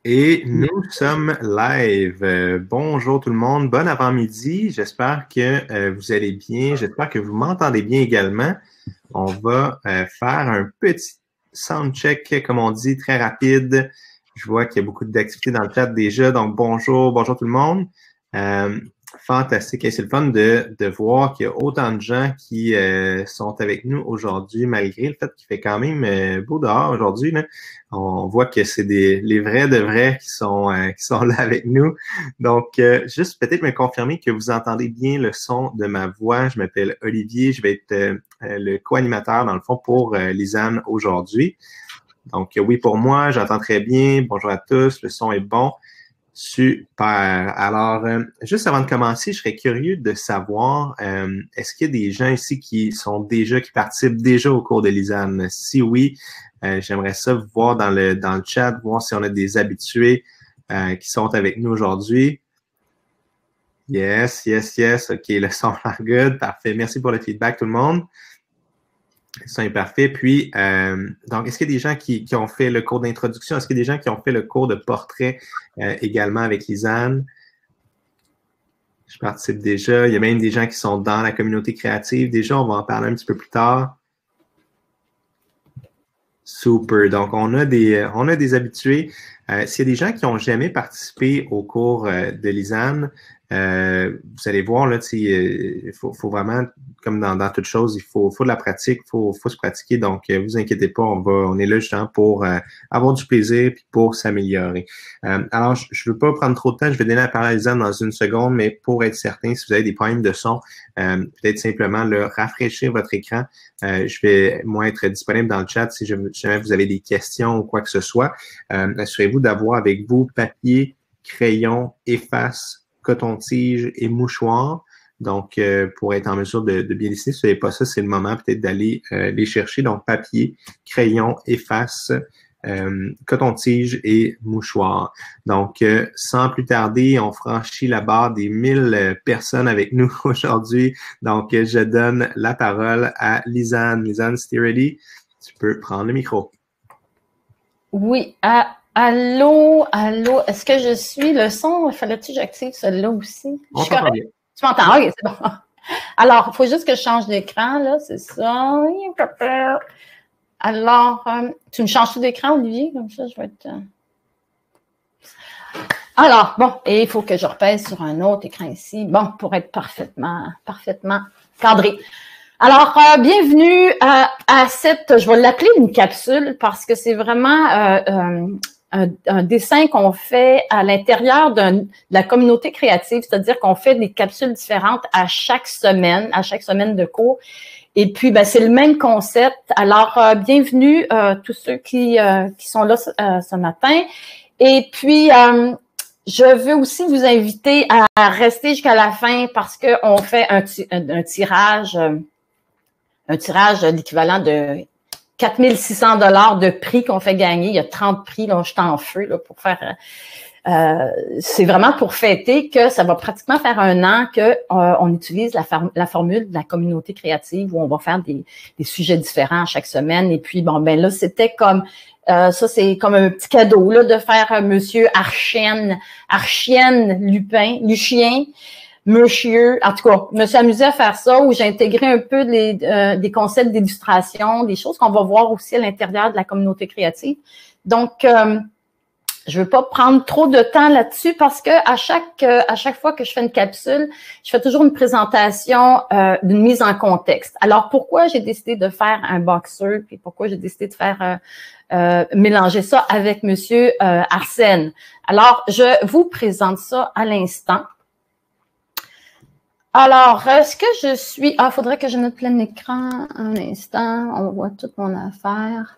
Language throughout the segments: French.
Et nous sommes live. Bonjour tout le monde, bon avant-midi. J'espère que vous allez bien. J'espère que vous m'entendez bien également. On va faire un petit sound check, comme on dit, très rapide. Je vois qu'il y a beaucoup d'activités dans le chat déjà. Donc bonjour tout le monde. Fantastique. Et c'est le fun de voir qu'il y a autant de gens qui sont avec nous aujourd'hui, malgré le fait qu'il fait quand même beau dehors aujourd'hui, là. On voit que c'est les vrais de vrais qui sont là avec nous. Donc, juste peut-être me confirmer que vous entendez bien le son de ma voix. Je m'appelle Olivier. Je vais être le co-animateur, dans le fond, pour Lisanne aujourd'hui. Donc, oui, pour moi, j'entends très bien. Bonjour à tous. Le son est bon. Super. Alors, juste avant de commencer, je serais curieux de savoir, est-ce qu'il y a des gens ici qui participent déjà au cours de Lisanne? Si oui, j'aimerais ça vous voir dans le chat, voir si on a des habitués qui sont avec nous aujourd'hui. Yes. OK, le son a l'air good. Parfait. Merci pour le feedback, tout le monde. Le son est parfait. Puis, donc, est-ce qu'il y a des gens qui ont fait le cours d'introduction? Est-ce qu'il y a des gens qui ont fait le cours de portrait également avec Lisanne? Je participe déjà. Il y a même des gens qui sont dans la communauté créative. Déjà, on va en parler un petit peu plus tard. Super. Donc, on a des habitués. S'il y a des gens qui n'ont jamais participé au cours de Lisanne, vous allez voir, là, il faut vraiment, comme dans toute chose, il faut de la pratique, il faut se pratiquer. Donc, vous inquiétez pas, on est là justement pour avoir du plaisir et pour s'améliorer. Alors, je ne veux pas prendre trop de temps, je vais donner la parole à Lisanne dans une seconde, mais pour être certain, si vous avez des problèmes de son, peut-être simplement rafraîchir votre écran. Je vais, moi, être disponible dans le chat si jamais vous avez des questions ou quoi que ce soit. Assurez-vous d'avoir avec vous papier, crayon, efface, coton-tige et mouchoir. Donc, pour être en mesure de bien dessiner, si vous n'avez pas ça, c'est le moment peut-être d'aller les chercher. Donc, papier, crayon, efface, coton-tige et mouchoir. Donc, sans plus tarder, on franchit la barre des 1000 personnes avec nous aujourd'hui. Donc, je donne la parole à Lisanne. Lisanne, si tu es ready, tu peux prendre le micro. Oui. Allô? Est-ce que je suis le son? Fallait-tu que j'active celui-là aussi? On t'entend bien. Tu m'entends? OK, c'est bon. Alors, il faut juste que je change d'écran, là, c'est ça. Alors, tu me changes tout d'écran, Olivier? Comme ça, je vais être... Alors, bon, et il faut que je repèse sur un autre écran ici, bon, pour être parfaitement cadré. Alors, bienvenue à cette, je vais l'appeler une capsule parce que c'est vraiment un dessin qu'on fait à l'intérieur de la communauté créative, c'est-à-dire qu'on fait des capsules différentes à chaque semaine de cours. Et puis, ben, c'est le même concept. Alors, bienvenue tous ceux qui sont là ce matin. Et puis, je veux aussi vous inviter à rester jusqu'à la fin parce qu'on fait un tirage d'équivalent de 4600 $ de prix qu'on fait gagner. Il y a 30 prix, là, je suis en feu là, pour faire... c'est vraiment pour fêter que ça va pratiquement faire un an qu'on utilise la formule de la communauté créative où on va faire des sujets différents chaque semaine. Et puis, bon, ben là, c'était comme... ça, c'est comme un petit cadeau là, de faire Monsieur Archienne Lucien, Monsieur, en tout cas, je me suis amusée à faire ça où j'ai intégré un peu des concepts d'illustration, des choses qu'on va voir aussi à l'intérieur de la communauté créative. Donc, je veux pas prendre trop de temps là-dessus parce que à chaque fois que je fais une capsule, je fais toujours une présentation d'une mise en contexte. Alors, pourquoi j'ai décidé de faire un boxer et pourquoi j'ai décidé de faire mélanger ça avec Monsieur Arsène? Alors, je vous présente ça à l'instant. Alors, est-ce que je suis... Ah, il faudrait que je mette plein écran un instant. On voit toute mon affaire.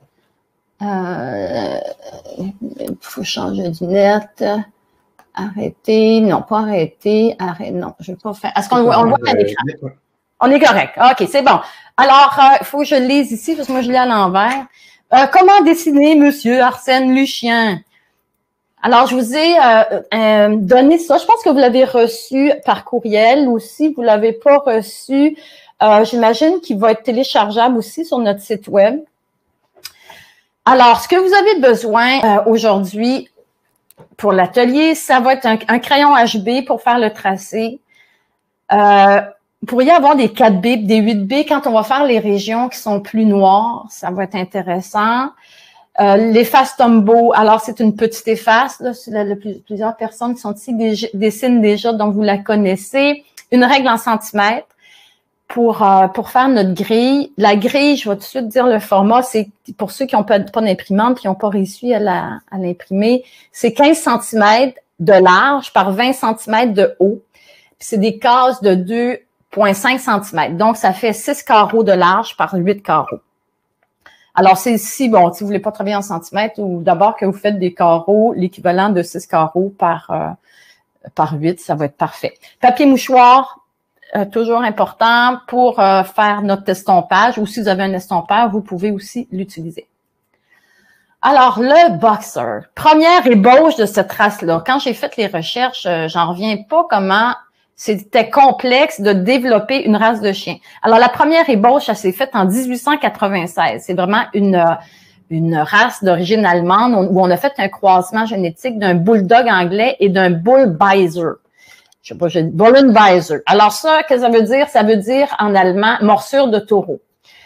Il faut changer de lunette. Arrêter. Non, pas arrêter. Non, je ne vais pas faire... Est-ce qu'on le voit à l'écran? On est correct. OK, c'est bon. Alors, il faut que je le lise ici parce que moi, je lis à l'envers. Comment dessiner Monsieur Arsène Lucien? Alors, je vous ai donné ça. Je pense que vous l'avez reçu par courriel ou si vous ne l'avez pas reçu, j'imagine qu'il va être téléchargeable aussi sur notre site web. Alors, ce que vous avez besoin aujourd'hui, pour l'atelier. Ça va être un crayon HB pour faire le tracé. Vous pourriez avoir des 4B, des 8B quand on va faire les régions qui sont plus noires. Ça va être intéressant. L'efface Tombow, alors c'est une petite efface. Là, plusieurs personnes qui sont ici dessinent déjà, donc vous la connaissez. Une règle en centimètres pour faire notre grille. La grille, je vais tout de suite dire le format, c'est pour ceux qui n'ont pas d'imprimante, qui n'ont pas réussi à l'imprimer, c'est 15 cm de large par 20 cm de haut. Puis c'est des cases de 2,5 cm. Donc, ça fait 6 carreaux de large par 8 carreaux. Alors, c'est ici, bon, si vous voulez pas travailler en centimètres, ou d'abord que vous faites des carreaux, l'équivalent de 6 carreaux par 8, ça va être parfait. Papier mouchoir, toujours important pour faire notre estompage, ou si vous avez un estompeur, vous pouvez aussi l'utiliser. Alors, le boxer, première ébauche de cette race-là. Quand j'ai fait les recherches, j'en reviens pas comment c'était complexe de développer une race de chien. Alors, la première ébauche, ça s'est faite en 1896. C'est vraiment une race d'origine allemande où on a fait un croisement génétique d'un bulldog anglais et d'un bull baiser. Je sais pas, Bullenbeiser. Alors ça, qu'est-ce que ça veut dire? Ça veut dire en allemand morsure de taureau.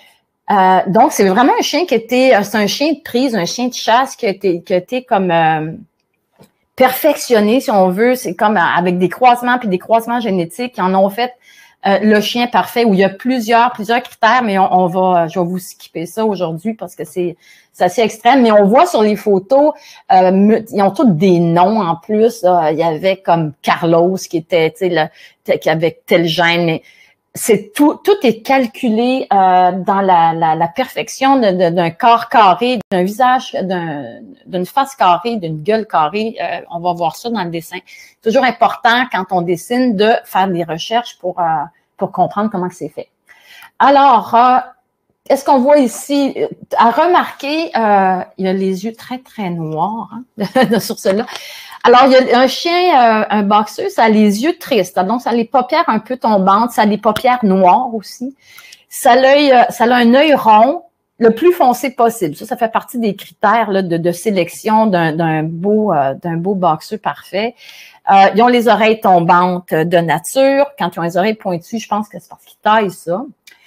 Donc, c'est vraiment un chien c'est un chien de prise, un chien de chasse qui a été comme perfectionné, si on veut. C'est comme avec des croisements puis des croisements génétiques qui en ont fait le chien parfait, où il y a plusieurs critères, mais je vais vous skipper ça aujourd'hui parce que c'est assez extrême. Mais on voit sur les photos, ils ont tous des noms en plus. Il y avait comme Carlos qui était, qui avait tel gène, mais c'est tout est calculé dans la perfection d'un corps carré, d'un visage, d'une face carrée, d'une gueule carrée. On va voir ça dans le dessin. C'est toujours important quand on dessine de faire des recherches pour comprendre comment c'est fait. Alors, est-ce qu'on voit ici, à remarquer, il y a les yeux très, très noirs sur cela. Alors, il y a un chien, un boxer, ça a les yeux tristes, donc ça a les paupières un peu tombantes, ça a les paupières noires aussi. Ça a un œil rond, le plus foncé possible. Ça fait partie des critères là, de sélection d'un beau boxer parfait. Ils ont les oreilles tombantes de nature. Quand ils ont les oreilles pointues, je pense que c'est parce qu'ils taillent ça.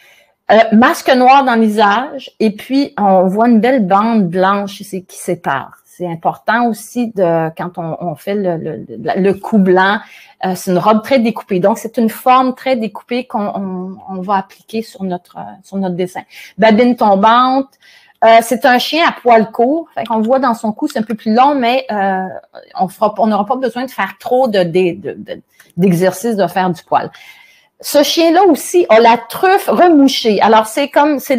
Masque noir dans le visage. Et puis, on voit une belle bande blanche qui sépare. C'est important aussi quand on fait le cou blanc. C'est une robe très découpée. Donc, c'est une forme très découpée qu'on va appliquer sur notre dessin. Babine tombante. C'est un chien à poil court. Fait qu'on voit dans son cou, c'est un peu plus long, mais on n'aura pas besoin de faire trop d'exercices de faire du poil. Ce chien-là aussi a la truffe remouchée. Alors, c'est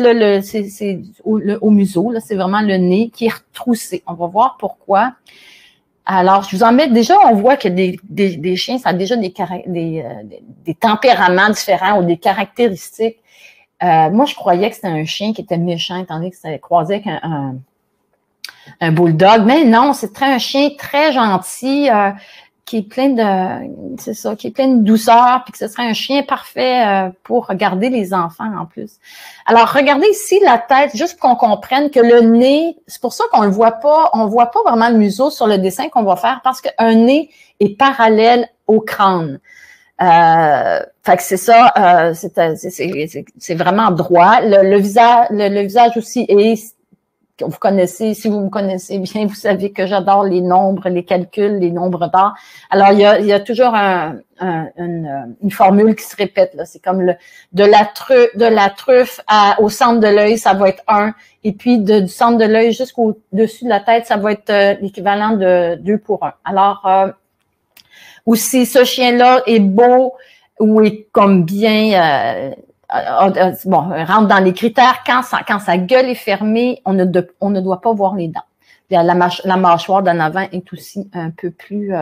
au museau, là, c'est vraiment le nez qui est retroussé. On va voir pourquoi. Alors, je vous en mets déjà, on voit que des chiens, ça a déjà des tempéraments différents ou des caractéristiques. Moi, je croyais que c'était un chien qui était méchant, étant donné que ça croisé avec un bulldog. Mais non, c'est un chien très gentil, qui est plein de douceur, puis que ce serait un chien parfait pour garder les enfants en plus. Alors, regardez ici la tête, juste pour qu'on comprenne que le nez, c'est pour ça qu'on le voit pas, on voit pas vraiment le museau sur le dessin qu'on va faire, parce qu'un nez est parallèle au crâne. Fait que c'est ça, c'est vraiment droit. Le visage aussi est, vous connaissez, si vous me connaissez bien, vous savez que j'adore les nombres, les calculs, les nombres d'or. Alors, il y a toujours une formule qui se répète, là. C'est comme de la truffe au centre de l'œil, ça va être 1. Et puis, du centre de l'œil jusqu'au-dessus de la tête, ça va être l'équivalent de 2 pour 1. Alors, ou si ce chien-là est beau ou est comme bien, rentre dans les critères, quand sa gueule est fermée, on ne doit pas voir les dents. La mâchoire d'en avant est aussi un peu plus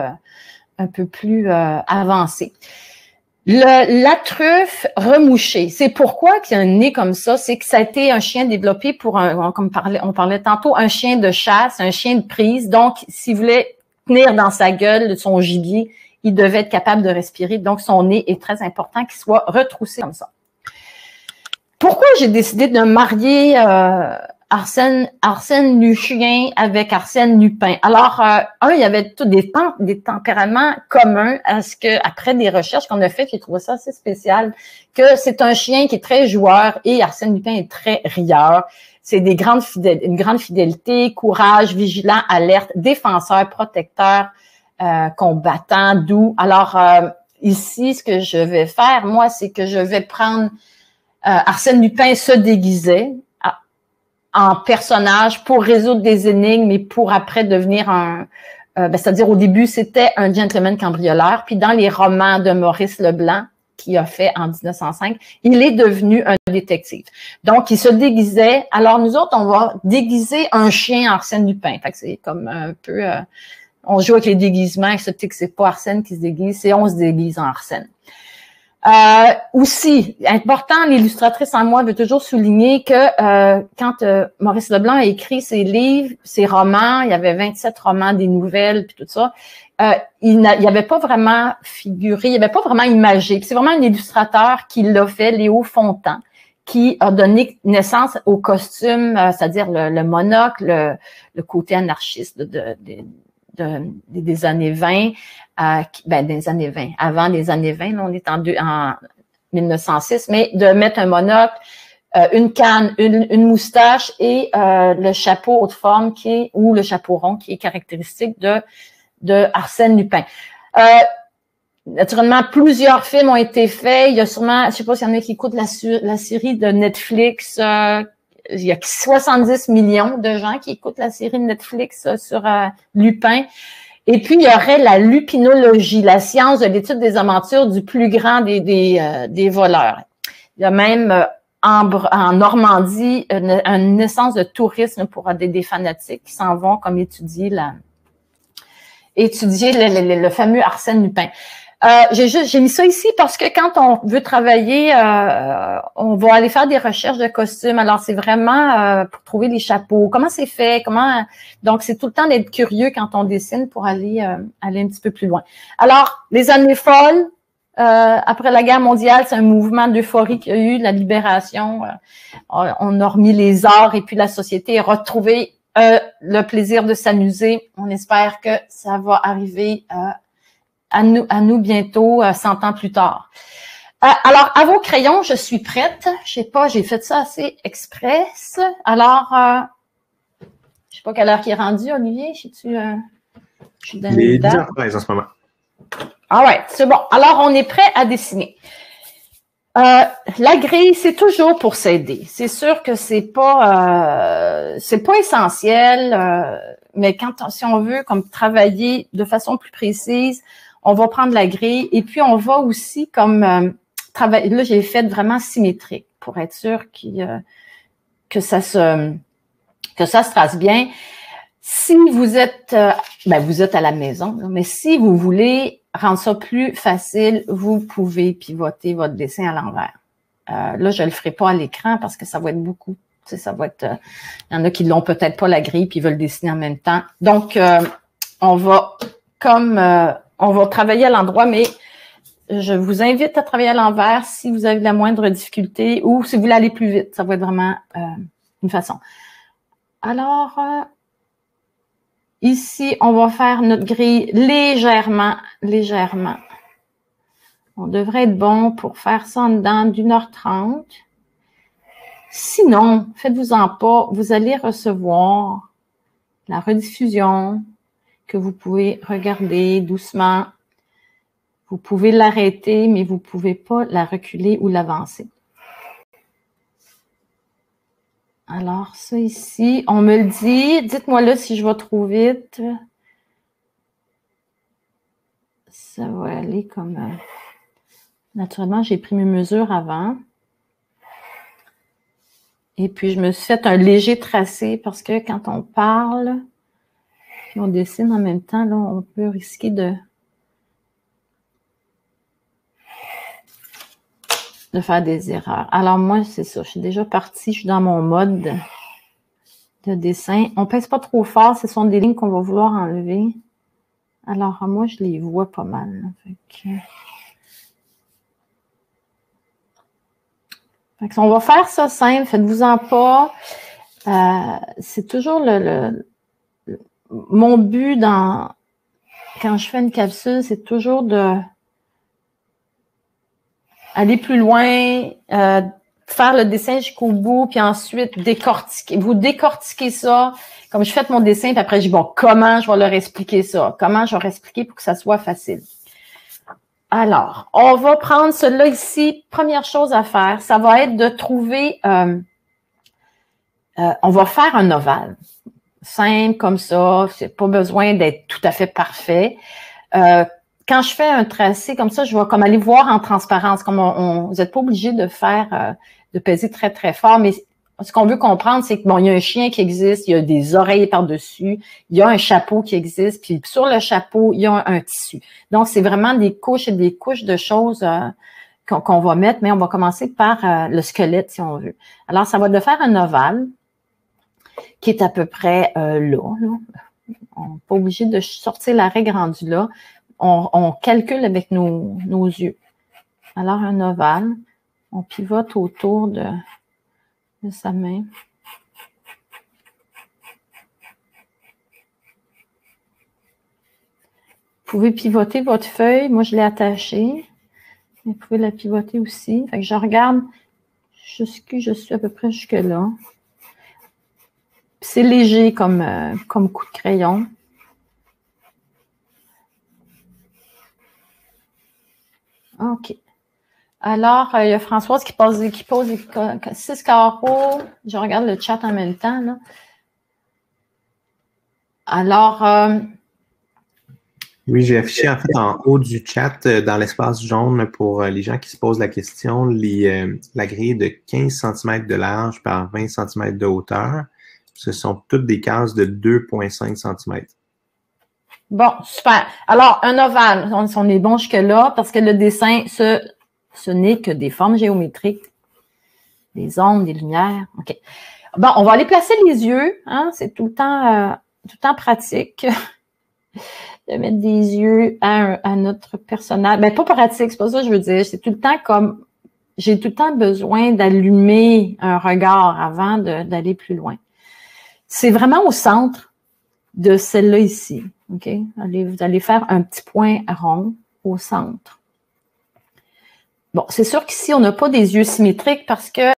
avancée. La truffe remouchée, c'est pourquoi qu'il y a un nez comme ça, c'est que ça a été un chien développé pour on parlait tantôt, un chien de chasse, un chien de prise. Donc, s'il voulait tenir dans sa gueule son gibier, il devait être capable de respirer. Donc, son nez est très important qu'il soit retroussé comme ça. Pourquoi j'ai décidé de me marier Arsène Lupien avec Arsène Lupin. Alors, il y avait tous des tempéraments communs à ce que, après des recherches qu'on a faites, j'ai trouvé ça assez spécial, que c'est un chien qui est très joueur et Arsène Lupin est très rieur. C'est une grande fidélité, courage, vigilant, alerte, défenseur, protecteur, combattant, doux. Alors, ici, ce que je vais faire, moi, c'est que je vais prendre Arsène Lupin se déguisait en personnage pour résoudre des énigmes et pour après devenir c'est-à-dire au début, c'était un gentleman cambrioleur. Puis dans les romans de Maurice Leblanc, qu'il a fait en 1905, il est devenu un détective. Donc, il se déguisait. Alors, nous autres, on va déguiser un chien Arsène Lupin. Fait que c'est comme un peu... on joue avec les déguisements, excepté que c'est pas Arsène qui se déguise, c'est on se déguise en Arsène. Aussi, important, l'illustratrice en moi veut toujours souligner que quand Maurice Leblanc a écrit ses livres, ses romans, il y avait 27 romans, des nouvelles, puis tout ça, il n'y avait pas vraiment figuré, il n'y avait pas vraiment imagé. C'est vraiment un illustrateur qui l'a fait, Léo Fontan, qui a donné naissance au costume, c'est-à-dire le monocle, le côté anarchiste des années 20, des années 20, avant les années 20, là, on est en 1906, mais de mettre un monocle, une canne, une moustache et le chapeau haute forme ou le chapeau rond qui est caractéristique de Arsène Lupin. Naturellement, plusieurs films ont été faits. Il y a sûrement, je ne sais pas s'il y en a qui écoutent la série de Netflix. Il y a 70 millions de gens qui écoutent la série de Netflix sur Lupin. Et puis, il y aurait la lupinologie, la science de l'étude des aventures du plus grand des voleurs. Il y a même en Normandie une naissance de tourisme pour des fanatiques qui s'en vont comme étudier le fameux Arsène Lupin. J'ai mis ça ici parce que quand on veut travailler, on va aller faire des recherches de costumes. Alors, c'est vraiment pour trouver les chapeaux. Comment c'est fait? Donc, c'est tout le temps d'être curieux quand on dessine pour aller un petit peu plus loin. Alors, les années folles, après la guerre mondiale, c'est un mouvement d'euphorie qu'il y a eu, la libération. On a remis les arts et puis la société a retrouvé le plaisir de s'amuser. On espère que ça va arriver à nous bientôt, 100 ans plus tard. Alors, à vos crayons, je suis prête. Je sais pas, j'ai fait ça assez express. Alors, je sais pas quelle heure qui est rendue, Olivier. Je suis dans les 10h13 en ce moment. Ah ouais, c'est bon. Alors, on est prêt à dessiner. La grille, c'est toujours pour s'aider. C'est sûr que c'est pas essentiel, mais si on veut comme travailler de façon plus précise, on va prendre la grille et puis on va aussi comme travailler. Là, j'ai fait vraiment symétrique pour être sûr que ça se trace bien. Si vous êtes vous êtes à la maison, mais si vous voulez rendre ça plus facile, vous pouvez pivoter votre dessin à l'envers. Là, je le ferai pas à l'écran parce que ça va être beaucoup. Tu sais, ça va être. Il y en a qui l'ont peut-être pas la grille puis veulent dessiner en même temps. Donc, on va travailler à l'endroit, mais je vous invite à travailler à l'envers si vous avez la moindre difficulté ou si vous voulez aller plus vite. Ça va être vraiment une façon. Alors, ici, on va faire notre grille légèrement. On devrait être bon pour faire ça en dedans d'1h30. Sinon, faites-vous-en pas, vous allez recevoir la rediffusion que vous pouvez regarder doucement. Vous pouvez l'arrêter, mais vous ne pouvez pas la reculer ou l'avancer. Alors, ça ici, on me le dit. Dites-moi là si je vais trop vite. Ça va aller comme... Naturellement, j'ai pris mes mesures avant. Et puis, je me suis fait un léger tracé parce que quand on parle, puis on dessine en même temps, là, on peut risquer de faire des erreurs. Alors, moi, c'est ça. Je suis déjà partie. Je suis dans mon mode de dessin. On ne pèse pas trop fort. Ce sont des lignes qu'on va vouloir enlever. Alors, moi, je les vois pas mal. On va faire ça simple. Faites-vous-en pas. c'est toujours mon but quand je fais une capsule, c'est toujours de aller plus loin, faire le dessin jusqu'au bout, puis ensuite décortiquer. Vous décortiquez ça, comme je fais mon dessin, puis après je dis, bon, comment je vais leur expliquer ça? Comment je vais leur expliquer pour que ça soit facile? Alors, on va prendre celui-là ici. Première chose à faire, ça va être de trouver, on va faire un ovale. Simple comme ça, c'est pas besoin d'être tout à fait parfait. Quand je fais un tracé comme ça, je vais comme aller voir en transparence. Comme vous n'êtes pas obligé de faire, de peser très, très fort, mais ce qu'on veut comprendre, c'est que bon, il y a un chien qui existe, il y a des oreilles par-dessus, il y a un chapeau qui existe, puis sur le chapeau, il y a un tissu. Donc, c'est vraiment des couches et des couches de choses qu'on va mettre, mais on va commencer par le squelette, si on veut. Alors, ça va de faire un ovale qui est à peu près là. On n'est pas obligé de sortir la règle rendue là. On calcule avec nos yeux. Alors, un ovale, on pivote autour de sa main. Vous pouvez pivoter votre feuille. Moi, je l'ai attachée. Vous pouvez la pivoter aussi. Fait que je regarde jusqu'où je suis à peu près jusque-là. C'est léger comme coup de crayon. OK. Alors, il y a Françoise qui pose 6 carreaux. Je regarde le chat en même temps, là. Alors, oui, j'ai affiché en fait en haut du chat, dans l'espace jaune, pour les gens qui se posent la question, la grille de 15 cm de large par 20 cm de hauteur. Ce sont toutes des cases de 2,5 cm. Bon, super. Alors, un ovale, on est bon jusque-là, parce que le dessin, ce n'est que des formes géométriques, des ondes, des lumières. OK. Bon, on va aller placer les yeux. Hein? C'est tout le temps pratique de mettre des yeux à notre personnage. Ben, pas pratique, c'est pas ça que je veux dire. C'est tout le temps comme, j'ai tout le temps besoin d'allumer un regard avant d'aller plus loin. C'est vraiment au centre de celle-là ici. OK? Vous allez faire un petit point rond au centre. Bon, c'est sûr qu'ici, on n'a pas des yeux symétriques parce que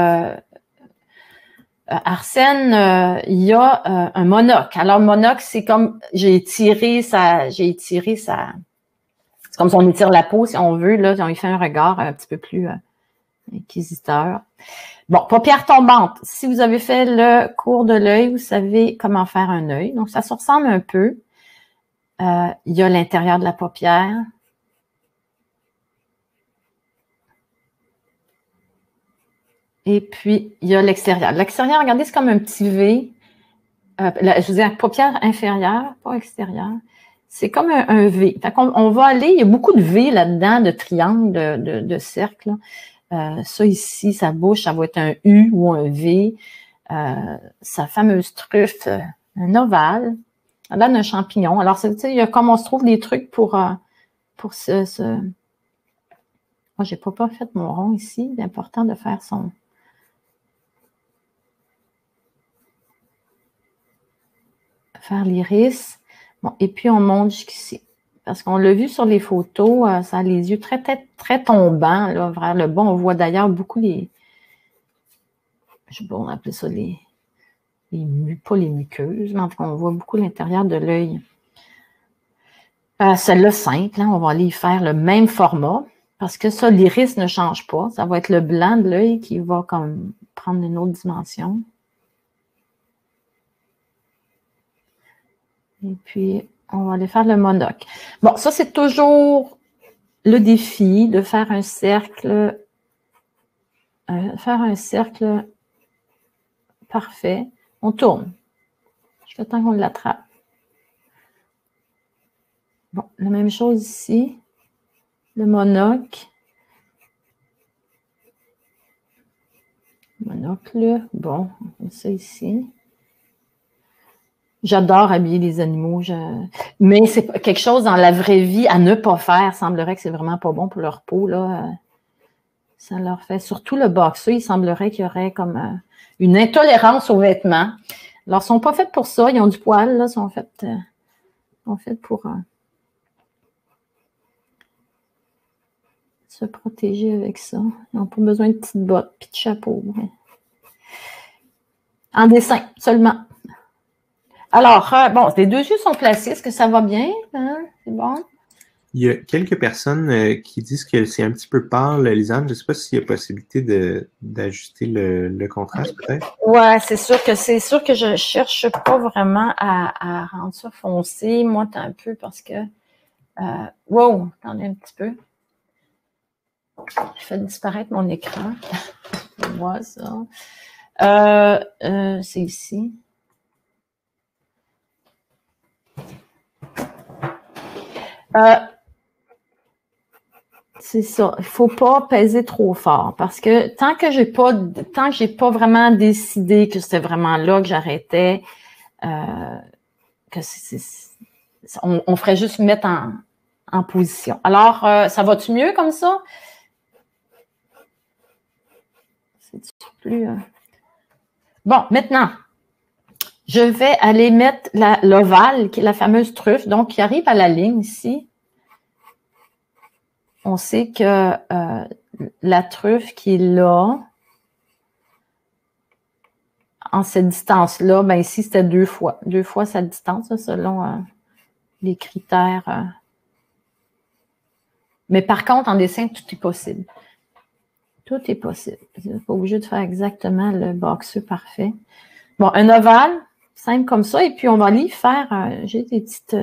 Arsène, il y a un monocle. Alors, le monocle, c'est comme j'ai étiré sa. C'est comme si on étire la peau, si on veut, là, on lui fait un regard un petit peu plus inquisiteur. Bon, paupières tombantes. Si vous avez fait le cours de l'œil, vous savez comment faire un œil. Donc, ça se ressemble un peu. Il y a l'intérieur de la paupière. Et puis, il y a l'extérieur. L'extérieur, regardez, c'est comme un petit V. Je veux dire, paupière inférieure, pas extérieure. C'est comme un V. Fait on va aller, il y a beaucoup de V là-dedans, de triangles, de cercles. Ça ici, sa bouche, ça va être un U ou un V. Sa fameuse truffe, un ovale. Là, un champignon. Alors, tu sais, il y a comme on se trouve des trucs pour ce... Moi, j'ai pas fait mon rond ici. C'est important de faire faire l'iris. Bon, et puis, on monte jusqu'ici. Parce qu'on l'a vu sur les photos, ça a les yeux très, très, très tombants, là, vers le bas. On voit d'ailleurs beaucoup je sais pas, on appelle ça pas les muqueuses, mais en tout cas, on voit beaucoup l'intérieur de l'œil. Celle-là, simple, hein, on va aller y faire le même format, parce que ça, l'iris ne change pas. Ça va être le blanc de l'œil qui va comme prendre une autre dimension. Et puis, on va aller faire le monocle. Bon, ça, c'est toujours le défi de faire un cercle parfait. On tourne. Jusqu'à temps qu'on l'attrape. Bon, la même chose ici. Le monocle. Monocle. Bon, on fait ça ici. J'adore habiller les animaux, mais c'est quelque chose dans la vraie vie à ne pas faire. Il semblerait que c'est vraiment pas bon pour leur peau, là. Ça leur fait, surtout le boxeur, il semblerait qu'il y aurait comme une intolérance aux vêtements. Alors, ils ne sont pas faits pour ça. Ils ont du poil, là. Ils sont faits pour se protéger avec ça. Ils n'ont pas besoin de petites bottes et de chapeaux. Ouais. En dessin, seulement. Alors, bon, les 2 yeux sont placés. Est-ce que ça va bien? Hein? C'est bon? Il y a quelques personnes qui disent que c'est un petit peu pâle, Lisanne. Je ne sais pas s'il y a possibilité d'ajuster le contraste, peut-être. Ouais, c'est sûr que je ne cherche pas vraiment à rendre ça foncé. Moi, un peu parce que... wow, attendez un petit peu. Je fais disparaître mon écran. On voit ça. C'est ici. C'est ça. Il ne faut pas peser trop fort parce que tant que j'ai pas vraiment décidé que c'était vraiment là que j'arrêtais, que on ferait juste mettre en position. Alors, ça va-tu mieux comme ça? C'est plus. Bon, maintenant, je vais aller mettre l'ovale, qui est la fameuse truffe, donc qui arrive à la ligne ici. On sait que la truffe qui est là, en cette distance-là, ben ici, c'était 2 fois. 2 fois sa distance, là, selon les critères. Mais par contre, en dessin, tout est possible. Tout est possible. Vous n'êtes pas obligé de faire exactement le boxeux parfait. Bon, un ovale, simple comme ça, et puis on va aller faire, j'ai des petites...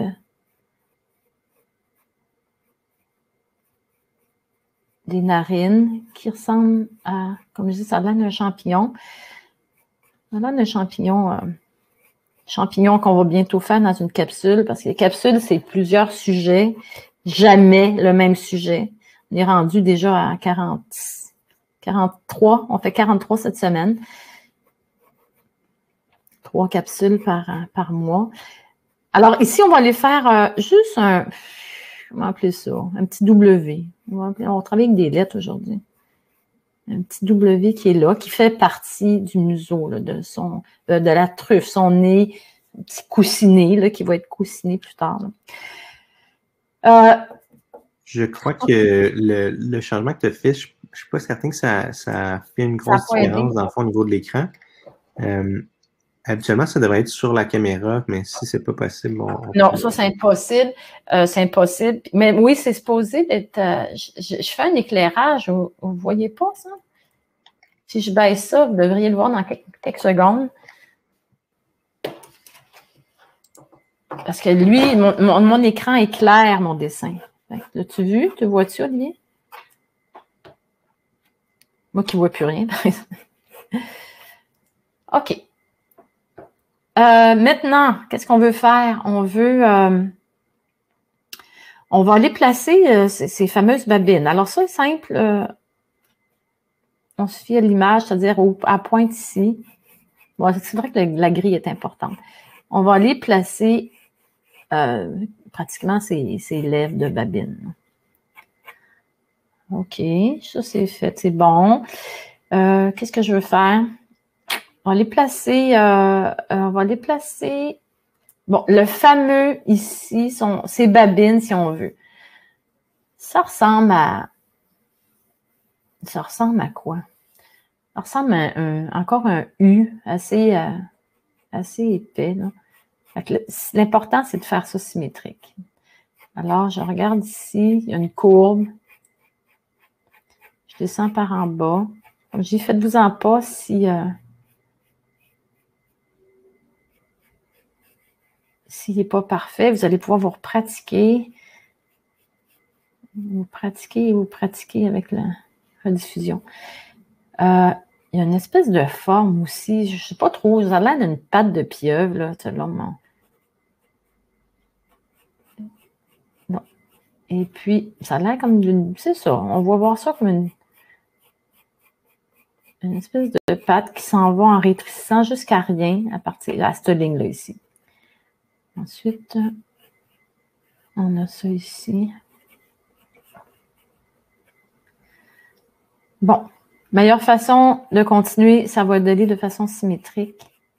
des narines qui ressemblent à, comme je dis, ça a l'air d'un champignon. Ça a l'air d'un champignon qu'on va bientôt faire dans une capsule, parce que les capsules, c'est plusieurs sujets, jamais le même sujet. On est rendu déjà à 43, on fait 43 cette semaine. 3 capsules par mois. Alors ici, on va aller faire juste comment appeler ça? Un petit W. On va travailler avec des lettres aujourd'hui. Un petit W qui est là, qui fait partie du museau, là, de la truffe, son nez, un petit coussinet, là, qui va être coussiné plus tard. Je crois que le changement que tu as fait, je ne suis pas certain que ça fait une grosse différence dans le fond au niveau de l'écran. Habituellement, ça devrait être sur la caméra, mais si c'est pas possible, non, ça, c'est impossible. C'est impossible. Mais oui, c'est supposé d'être... je fais un éclairage. Vous ne voyez pas ça? Si je baisse ça, vous devriez le voir dans quelques secondes. Parce que lui, mon écran est clair, mon dessin. L'as-tu vu? Tu vois-tu, Olivier? Moi qui ne vois plus rien. OK. Maintenant, qu'est-ce qu'on veut faire? On va aller placer ces fameuses babines. Alors, ça est simple. On se fie à l'image, c'est-à-dire à pointe ici. Bon, c'est vrai que la grille est importante. On va aller placer pratiquement ces lèvres de babine. OK, ça c'est fait, c'est bon. Qu'est-ce que je veux faire? On va les placer, bon, le fameux ici, ces babines, si on veut. Ça ressemble à quoi? Ça ressemble à encore un U assez épais, là. L'important, c'est de faire ça symétrique. Alors, je regarde ici, il y a une courbe. Je descends par en bas. Comme j'ai faites-vous en pas s'il n'est pas parfait, vous allez pouvoir vous pratiquer. Vous pratiquez avec la rediffusion. Il y a une espèce de forme aussi, je ne sais pas trop, ça a l'air d'une patte de pieuvre, là, non. Et puis, ça a l'air comme d'une, c'est ça, on va voir ça comme une espèce de patte qui s'en va en rétrécissant jusqu'à rien à partir de cette ligne-là ici. Ensuite, on a ça ici. Bon, Meilleure façon de continuer, ça va être d'aller de façon symétrique.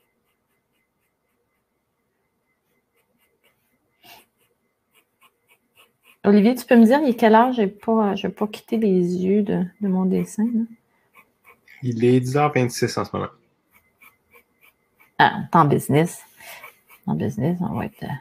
Olivier, tu peux me dire, il est quelle heure? Je n'ai pas quitté les yeux de mon dessin. Là. Il est 10h26 en ce moment. Ah, t'es en business. En business, on va être...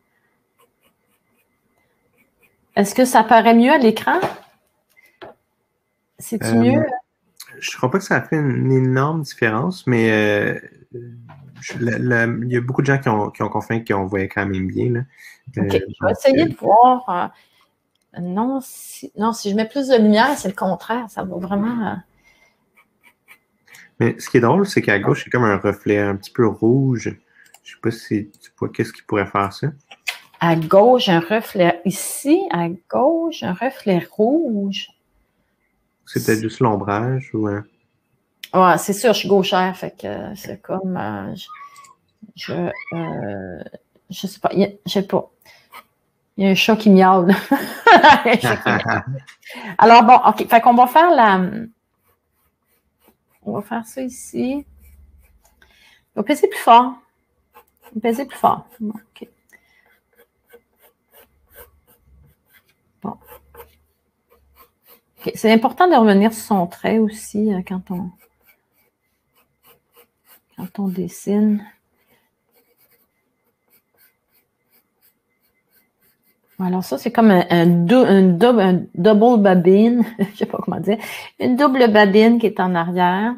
Est-ce que ça paraît mieux à l'écran? C'est-tu mieux? Je ne crois pas que ça a fait une énorme différence, mais il y a beaucoup de gens qui ont confié qu'on voyait quand même bien. Là. OK, je vais essayer de voir. Non, si je mets plus de lumière, c'est le contraire. Ça va vraiment... Mais ce qui est drôle, c'est qu'à gauche, c'est comme un reflet un petit peu rouge. Je ne sais pas si tu vois qu'est-ce qui pourrait faire ça. À gauche, un reflet. Ici, à gauche, un reflet rouge. C'est peut-être juste l'ombrage ou... Ouais, c'est sûr, je suis gauchère, fait que c'est comme... je sais pas, je sais pas. Il y a un chat qui miaule. Alors bon, OK, fait qu'on va faire on va faire ça ici. On va peser plus fort. On va peser plus fort. Bon, OK. Bon. Okay. C'est important de revenir sur son trait aussi quand on dessine. Alors ça, c'est comme un double babine, je ne sais pas comment dire, une double babine qui est en arrière.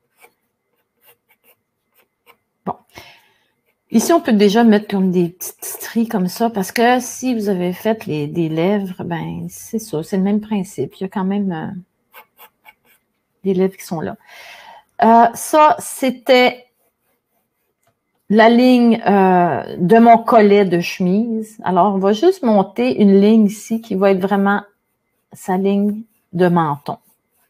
Bon. Ici, on peut déjà mettre comme des petites stries comme ça, parce que si vous avez fait des lèvres, ben c'est ça, c'est le même principe. Il y a quand même des lèvres qui sont là. Ça, c'était la ligne de mon collet de chemise. Alors, on va juste monter une ligne ici qui va être vraiment sa ligne de menton.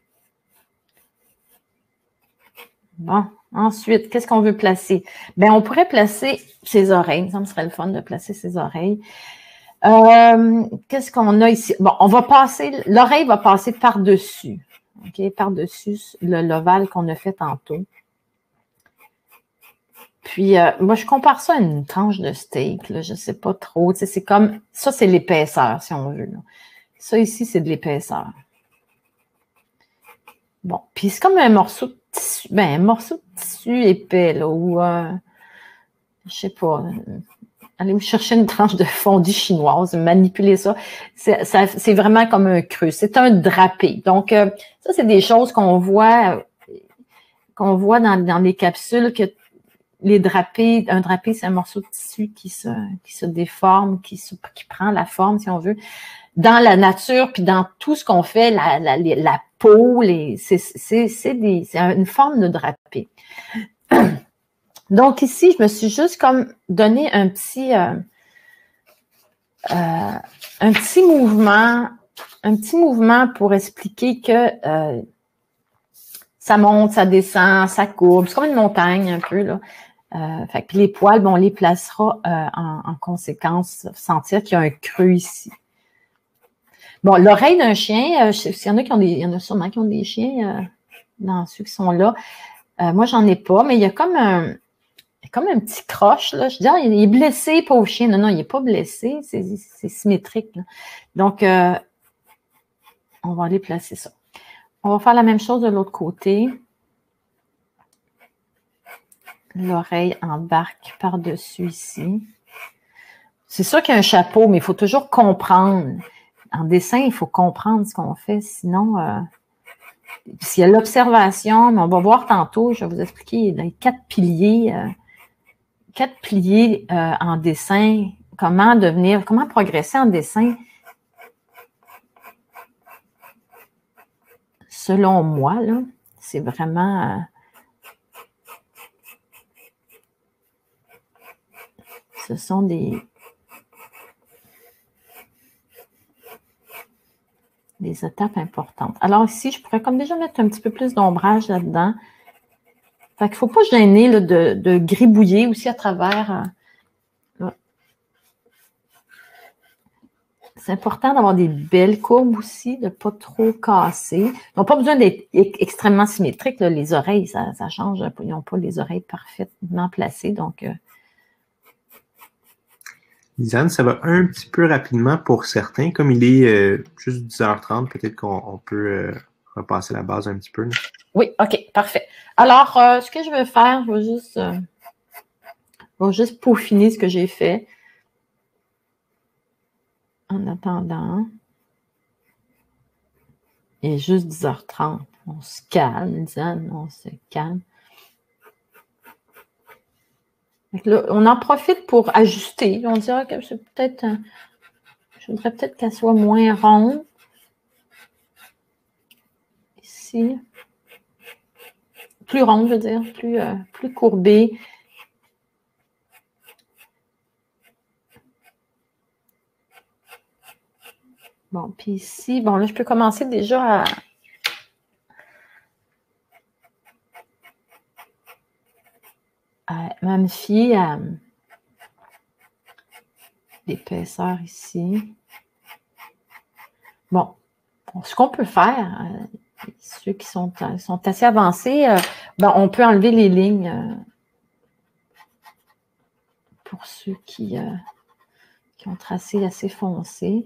Bon, ensuite, qu'est-ce qu'on veut placer? Bien, on pourrait placer ses oreilles. Ça me serait le fun de placer ses oreilles. Qu'est-ce qu'on a ici? Bon, on va passer, l'oreille va passer par-dessus. OK? Par-dessus l'ovale qu'on a fait tantôt. Puis, moi, je compare ça à une tranche de steak, là, je ne sais pas trop. Tu sais, c'est comme, ça, c'est l'épaisseur, si on veut. Là. Ça, ici, c'est de l'épaisseur. Bon, puis c'est comme un morceau de tissu, ben, un morceau de tissu épais, là, ou, je sais pas, allez vous chercher une tranche de fondue chinoise, manipuler ça. C'est vraiment comme un creux. C'est un drapé. Donc, ça, c'est des choses qu'on voit dans les capsules, que les drapés, un drapé, c'est un morceau de tissu qui se déforme, qui prend la forme, si on veut. Dans la nature, puis dans tout ce qu'on fait, la peau, c'est une forme de drapé. Donc ici, je me suis juste comme donné un petit mouvement pour expliquer que ça monte, ça descend, ça courbe. C'est comme une montagne un peu, là. Fait que les poils, bon, on les placera en conséquence, sentir qu'il y a un creux ici. Bon, l'oreille d'un chien, il y en a sûrement qui ont des chiens dans ceux qui sont là. Moi, j'en ai pas, mais il y a comme un petit croche, là. Je dis, il est blessé, pauvre chien. Non, il n'est pas blessé, c'est symétrique, là. Donc, on va aller placer ça. On va faire la même chose de l'autre côté. L'oreille embarque par-dessus ici. C'est sûr qu'il y a un chapeau, mais il faut toujours comprendre. En dessin, il faut comprendre ce qu'on fait. Sinon, s'il y a l'observation, mais on va voir tantôt, je vais vous expliquer les 4 piliers en dessin, comment progresser en dessin. Selon moi, là, c'est vraiment... ce sont des étapes importantes. Alors ici, je pourrais comme déjà mettre un petit peu plus d'ombrage là-dedans. Fait qu'il ne faut pas gêner là, de gribouiller aussi à travers C'est important d'avoir des belles courbes aussi, de ne pas trop casser. Ils n'ont pas besoin d'être extrêmement symétriques. Là. Les oreilles, ça change. Ils n'ont pas les oreilles parfaitement placées. Donc, Lisanne, ça va un petit peu rapidement pour certains. Comme il est juste 10h30, peut-être qu'on peut repasser la base un petit peu. Là. Oui, OK, parfait. Alors, ce que je vais faire, je vais juste peaufiner ce que j'ai fait. En attendant, il est juste 10h30. On se calme, Lisanne, on se calme. Là, on en profite pour ajuster. On dirait que c'est peut-être... je voudrais peut-être qu'elle soit moins ronde. Ici. Plus ronde, je veux dire. Plus courbée. Bon, puis ici, bon, là, je peux commencer déjà à magnifier l'épaisseur ici. Bon, ce qu'on peut faire, ceux qui sont assez avancés, ben, on peut enlever les lignes pour ceux qui ont tracé assez foncé.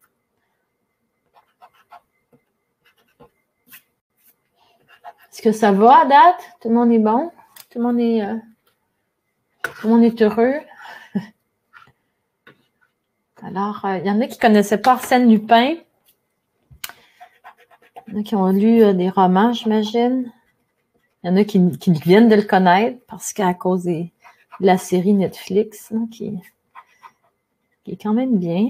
Est-ce que ça va à date? Tout le monde est bon? Tout le monde est heureux? Alors, il y en a qui ne connaissaient pas Arsène Lupin. Il y en a qui ont lu des romans, j'imagine. Il y en a qui viennent de le connaître parce qu'à cause de la série Netflix, hein, qui est quand même bien.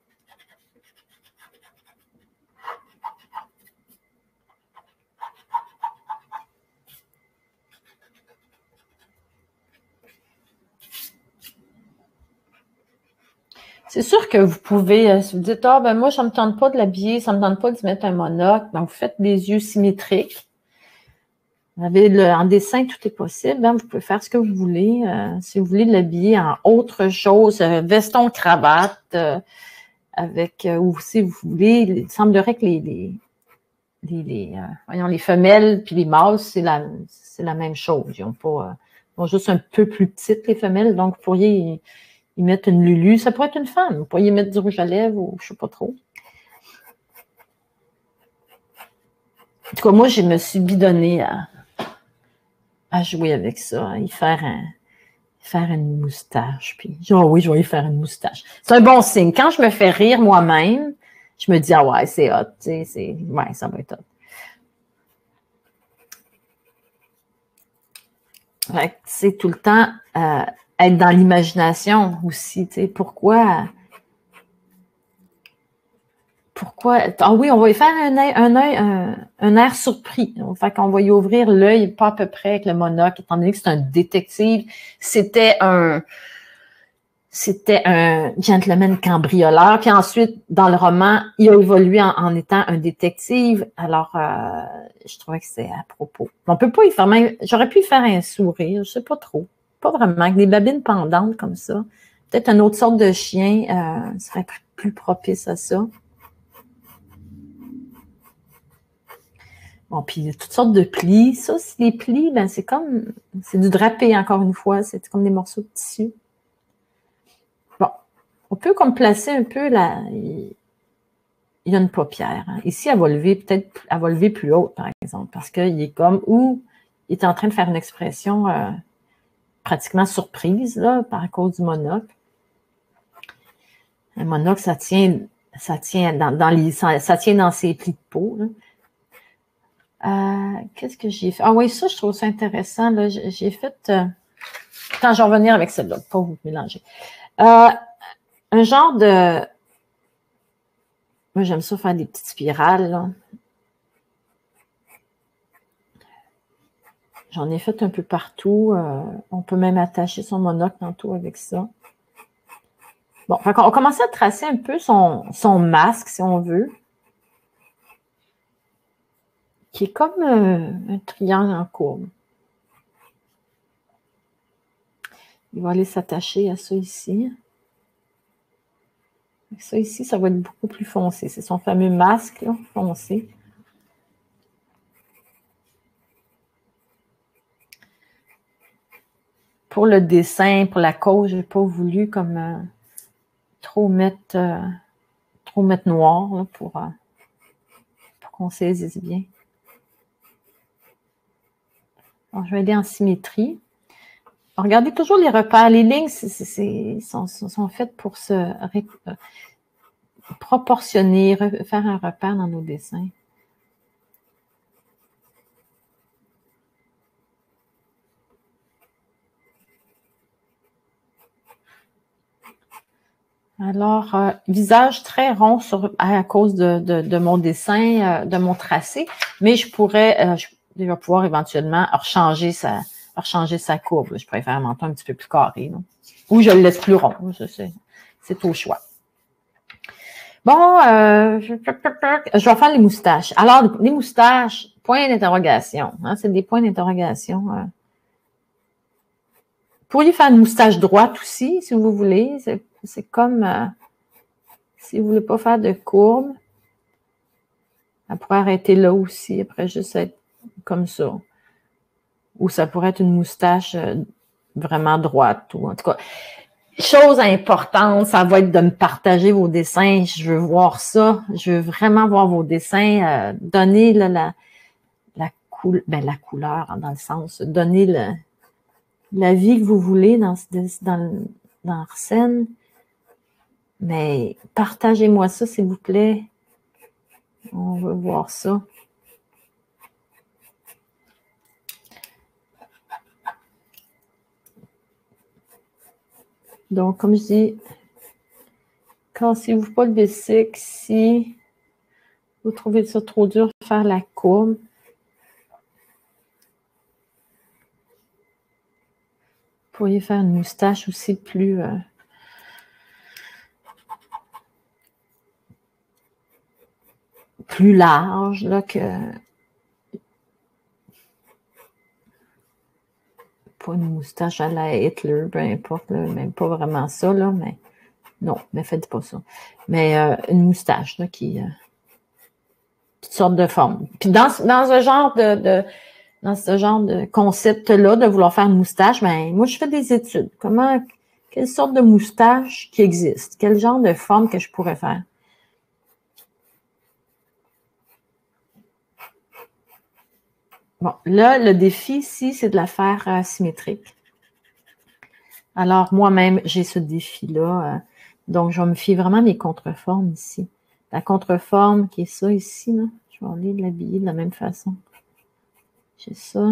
C'est sûr que vous pouvez, si vous dites, ah, ben moi, ça ne me tente pas de l'habiller, ça ne me tente pas de mettre un monocle, donc vous faites des yeux symétriques. Vous avez en dessin, tout est possible. Hein, vous pouvez faire ce que vous voulez. Si vous voulez l'habiller en autre chose, veston, cravate, avec, ou si vous voulez, il semblerait que les femelles puis les mâles, c'est la même chose. Ils ont juste un peu plus petites, les femelles, donc vous pourriez y mettre une Lulu. Ça pourrait être une femme. Vous pourriez mettre du rouge à lèvres ou je ne sais pas trop. En tout cas, moi, je me suis bidonnée à jouer avec ça, à y faire une moustache. Puis, oui, je vais y faire une moustache. C'est un bon signe. Quand je me fais rire moi-même, je me dis, ah ouais, c'est hot. Ouais, ça va être hot. C'est tout le temps être dans l'imagination aussi. Pourquoi? Ah oui, on va y faire un air surpris. Fait qu'on va y ouvrir l'œil pas à peu près avec le monocle, étant donné que c'est un détective. C'était un gentleman cambrioleur. Puis ensuite, dans le roman, il a évolué en étant un détective. Alors, je trouvais que c'était à propos. On peut pas y faire même. J'aurais pu y faire un sourire, je sais pas trop. Pas vraiment. Avec des babines pendantes comme ça. Peut-être une autre sorte de chien serait plus propice à ça. Bon, puis toutes sortes de plis. Ça, c'est les plis, ben c'est du drapé, encore une fois. C'est comme des morceaux de tissu. Bon, on peut comme placer un peu il y a une paupière. Hein. Ici, elle va lever plus haute, par exemple, parce qu'il est comme, ou il est en train de faire une expression pratiquement surprise, là, par cause du monocle. Un monocle, ça tient dans ses plis de peau, là. Qu'est-ce que j'ai fait? Ah oui, ça, je trouve ça intéressant. Là. J'ai fait... Attends, je vais revenir avec celle-là, pour vous mélanger. Un genre de... Moi, j'aime ça faire des petites spirales. Là. J'en ai fait un peu partout. On peut même attacher son monocle tantôt avec ça. Bon, on va commencer à tracer un peu son masque, si on veut. Qui est comme un triangle en courbe. Il va aller s'attacher à ça ici. Ça ici, ça va être beaucoup plus foncé. C'est son fameux masque là, foncé. Pour le dessin, pour la cause, je n'ai pas voulu comme trop mettre noir là, pour qu'on saisisse bien. Alors, je vais aller en symétrie. Regardez toujours les repères. Les lignes sont faites pour se proportionner, faire un repère dans nos dessins. Alors, visage très rond à cause de mon dessin, de mon tracé, mais je vais pouvoir éventuellement rechanger sa courbe. Je préfère un menton un petit peu plus carré. Non? Ou je le laisse plus rond. C'est au choix. Bon, je vais faire les moustaches. Alors, les moustaches, point d'interrogation. Hein, c'est des points d'interrogation. Vous pourriez faire une moustache droite aussi, si vous voulez. C'est comme si vous ne voulez pas faire de courbe. Elle pourrait arrêter là aussi, après juste être comme ça. Ou ça pourrait être une moustache vraiment droite. Ou en tout cas, chose importante, ça va être de me partager vos dessins. Je veux voir ça. Je veux vraiment voir vos dessins. Donner la couleur, dans le sens, donner la vie que vous voulez dans Arsène. Mais partagez-moi ça, s'il vous plaît. On veut voir ça. Donc, comme je dis, cassez-vous pas le bicycle si vous trouvez ça trop dur de faire la courbe. Vous pourriez faire une moustache aussi plus large là, que pas une moustache à la Hitler, peu importe, là, même pas vraiment ça, là, mais non, mais faites pas ça. Mais une moustache là, qui toutes sortes de formes. Puis dans ce genre de concept-là, de vouloir faire une moustache, ben moi, je fais des études. Quelle sorte de moustache qui existe? Quel genre de forme que je pourrais faire? Bon, là, le défi ici, c'est de la faire symétrique. Alors, moi-même, j'ai ce défi-là. Donc, je vais me fier vraiment à mes contreformes ici. La contreforme qui est ça ici, là, je vais aller l'habiller de la même façon. J'ai ça.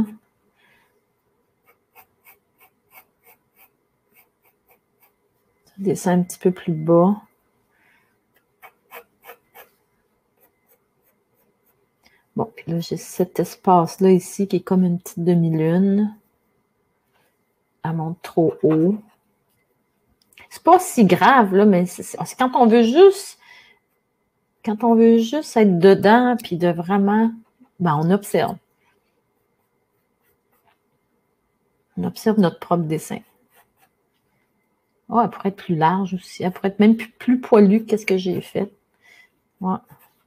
Je descends un petit peu plus bas. Bon, puis là, j'ai cet espace-là ici qui est comme une petite demi-lune. Elle monte trop haut. C'est pas si grave, là, mais c'est quand on veut juste être dedans, puis de vraiment, ben, on observe. On observe notre propre dessin. Oh, elle pourrait être plus large aussi. Elle pourrait être même plus poilue que ce que j'ai fait. Ouais.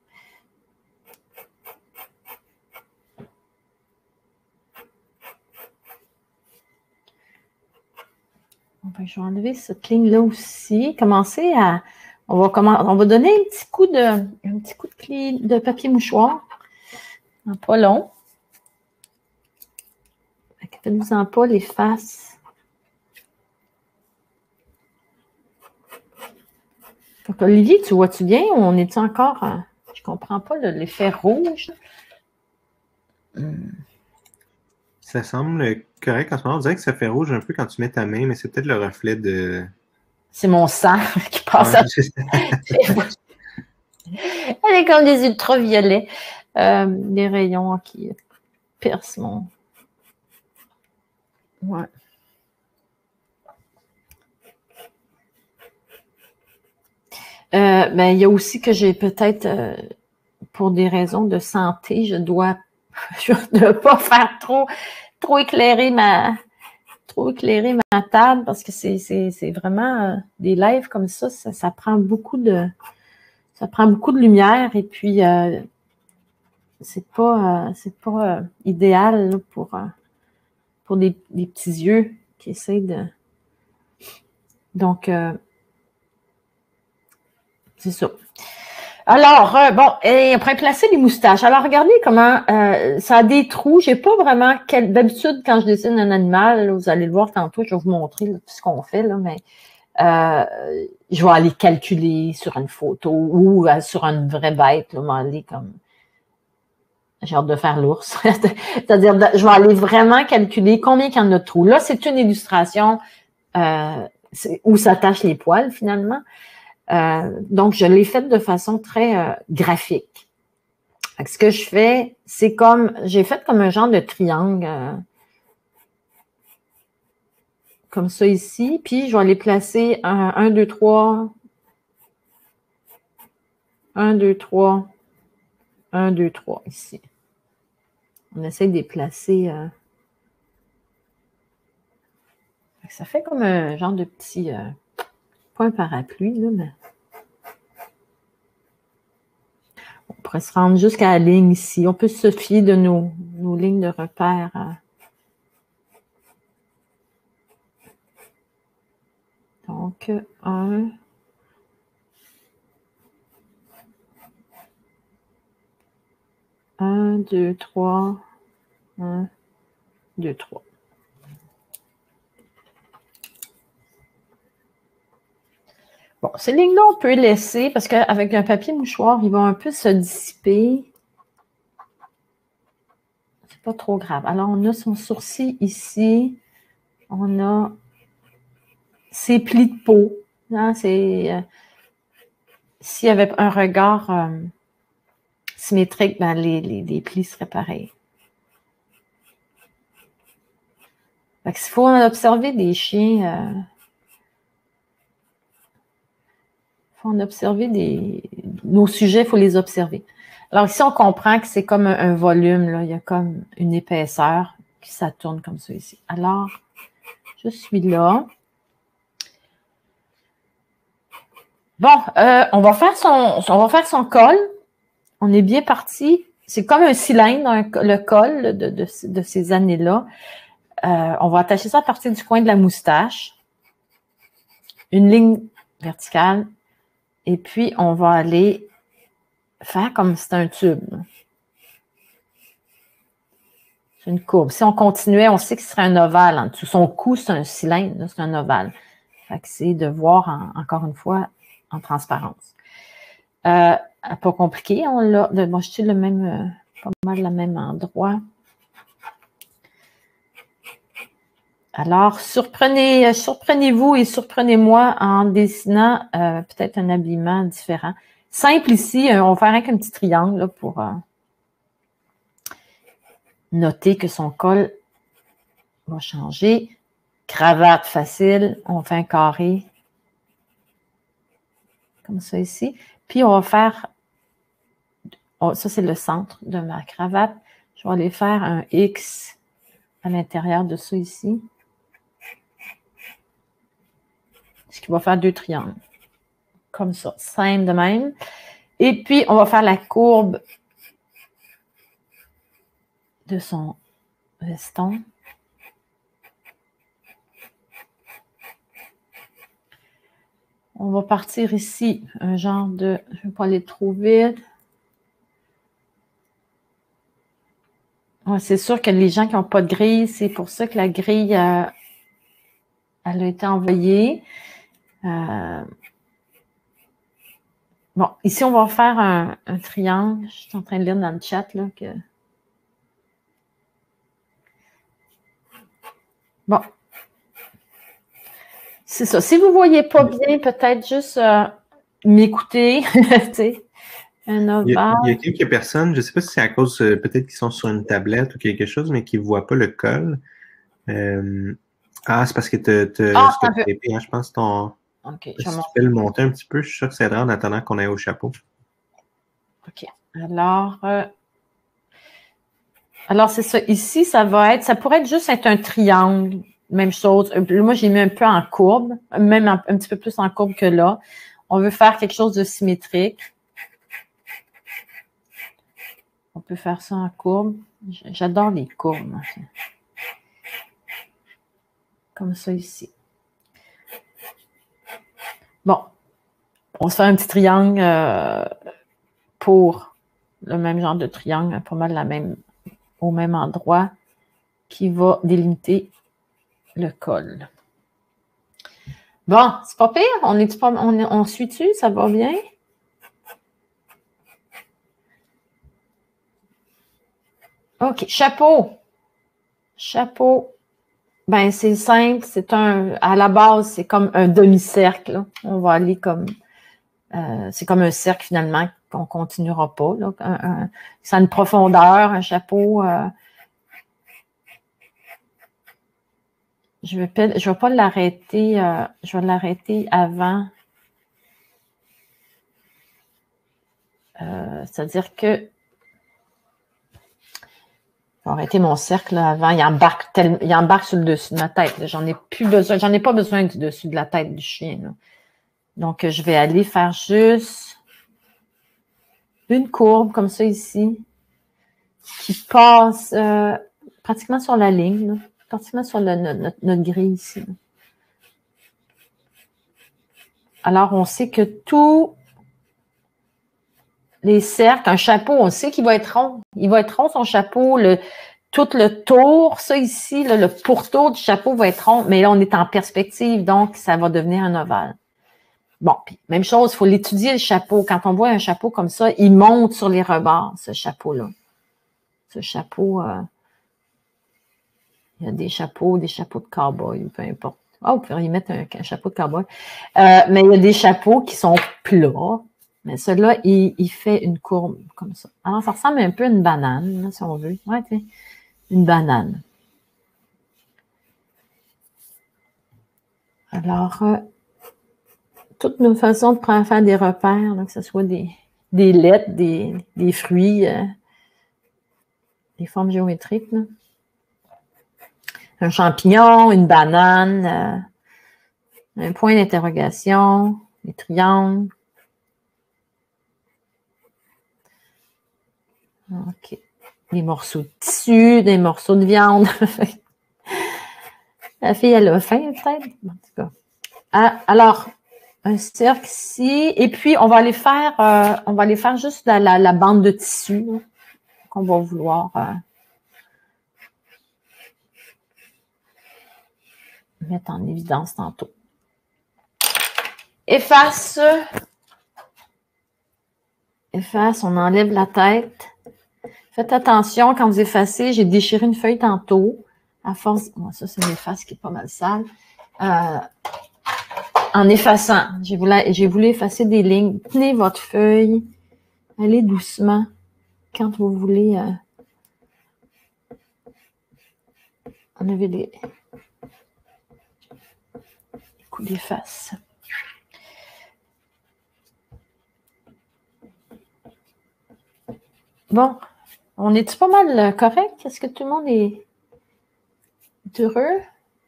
Ben, je vais enlever cette ligne-là aussi. On va donner un petit coup de papier mouchoir. Pas long. Faites-vous-en pas les faces. Donc, Olivier, tu vois-tu bien ou on est-tu encore... je comprends pas l'effet rouge. Ça semble correct en ce moment. On dirait que ça fait rouge un peu quand tu mets ta main, mais c'est peut-être le reflet de... C'est mon sang qui passe à... Elle est comme des ultraviolets. Les rayons qui percent mon... Ouais. Ben, il y a aussi que j'ai peut-être, pour des raisons de santé, je dois pas faire trop éclairer trop éclairer ma table parce que c'est vraiment des lives comme ça prend beaucoup de lumière et puis c'est pas idéal là, pour des petits yeux qui essayent de. Donc c'est ça. Alors, bon, et on pourrait placer les moustaches. Alors, regardez comment ça a des trous. J'ai pas vraiment d'habitude, quand je dessine un animal, là, vous allez le voir tantôt, je vais vous montrer là, tout ce qu'on fait, là, mais je vais aller calculer sur une photo ou sur une vraie bête, là, aller comme. J'ai hâte de faire l'ours. C'est-à-dire, je vais aller vraiment calculer combien il y en a de trous. Là, c'est une illustration où s'attachent les poils, finalement. Donc, je l'ai faite de façon très graphique. Ce que je fais, c'est j'ai fait comme un genre de triangle, comme ça ici, puis je vais les placer 1, 2, 3, 1, 2, 3, 1, 2, 3, ici. On essaie de les placer. Ça fait comme un genre de petit, pas un parapluie, là, mais on pourrait se rendre jusqu'à la ligne ici. On peut se fier de nos lignes de repère. Donc, 1, 2, 3, 1, 2, 3. Bon, ces lignes-là, on peut les laisser parce qu'avec un papier mouchoir, ils vont un peu se dissiper. C'est pas trop grave. Alors, on a son sourcil ici. On a ses plis de peau. Hein, s'il y avait un regard symétrique, ben les plis seraient pareils. Fait que s'il faut observer des chiens, nos sujets, il faut les observer. Alors ici, on comprend que c'est comme un volume, là. Il y a comme une épaisseur qui ça tourne comme ça ici. Alors, je suis là. Bon, on va faire son col. On est bien parti. C'est comme un cylindre, le col de ces années-là. On va attacher ça à partir du coin de la moustache. Une ligne verticale. Et puis, on va aller faire comme si c'était un tube. C'est une courbe. Si on continuait, on sait que ce serait un ovale en dessous. Son cou, c'est un cylindre, c'est un ovale. Fait que c'est de voir, encore une fois, en transparence. Pas compliqué. Moi, je suis pas mal le même endroit. Alors, surprenez-vous et surprenez-moi en dessinant peut-être un habillement différent. Simple ici, on va faire avec un petit triangle là, pour noter que son col va changer. Cravate facile, on fait un carré comme ça ici. Puis on va faire, ça c'est le centre de ma cravate. Je vais aller faire un X à l'intérieur de ça ici. Ce qui va faire 2 triangles. Comme ça, simple de même. Et puis, on va faire la courbe de son veston. On va partir ici, un genre de... Je ne vais pas aller trop vite. Ouais, c'est sûr que les gens qui n'ont pas de grille, c'est pour ça que la grille, elle a été envoyée. Bon, ici, on va faire un triangle. Je suis en train de lire dans le chat là, que... Bon. C'est ça. Si vous ne voyez pas bien, peut-être juste m'écouter. Un ovale. Il y a quelques personnes, je ne sais pas si c'est à cause, peut-être qu'ils sont sur une tablette ou quelque chose, mais qui ne voient pas le col. C'est parce que je pense ton... OK. Si tu peux le monter un petit peu, je suis sûr que ça aidera en attendant qu'on aille au chapeau. OK. Alors c'est ça. Ici, ça pourrait juste être un triangle. même chose. Moi, j'ai mis un peu en courbe, même un petit peu plus en courbe que là. On veut faire quelque chose de symétrique. On peut faire ça en courbe. J'adore les courbes. En fait. Comme ça ici. Bon. On se fait un petit triangle pour le même genre de triangle, pas mal au même endroit, qui va délimiter le col. Bon, c'est pas pire. On suit-tu? Ça va bien? OK. Chapeau. Chapeau. Ben, c'est simple. À la base, c'est comme un demi-cercle. On va aller comme, c'est comme un cercle finalement qu'on continuera pas. Là. Ça a une profondeur, un chapeau. Je vais pas l'arrêter. Je vais l'arrêter avant. C'est-à-dire que je vais arrêter mon cercle là, avant. Il embarque sur le dessus de ma tête. J'en ai plus besoin. J'en ai pas besoin du dessus de la tête du chien. Là. Donc, je vais aller faire juste une courbe comme ça ici, qui passe pratiquement sur la ligne, là, pratiquement sur notre grille ici. Là. Alors, on sait que tous les cercles, un chapeau, on sait qu'il va être rond. Il va être rond, son chapeau, tout le tour, ça ici, là, le pourtour du chapeau va être rond, mais là, on est en perspective, donc ça va devenir un ovale. Bon, puis même chose, il faut l'étudier, le chapeau. Quand on voit un chapeau comme ça, il monte sur les rebords, ce chapeau-là. Ce chapeau, il y a des chapeaux de cow-boy, peu importe. Ah, vous pourriez mettre un chapeau de cow-boy. Mais il y a des chapeaux qui sont plats. Mais celui-là, il fait une courbe comme ça. Alors, ça ressemble un peu à une banane, là, si on veut. Ouais, tu sais, une banane. Alors, toutes nos façons de faire des repères, là, que ce soit des lettres, des fruits, des formes géométriques. Là. Un champignon, une banane, un point d'interrogation, des triangles. OK. Des morceaux de tissu, des morceaux de viande. La fille, elle a faim, peut-être. En tout cas. Alors, un cercle ici. Et puis, on va aller faire juste la bande de tissu qu'on va vouloir mettre en évidence tantôt. Efface. Efface, on enlève la tête. Faites attention, quand vous effacez, j'ai déchiré une feuille tantôt. À force, bon, ça c'est une efface qui est pas mal sale. En effaçant, j'ai voulu effacer des lignes. Tenez votre feuille. Allez doucement quand vous voulez enlever les coups d'efface. Bon, on est-tu pas mal correct? Est-ce que tout le monde est heureux?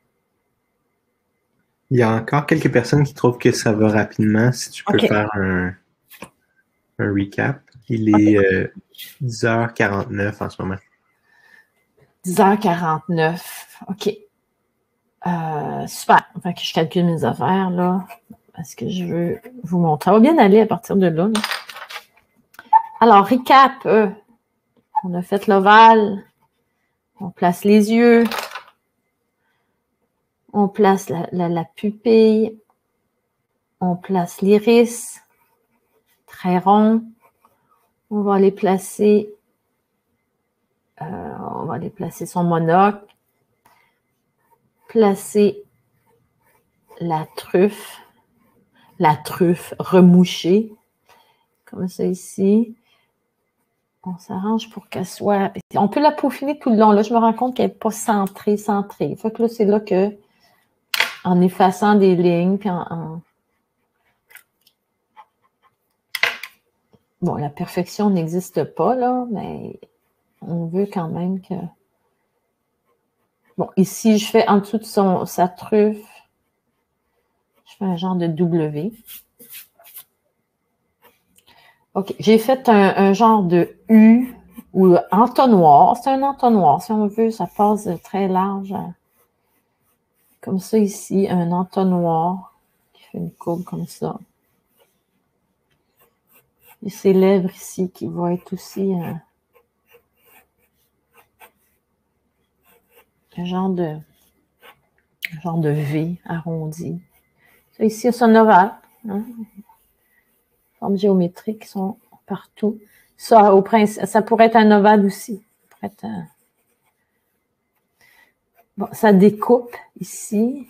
Il y a encore quelques personnes qui trouvent que ça va rapidement. Si tu peux faire un recap. Il est 10h49 en ce moment. 10h49. OK. Super. Fait que je calcule mes affaires, là, parce que je veux vous montrer. Ça va bien aller à partir de là. Là. Alors, recap. On a fait l'ovale. On place les yeux. On place la pupille. On place l'iris. Très rond. On va aller placer son monocle. Placer la truffe remouchée, comme ça ici. On s'arrange pour qu'elle soit... On peut la peaufiner tout le long. Là, je me rends compte qu'elle n'est pas centrée. Fait que là, c'est là que, en effaçant des lignes, puis Bon, la perfection n'existe pas, là, mais on veut quand même que Bon, ici, je fais en dessous de sa truffe, je fais un genre de W. OK, j'ai fait un genre de U ou entonnoir. C'est un entonnoir, si on veut, ça passe très large. Comme ça ici, un entonnoir qui fait une courbe comme ça. Et ses lèvres ici qui vont être aussi un genre de V arrondi. Ça ici, c'est un ovale. Hein? Formes géométriques qui sont partout. Ça, ça pourrait être un ovale aussi. Ça pourrait être bon, ça découpe ici.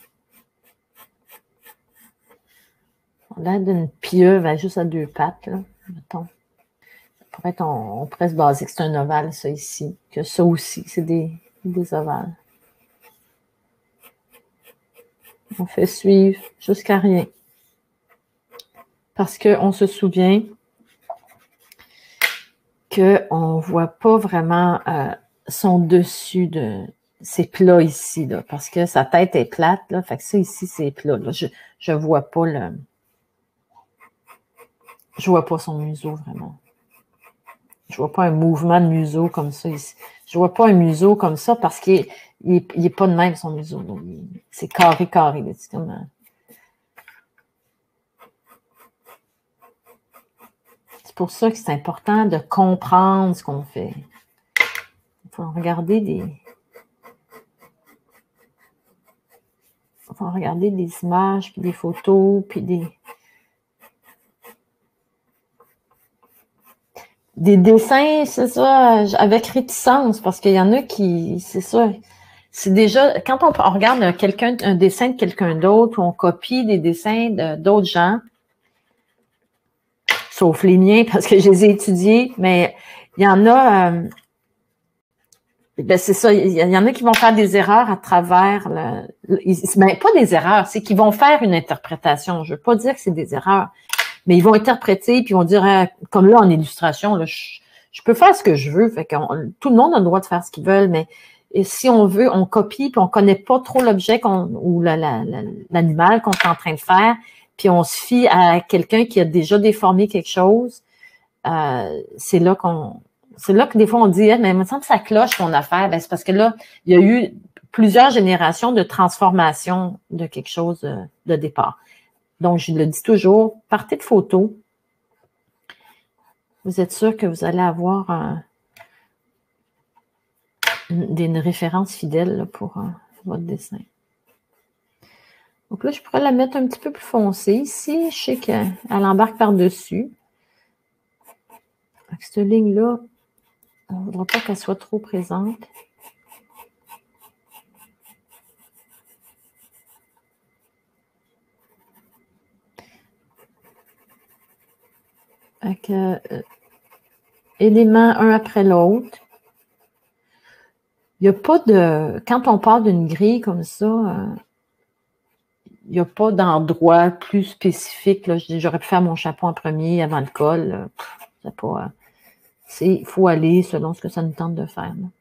On a l'air d'une pieuvre juste à deux pattes, là, mettons. Ça pourrait être, on pourrait se baser que c'est un ovale, ça ici. Que ça aussi, c'est des ovales. On fait suivre jusqu'à rien. Parce qu'on se souvient qu'on ne voit pas vraiment son dessus de ces plats ici, là, parce que sa tête est plate, là, fait que ça ici, c'est plat. Là. Je vois pas je vois pas son museau vraiment. Je vois pas un mouvement de museau comme ça ici. Je vois pas un museau comme ça parce qu'il est pas de même son museau. C'est carré. C'est comme c'est pour ça que c'est important de comprendre ce qu'on fait. Il faut regarder des images, puis des photos, puis des dessins, c'est ça, avec réticence, parce qu'il y en a qui, c'est ça, c'est déjà, quand on regarde un dessin de quelqu'un d'autre, ou on copie des dessins d'autres gens, sauf les miens, parce que je les ai étudiés, mais il y en a, ben c'est ça, il y en a qui vont faire des erreurs à travers, ben pas des erreurs, c'est qu'ils vont faire une interprétation. Je veux pas dire que c'est des erreurs, mais ils vont interpréter, puis ils vont dire, comme là, en illustration, là, je peux faire ce que je veux, fait que tout le monde a le droit de faire ce qu'ils veulent, mais si on veut, on copie, puis on connaît pas trop l'objet ou l'animal qu'on est en train de faire, puis on se fie à quelqu'un qui a déjà déformé quelque chose, c'est là que des fois on dit, mais il me semble que ça cloche ton affaire. Ben, c'est parce que là, il y a eu plusieurs générations de transformation de quelque chose de départ. Donc, je le dis toujours, partez de photos. Vous êtes sûr que vous allez avoir une référence fidèle là, pour votre dessin. Donc là, je pourrais la mettre un petit peu plus foncée. Ici, je sais qu'elle embarque par-dessus. Cette ligne-là, on ne voudra pas qu'elle soit trop présente. Avec éléments un après l'autre. Il n'y a pas de... Quand on part d'une grille comme ça, il n'y a pas d'endroit plus spécifique. Là. J'aurais pu faire mon chapeau en premier avant le col. C'est pas... Il faut aller selon ce que ça nous tente de faire. Là.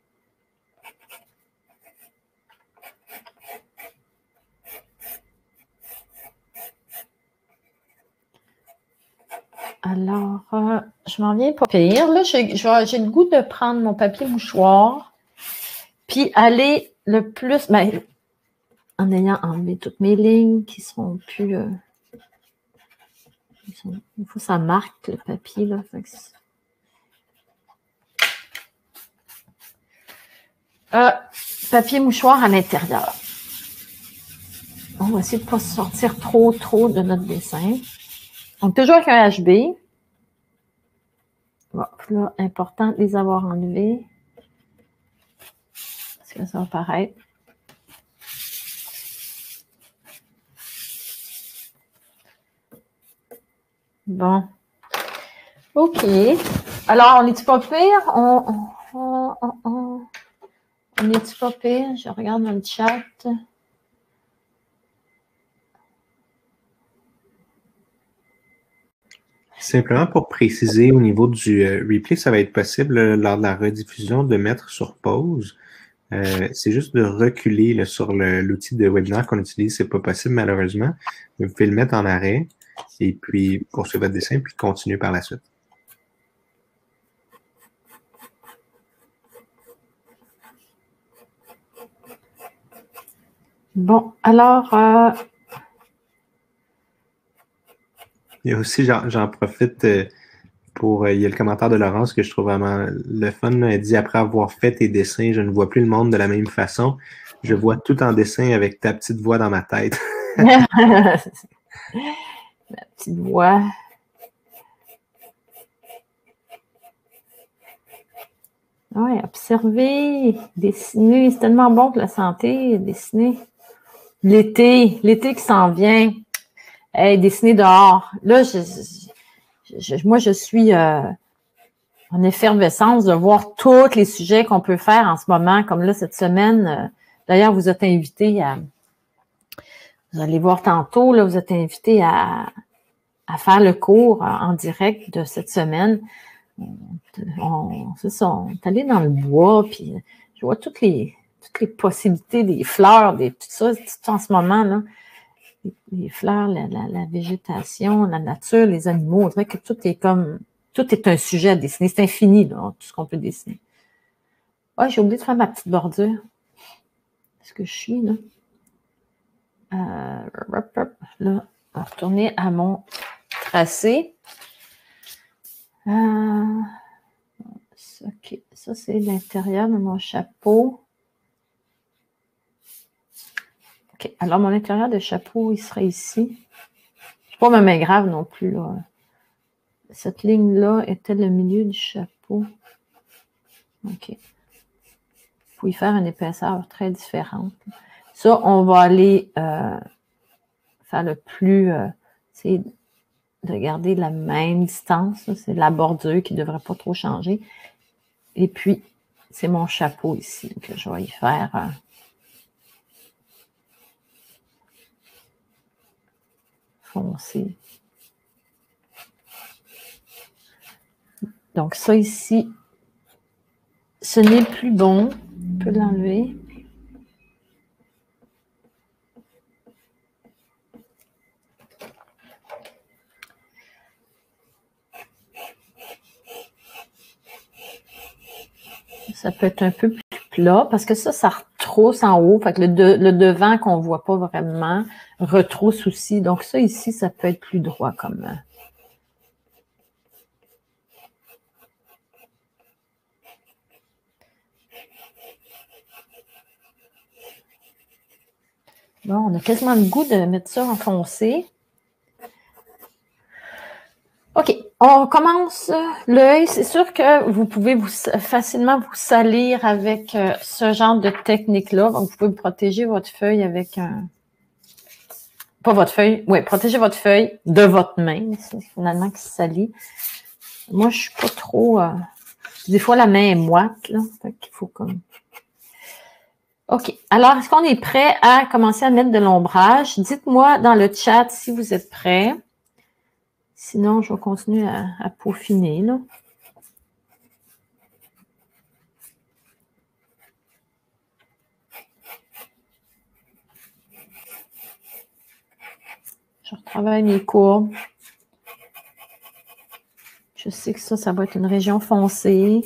Alors, je m'en viens pas pire. Là, j'ai le goût de prendre mon papier mouchoir puis aller le plus, ben, en ayant enlevé toutes mes lignes qui sont plus... il faut que ça marque le papier. Là, papier mouchoir à l'intérieur. On va essayer de ne pas sortir trop de notre dessin. Donc, toujours avec un HB. Bon, là, important de les avoir enlevés. Parce que ça va paraître. Bon. OK. Alors, on n'est-tu pas pire? On n'est-tu pas pire? Je regarde dans le chat. Simplement pour préciser au niveau du replay, ça va être possible lors de la rediffusion de mettre sur pause. c'est juste de reculer là, sur l'outil de webinaire qu'on utilise. C'est pas possible, malheureusement. Vous pouvez le mettre en arrêt et puis poursuivre votre dessin, puis continuer par la suite. Bon, alors... Il y a aussi, j'en profite pour... il y a le commentaire de Laurence que je trouve vraiment le fun. Là. Elle dit, après avoir fait tes dessins, je ne vois plus le monde de la même façon. Je vois tout en dessin avec ta petite voix dans ma tête. Ma petite voix. Oui, observer, dessiner, c'est tellement bon pour la santé, dessiner. L'été qui s'en vient, hey, dessiner dehors. Là, moi, je suis en effervescence de voir tous les sujets qu'on peut faire en ce moment, comme là, cette semaine. D'ailleurs, vous êtes invités à... Vous allez voir tantôt, là, vous êtes invités à faire le cours en direct de cette semaine. C'est ça, on est allé dans le bois, puis je vois toutes les possibilités des fleurs, tout ça en ce moment, là. Les fleurs, la végétation, la nature, les animaux, on dirait que tout est un sujet à dessiner. C'est infini, là, tout ce qu'on peut dessiner. Ah, j'ai oublié de faire ma petite bordure. Est-ce que je suis, là? Là, on va retourner à mon tracé. OK, ça, c'est l'intérieur de mon chapeau. OK, alors mon intérieur de chapeau, il serait ici. Je ne pas ma main grave non plus, là. Cette ligne-là était le milieu du chapeau. OK. Vous pouvez faire une épaisseur très différente. Ça, on va aller faire le plus... c'est de garder la même distance. C'est la bordure qui ne devrait pas trop changer. Et puis, c'est mon chapeau ici que je vais y faire... foncé. Donc, ça ici, ce n'est plus bon. On peut l'enlever. Ça peut être un peu plus plat parce que ça retrousse en haut. Fait que le devant qu'on ne voit pas vraiment retrousse aussi. Donc, ça ici, ça peut être plus droit comme... Bon, on a quasiment le goût de mettre ça en foncé. OK, on commence l'œil. C'est sûr que vous pouvez facilement vous salir avec ce genre de technique-là. Donc, vous pouvez protéger votre feuille avec un... Pas votre feuille, oui, protéger votre feuille de votre main. C'est finalement qui se salit. Moi, je suis pas trop... des fois, la main est moite, là. Fait qu'il faut comme... OK. Alors, est-ce qu'on est prêt à commencer à mettre de l'ombrage? Dites-moi dans le chat si vous êtes prêts. Sinon, je vais continuer à peaufiner, là. Je retravaille mes courbes. Je sais que ça va être une région foncée.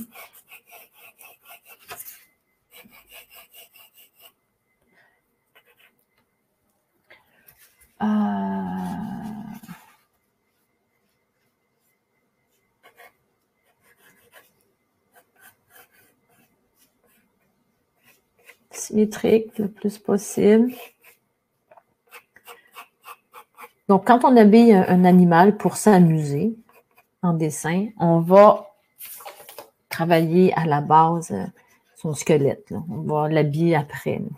Symétrique le plus possible. Donc, quand on habille un animal pour s'amuser en dessin, on va travailler à la base son squelette, là. On va l'habiller après, là.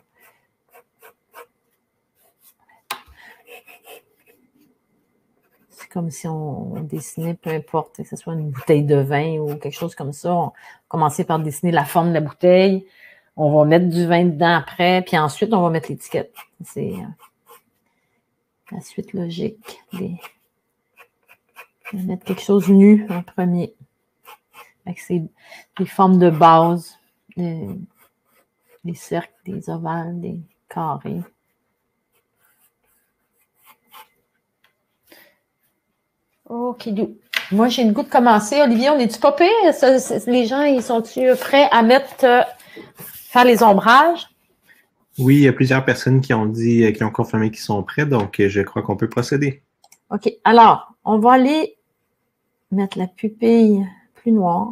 C'est comme si on dessinait, peu importe, que ce soit une bouteille de vin ou quelque chose comme ça. On commençait par dessiner la forme de la bouteille. On va mettre du vin dedans après, puis ensuite, on va mettre l'étiquette. C'est la suite logique. On va mettre quelque chose nu en premier. Avec des formes de base, des des cercles, des ovales, des carrés. OK. Moi, j'ai le goût de commencer. Olivier, on est-tu pas pire? Les gens, ils sont-tu prêts à faire les ombrages? Oui, il y a plusieurs personnes qui ont dit, qui ont confirmé qu'ils sont prêts, donc je crois qu'on peut procéder. OK. Alors, on va aller mettre la pupille plus noire.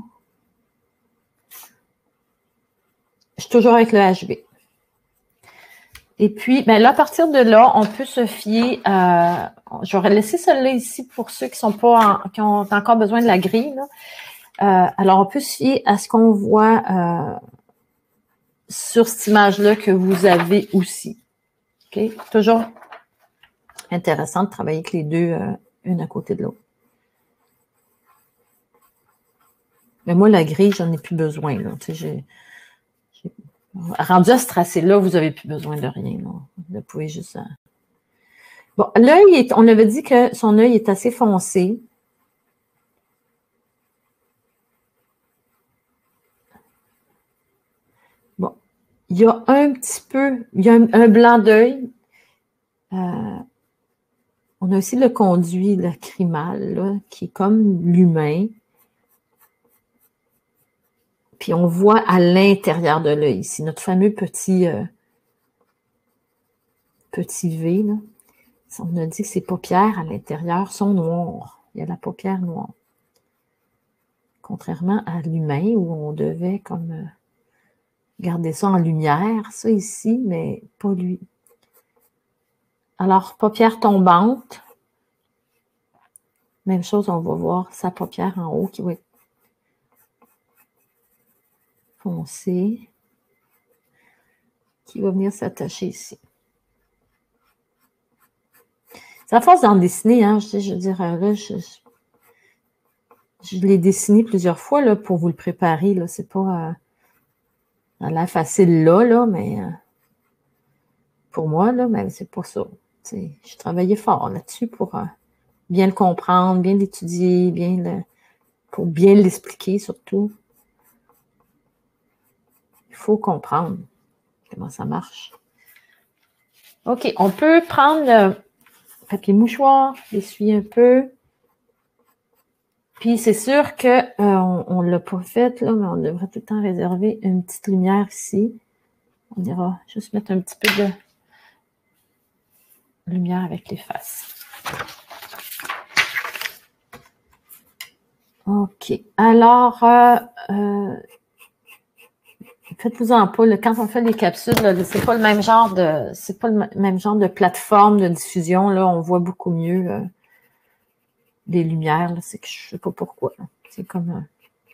Je suis toujours avec le HB. Et puis, ben là, à partir de là, on peut se fier. J'aurais laissé celle-là ici pour ceux qui qui ont encore besoin de la grille. Alors, on peut se fier à ce qu'on voit sur cette image-là que vous avez aussi. OK? Toujours intéressant de travailler avec les deux, une à côté de l'autre. Mais moi, la grille, j'en ai plus besoin. Là. Tu sais, rendu à ce tracé-là, vous n'avez plus besoin de rien. Là. Vous pouvez juste... Bon, l'œil, on avait dit que son œil est assez foncé. Bon, il y a un petit peu, il y a un blanc d'œil. On a aussi le conduit lacrymal, là, qui est comme l'humain. Puis on voit à l'intérieur de l'œil ici, notre fameux petit V. Là. On a dit que ses paupières à l'intérieur sont noires. Il y a la paupière noire. Contrairement à l'humain où on devait comme garder ça en lumière, ça ici, mais pas lui. Alors, paupière tombante. Même chose, on va voir sa paupière en haut qui va être foncée, qui va venir s'attacher ici. C'est à force d'en dessiner, hein, je veux dire, là, je l'ai dessiné plusieurs fois là, pour vous le préparer. Là, c'est pas ça a l'air facile là, mais pour moi, là, mais c'est pas ça. J'ai travaillé fort là-dessus pour bien le comprendre, bien l'étudier, pour bien l'expliquer surtout. Il faut comprendre comment ça marche. OK, on peut prendre le papier mouchoir, l'essuyer un peu. Puis c'est sûr qu'on ne l'a pas fait, là, mais on devrait tout le temps réserver une petite lumière ici. On ira juste mettre un petit peu de lumière avec les faces. OK. Alors, faites-vous-en pas. Là, quand on fait les capsules, c'est pas le même genre de plateforme de diffusion. Là, on voit beaucoup mieux les lumières. C'est que je sais pas pourquoi. C'est comme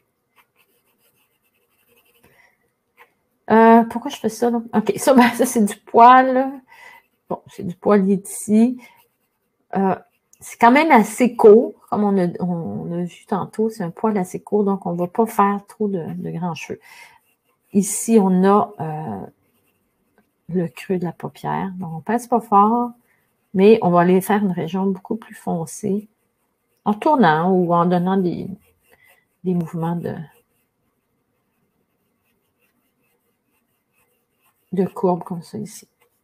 pourquoi je fais ça? Là? OK, ça, c'est du poil. Bon, c'est du poil ici. C'est quand même assez court, comme on a vu tantôt. C'est un poil assez court, donc on ne va pas faire trop de grands cheveux. Ici, on a le creux de la paupière. Donc, on pèse pas fort, mais on va aller faire une région beaucoup plus foncée en tournant ou en donnant des mouvements de courbe comme ça ici.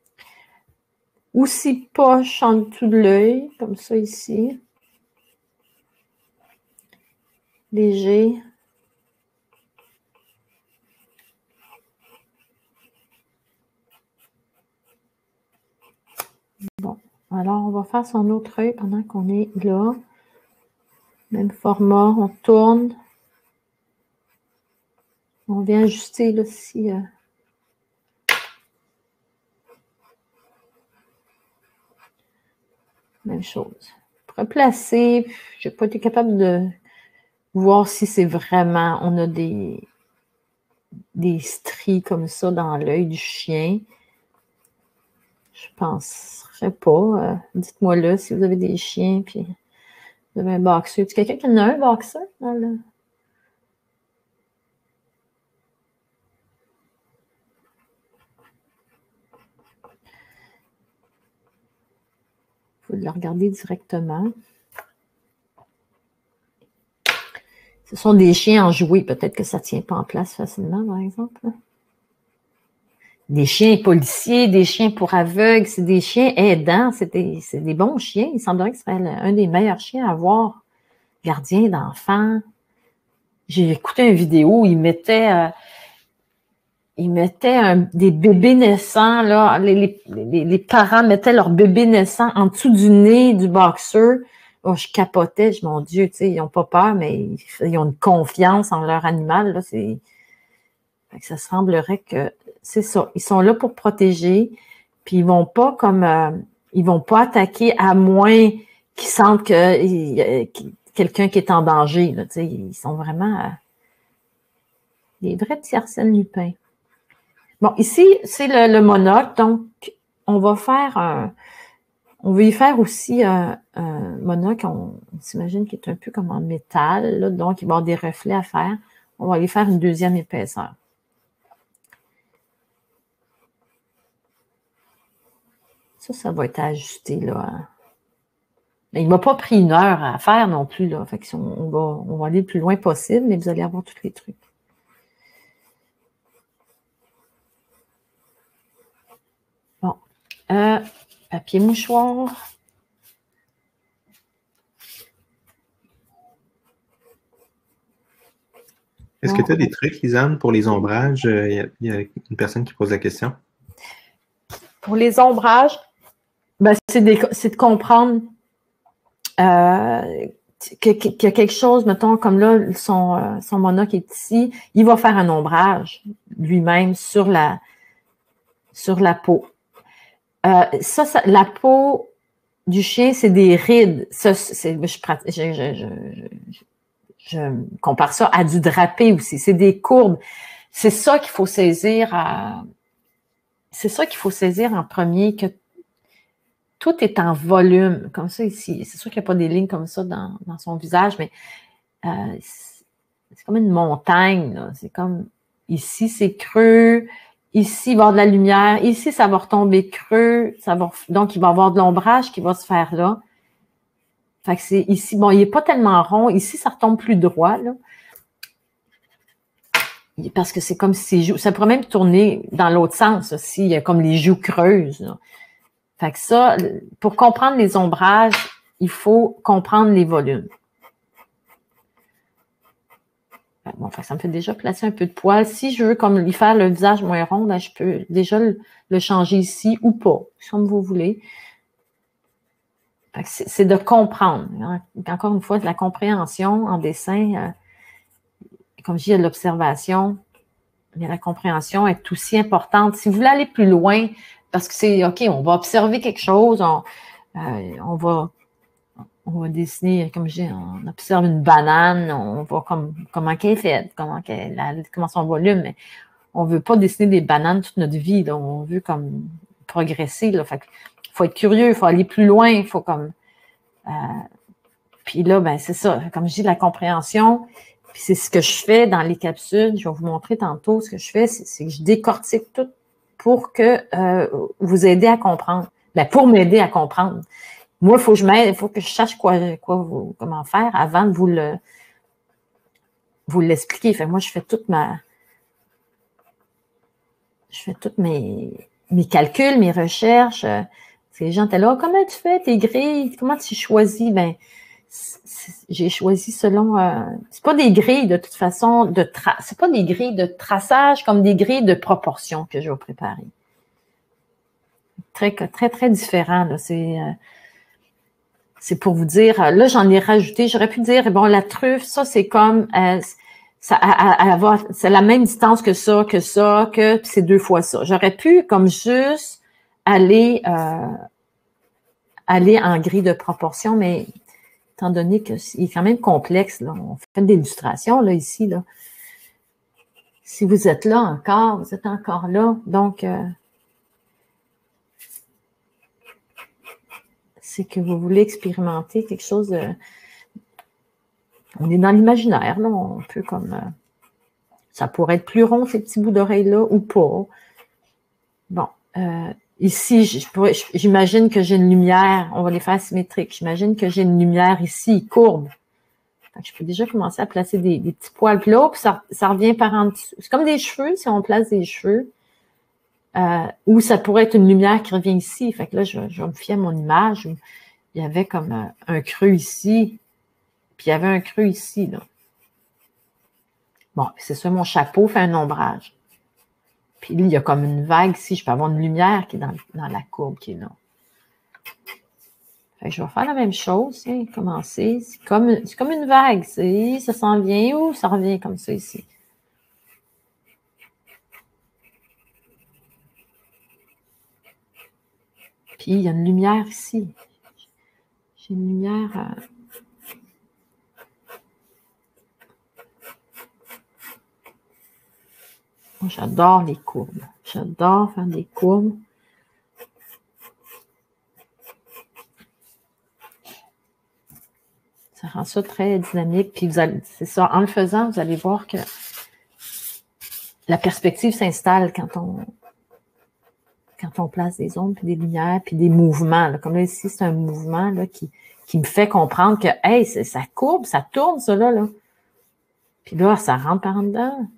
Aussi poche en dessous de l'œil, comme ça ici. Léger. Bon, alors on va faire son autre œil pendant qu'on est là. Même format, on tourne. On vient ajuster là si... Même chose. Pour replacer, je n'ai pas été capable de voir si c'est vraiment... On a des stries comme ça dans l'œil du chien. Je ne penserais pas. Dites-moi là si vous avez des chiens, puis vous avez un boxeur. Est-ce quelqu'un qui en a un boxeur dans le... Il faut le regarder directement. Ce sont des chiens enjoués. Peut-être que ça ne tient pas en place facilement, par exemple. des chiens policiers, des chiens pour aveugles, c'est des chiens aidants, c'est des bons chiens. Il semblerait que ce serait un des meilleurs chiens à avoir, gardien d'enfants. J'ai écouté une vidéo où il mettait des bébés naissants, là, les parents mettaient leurs bébés naissants en dessous du nez du boxeur. Oh, je capotais, mon Dieu, tu sais, ils n'ont pas peur, mais ils ont une confiance en leur animal, là, ça semblerait que c'est ça. Ils sont là pour protéger, puis ils vont pas ils vont pas attaquer à moins qu'ils sentent que quelqu'un qui est en danger, là, tu sais, ils sont vraiment des vrais petits Arsène Lupin. Bon, ici, c'est le monocle, donc on va y faire aussi un monocle, on s'imagine qu'il est un peu comme en métal, là, donc il va y avoir des reflets à faire. On va aller faire une deuxième épaisseur. Ça va être ajusté, là. Mais il ne m'a pas pris 1 heure à faire non plus, là. Fait que on va aller le plus loin possible, mais vous allez avoir tous les trucs. Bon. Papier mouchoir. Est-ce que tu as des trucs, Lisanne, pour les ombrages? Il y a une personne qui pose la question. Pour les ombrages, ben, c'est de comprendre qu'il y a quelque chose, mettons, comme là, son monocle est ici, il va faire un ombrage lui-même sur la peau. La peau du chien, c'est des rides. Ça, je compare ça à du drapé aussi. C'est des courbes. C'est ça qu'il faut saisir en premier, que tout est en volume, comme ça ici. C'est sûr qu'il n'y a pas des lignes comme ça dans son visage, mais c'est comme une montagne. C'est comme ici, c'est creux. Ici, il va y avoir de la lumière. Ici, ça va retomber creux. Donc, il va y avoir de l'ombrage qui va se faire là. Fait que c'est ici, bon, il n'est pas tellement rond. Ici, ça retombe plus droit, là. Parce que c'est comme si ses joues, ça pourrait même tourner dans l'autre sens aussi. Il y a comme les joues creuses, là. Fait que ça, pour comprendre les ombrages, il faut comprendre les volumes. Bon, ça me fait déjà placer un peu de poil. Si je veux comme lui faire le visage moins rond, ben, je peux déjà le changer ici ou pas, comme vous voulez. C'est de comprendre. Encore une fois, de la compréhension en dessin. Comme je dis, il y a de l'observation, mais la compréhension est aussi importante. Si vous voulez aller plus loin, parce que c'est OK, on va observer quelque chose, on va dessiner, comme je dis, on observe une banane, on voit comment qu'elle est faite, comment son volume. Mais on ne veut pas dessiner des bananes toute notre vie, là. On veut comme progresser. Là. Fait qu'il faut être curieux, il faut aller plus loin, il faut comme. Puis là, ben c'est ça. Comme je dis, la compréhension. Puis c'est ce que je fais dans les capsules. Je vais vous montrer tantôt ce que je fais, c'est que je décortique tout pour que vous aider à comprendre. Ben, pour m'aider à comprendre. Moi, il faut que je sache comment faire avant de vous l'expliquer. Fait moi, je fais mes calculs, mes recherches. Les gens étaient là, comment tu fais tes grilles? Comment tu choisis? Ben, j'ai choisi selon. C'est pas des grilles de toute façon c'est pas des grilles de traçage comme des grilles de proportion que je vais préparer. Très, très, très différent. Là. C'est pour vous dire. Là, j'en ai rajouté. J'aurais pu dire, bon, la truffe, ça, c'est comme c'est la même distance que ça, puis c'est 2 fois ça. J'aurais pu comme juste aller en grille de proportion, mais étant donné qu'il est quand même complexe, là, on fait des illustrations là, ici. Là. Si vous êtes là encore, vous êtes encore là. Donc, c'est que vous voulez expérimenter quelque chose de... On est dans l'imaginaire, là. On peut comme... ça pourrait être plus rond, ces petits bouts d'oreilles-là, ou pas. Bon. Ici, j'imagine que j'ai une lumière. On va les faire symétriques. J'imagine que j'ai une lumière ici, courbe. Je peux déjà commencer à placer des petits poils. Puis là, ça revient par en dessous. C'est comme des cheveux, si on place des cheveux. Ou ça pourrait être une lumière qui revient ici. Fait que là, je vais me fier à mon image. Il y avait comme un creux ici, puis il y avait un creux ici, là. Bon, c'est ça, mon chapeau fait un ombrage. Puis là, il y a comme une vague ici. Je peux avoir une lumière qui est dans la courbe qui est là. Fait que je vais faire la même chose, hein, commencer. C'est comme une vague. Ça s'en vient ou ça revient comme ça ici. Puis il y a une lumière ici. J'ai une lumière. Moi, j'adore les courbes. J'adore faire des courbes. Ça rend ça très dynamique. Puis c'est ça, en le faisant, vous allez voir que la perspective s'installe quand on place des ombres, puis des lumières, puis des mouvements. Là. Comme là, ici, c'est un mouvement là, qui me fait comprendre que, hey, ça courbe, ça tourne, ça là. Puis là, ça rentre par en dedans.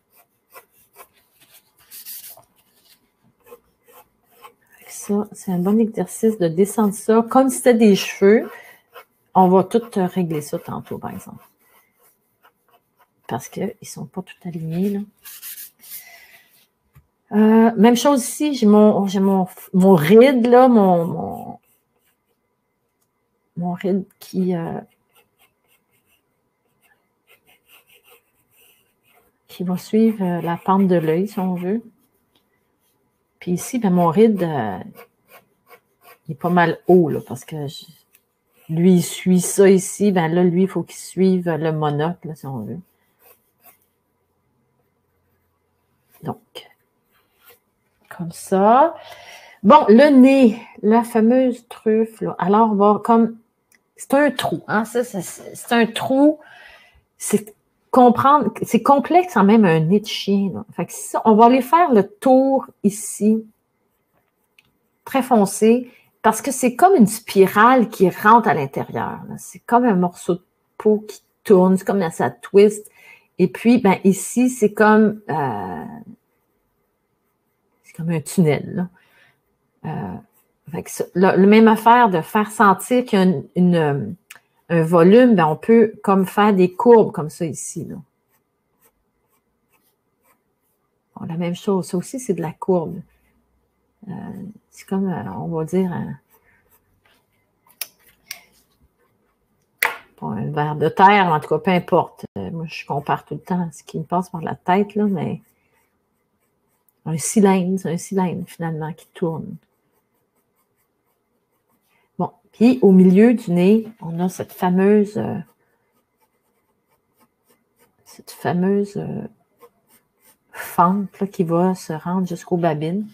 Ça, c'est un bon exercice de descendre ça comme si c'était des cheveux. On va tout régler ça tantôt, par exemple. Parce qu'ils ne sont pas tout alignés, là. Même chose ici, j'ai mon ride, là, mon ride qui va suivre la pente de l'œil, si on veut. Puis ici, ben, mon ride, il est pas mal haut, là, parce que lui, il suit ça ici. Ben là, lui, il faut qu'il suive le monocle, là, si on veut. Donc, comme ça. Bon, le nez, la fameuse truffe, là. Alors, on va comme... C'est un trou, hein? Ça, c'est un trou. C'est comprendre... C'est complexe quand même, un nez de chien, là. Fait que ça, on va aller faire le tour ici, très foncé, parce que c'est comme une spirale qui rentre à l'intérieur. C'est comme un morceau de peau qui tourne, c'est comme ça twist. Et puis, ben ici, c'est comme un tunnel. La même affaire de faire sentir qu'il y a un volume, ben on peut comme faire des courbes comme ça ici. Là. Bon, la même chose, ça aussi, c'est de la courbe. C'est comme, on va dire, un verre de terre, en tout cas, peu importe. Moi, je compare tout le temps à ce qui me passe par la tête, là, mais un cylindre, c'est un cylindre, finalement, qui tourne. Bon, puis au milieu du nez, on a cette fameuse fente là, qui va se rendre jusqu'aux babines.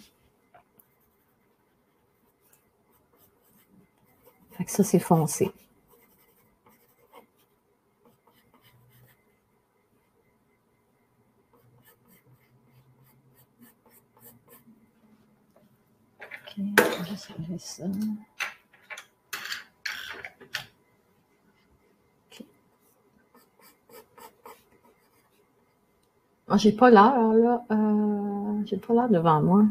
Fait que ça, c'est foncé. OK, je vais juste enlever ça. OK. Oh, j'ai pas l'heure, là. J'ai pas l'heure devant moi.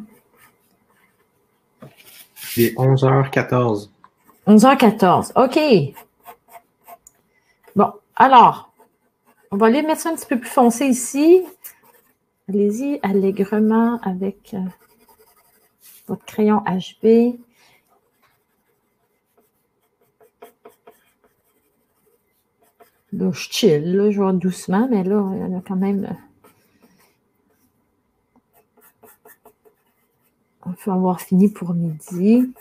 Il est 11h14. 11h14. OK. Bon, alors, on va aller mettre ça un petit peu plus foncé ici. Allez-y allègrement avec votre crayon HB. Là, je chill, là, je vais doucement, mais là, il y en a quand même... On peut avoir fini pour midi.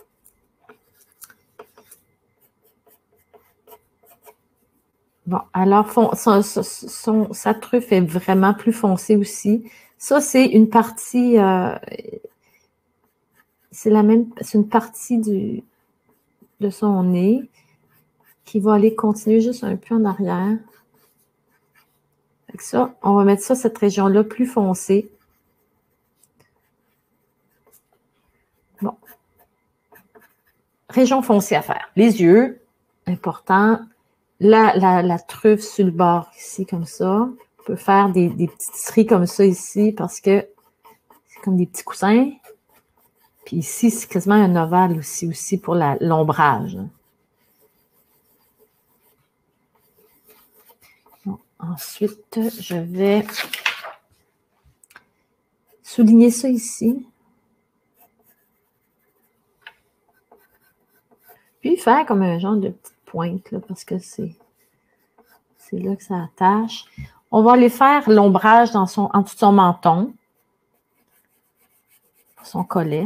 Bon, alors, sa truffe est vraiment plus foncée aussi. Ça, c'est une partie... c'est une partie de son nez qui va aller continuer juste un peu en arrière. Fait que ça, on va mettre ça, cette région-là, plus foncée. Bon. Région foncée à faire. Les yeux, important. La truffe sur le bord, ici, comme ça. On peut faire des petites stries comme ça ici, parce que c'est comme des petits coussins. Puis ici, c'est quasiment un ovale aussi pour l'ombrage. Bon, ensuite, je vais souligner ça ici. Puis faire comme un genre de petite pointe, là, parce que c'est là que ça attache. On va aller faire l'ombrage en dessous de son menton, son collet.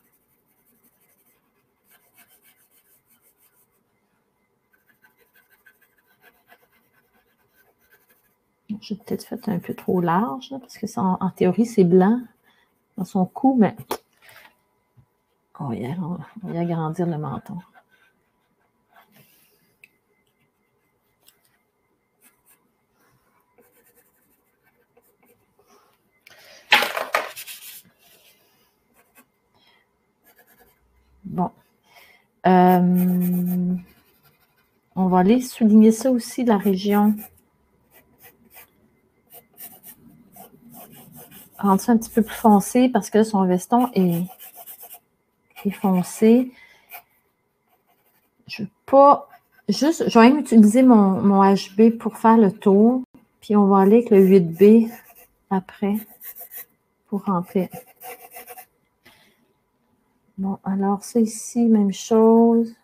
J'ai peut-être fait un peu trop large, là, parce que ça, en théorie, c'est blanc dans son cou, mais on va y agrandir le menton. Bon. On va aller souligner ça aussi, la région. Rendre ça un petit peu plus foncé parce que son veston est foncé. Je ne veux pas... Juste, je vais même utiliser mon HB pour faire le tour. Puis on va aller avec le 8B après pour remplir. Bon, alors ça ici, même chose.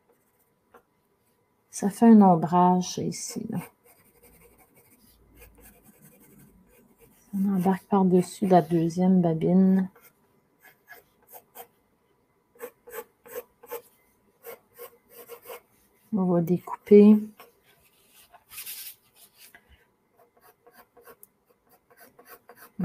Ça fait un ombrage, ça ici, là. On embarque par-dessus la deuxième babine. On va découper. Bon.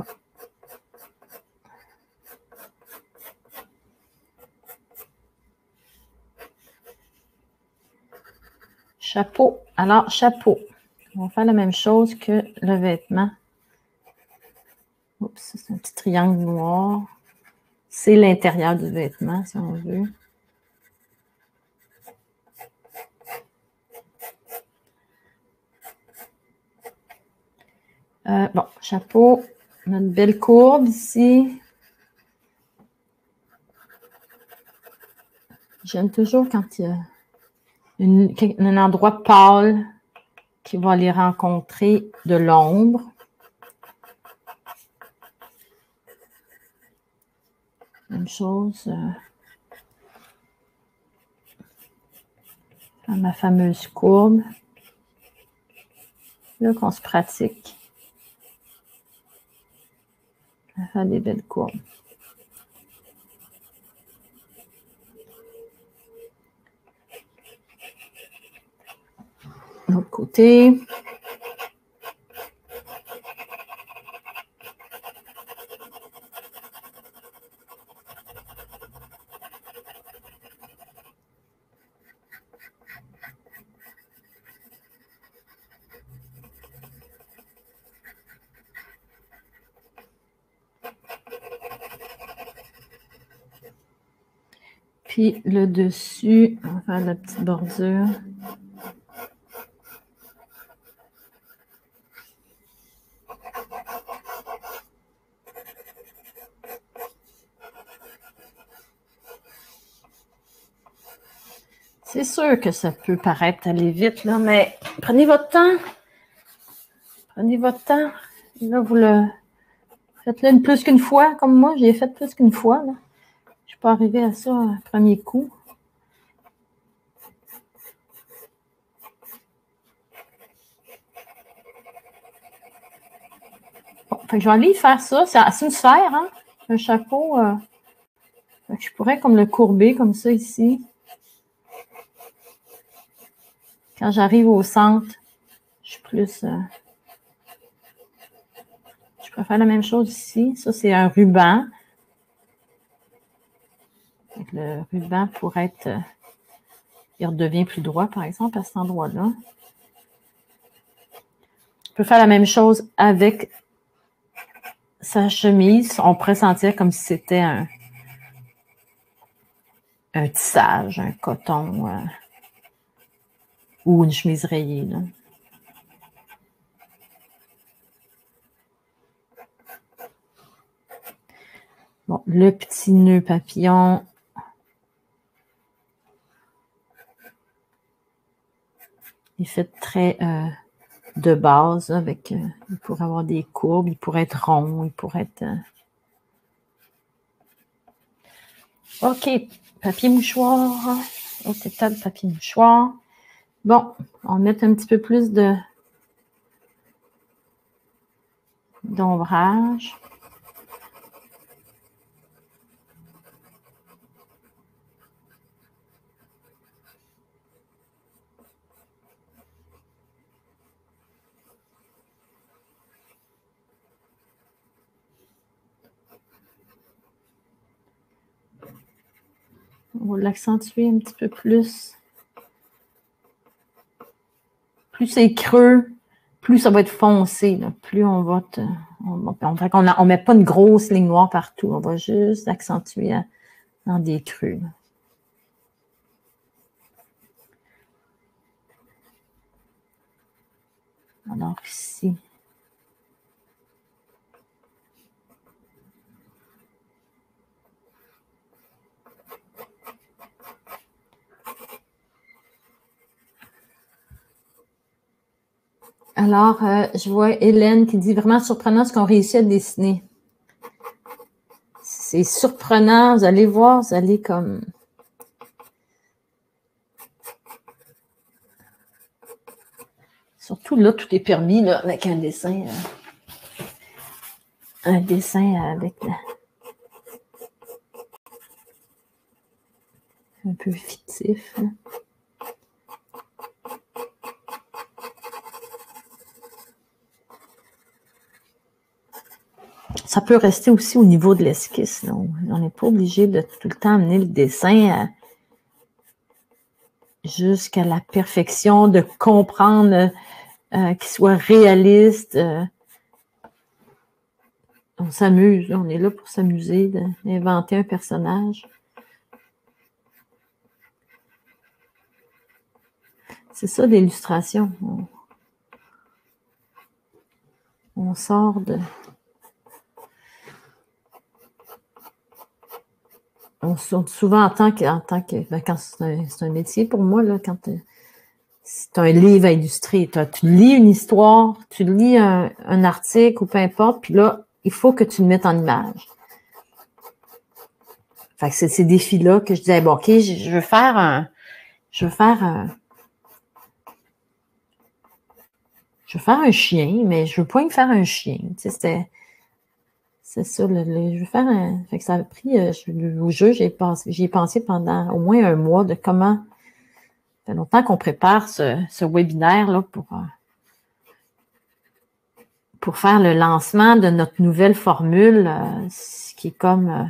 Chapeau. Alors, chapeau. On va faire la même chose que le vêtement. Oups, c'est un petit triangle noir. C'est l'intérieur du vêtement, si on veut. Bon, chapeau. Notre belle courbe ici. J'aime toujours quand il y a un endroit pâle qui va aller rencontrer de l'ombre. Même chose. Ma fameuse courbe. Là qu'on se pratique à faire des belles courbes. De l'autre côté. Puis le dessus, on va faire la petite bordure. C'est sûr que ça peut paraître aller vite, là, mais prenez votre temps. Prenez votre temps. Là, vous le faites-le plus qu'une fois, comme moi, j'ai fait plus qu'une fois. Là. Je suis pas arrivée à ça un premier coup. Bon, fait que je vais aller faire ça. C'est une sphère, hein? Un chapeau. Je pourrais comme le courber comme ça ici. Quand j'arrive au centre, je suis plus... je peux faire la même chose ici. Ça, c'est un ruban. Donc, le ruban pourrait être... il redevient plus droit, par exemple, à cet endroit-là. Je peux faire la même chose avec sa chemise. On pourrait sentir comme si c'était un tissage, un coton ou une chemise rayée. Là. le petit nœud papillon. Il est fait très de base, avec, il pourrait avoir des courbes, il pourrait être rond, il pourrait être... OK, papier mouchoir, autre étape de papier mouchoir. Bon, on va mettre un petit peu plus d'ombrage. On va l'accentuer un petit peu plus. Plus c'est creux, plus ça va être foncé. Là. Plus on va... on ne met pas une grosse ligne noire partout. On va juste accentuer dans des creux. Là. Alors ici... Alors, je vois Hélène qui dit vraiment surprenant ce qu'on réussit à dessiner. C'est surprenant, vous allez voir, vous allez comme... Surtout là, tout est permis là, avec un dessin avec un peu fictif. Là. Ça peut rester aussi au niveau de l'esquisse. On n'est pas obligé de tout le temps amener le dessin jusqu'à la perfection, de comprendre qu'il soit réaliste. On s'amuse, on est là pour s'amuser, d'inventer un personnage. C'est ça l'illustration. On sort de... Souvent, en tant que quand c'est un métier pour moi, là, quand tu as un livre à illustrer, tu lis une histoire, tu lis un article ou peu importe, puis là, il faut que tu le mettes en image. Fait que c'est ces défis-là que je disais, bon, OK, je veux faire un chien, mais je veux pas y faire un chien. Tu sais, c'est ça, je veux faire un... Fait que ça a pris, au jeu, j'y ai pensé pendant au moins un mois de comment... Ça fait longtemps qu'on prépare ce webinaire là, pour faire le lancement de notre nouvelle formule, ce qui est comme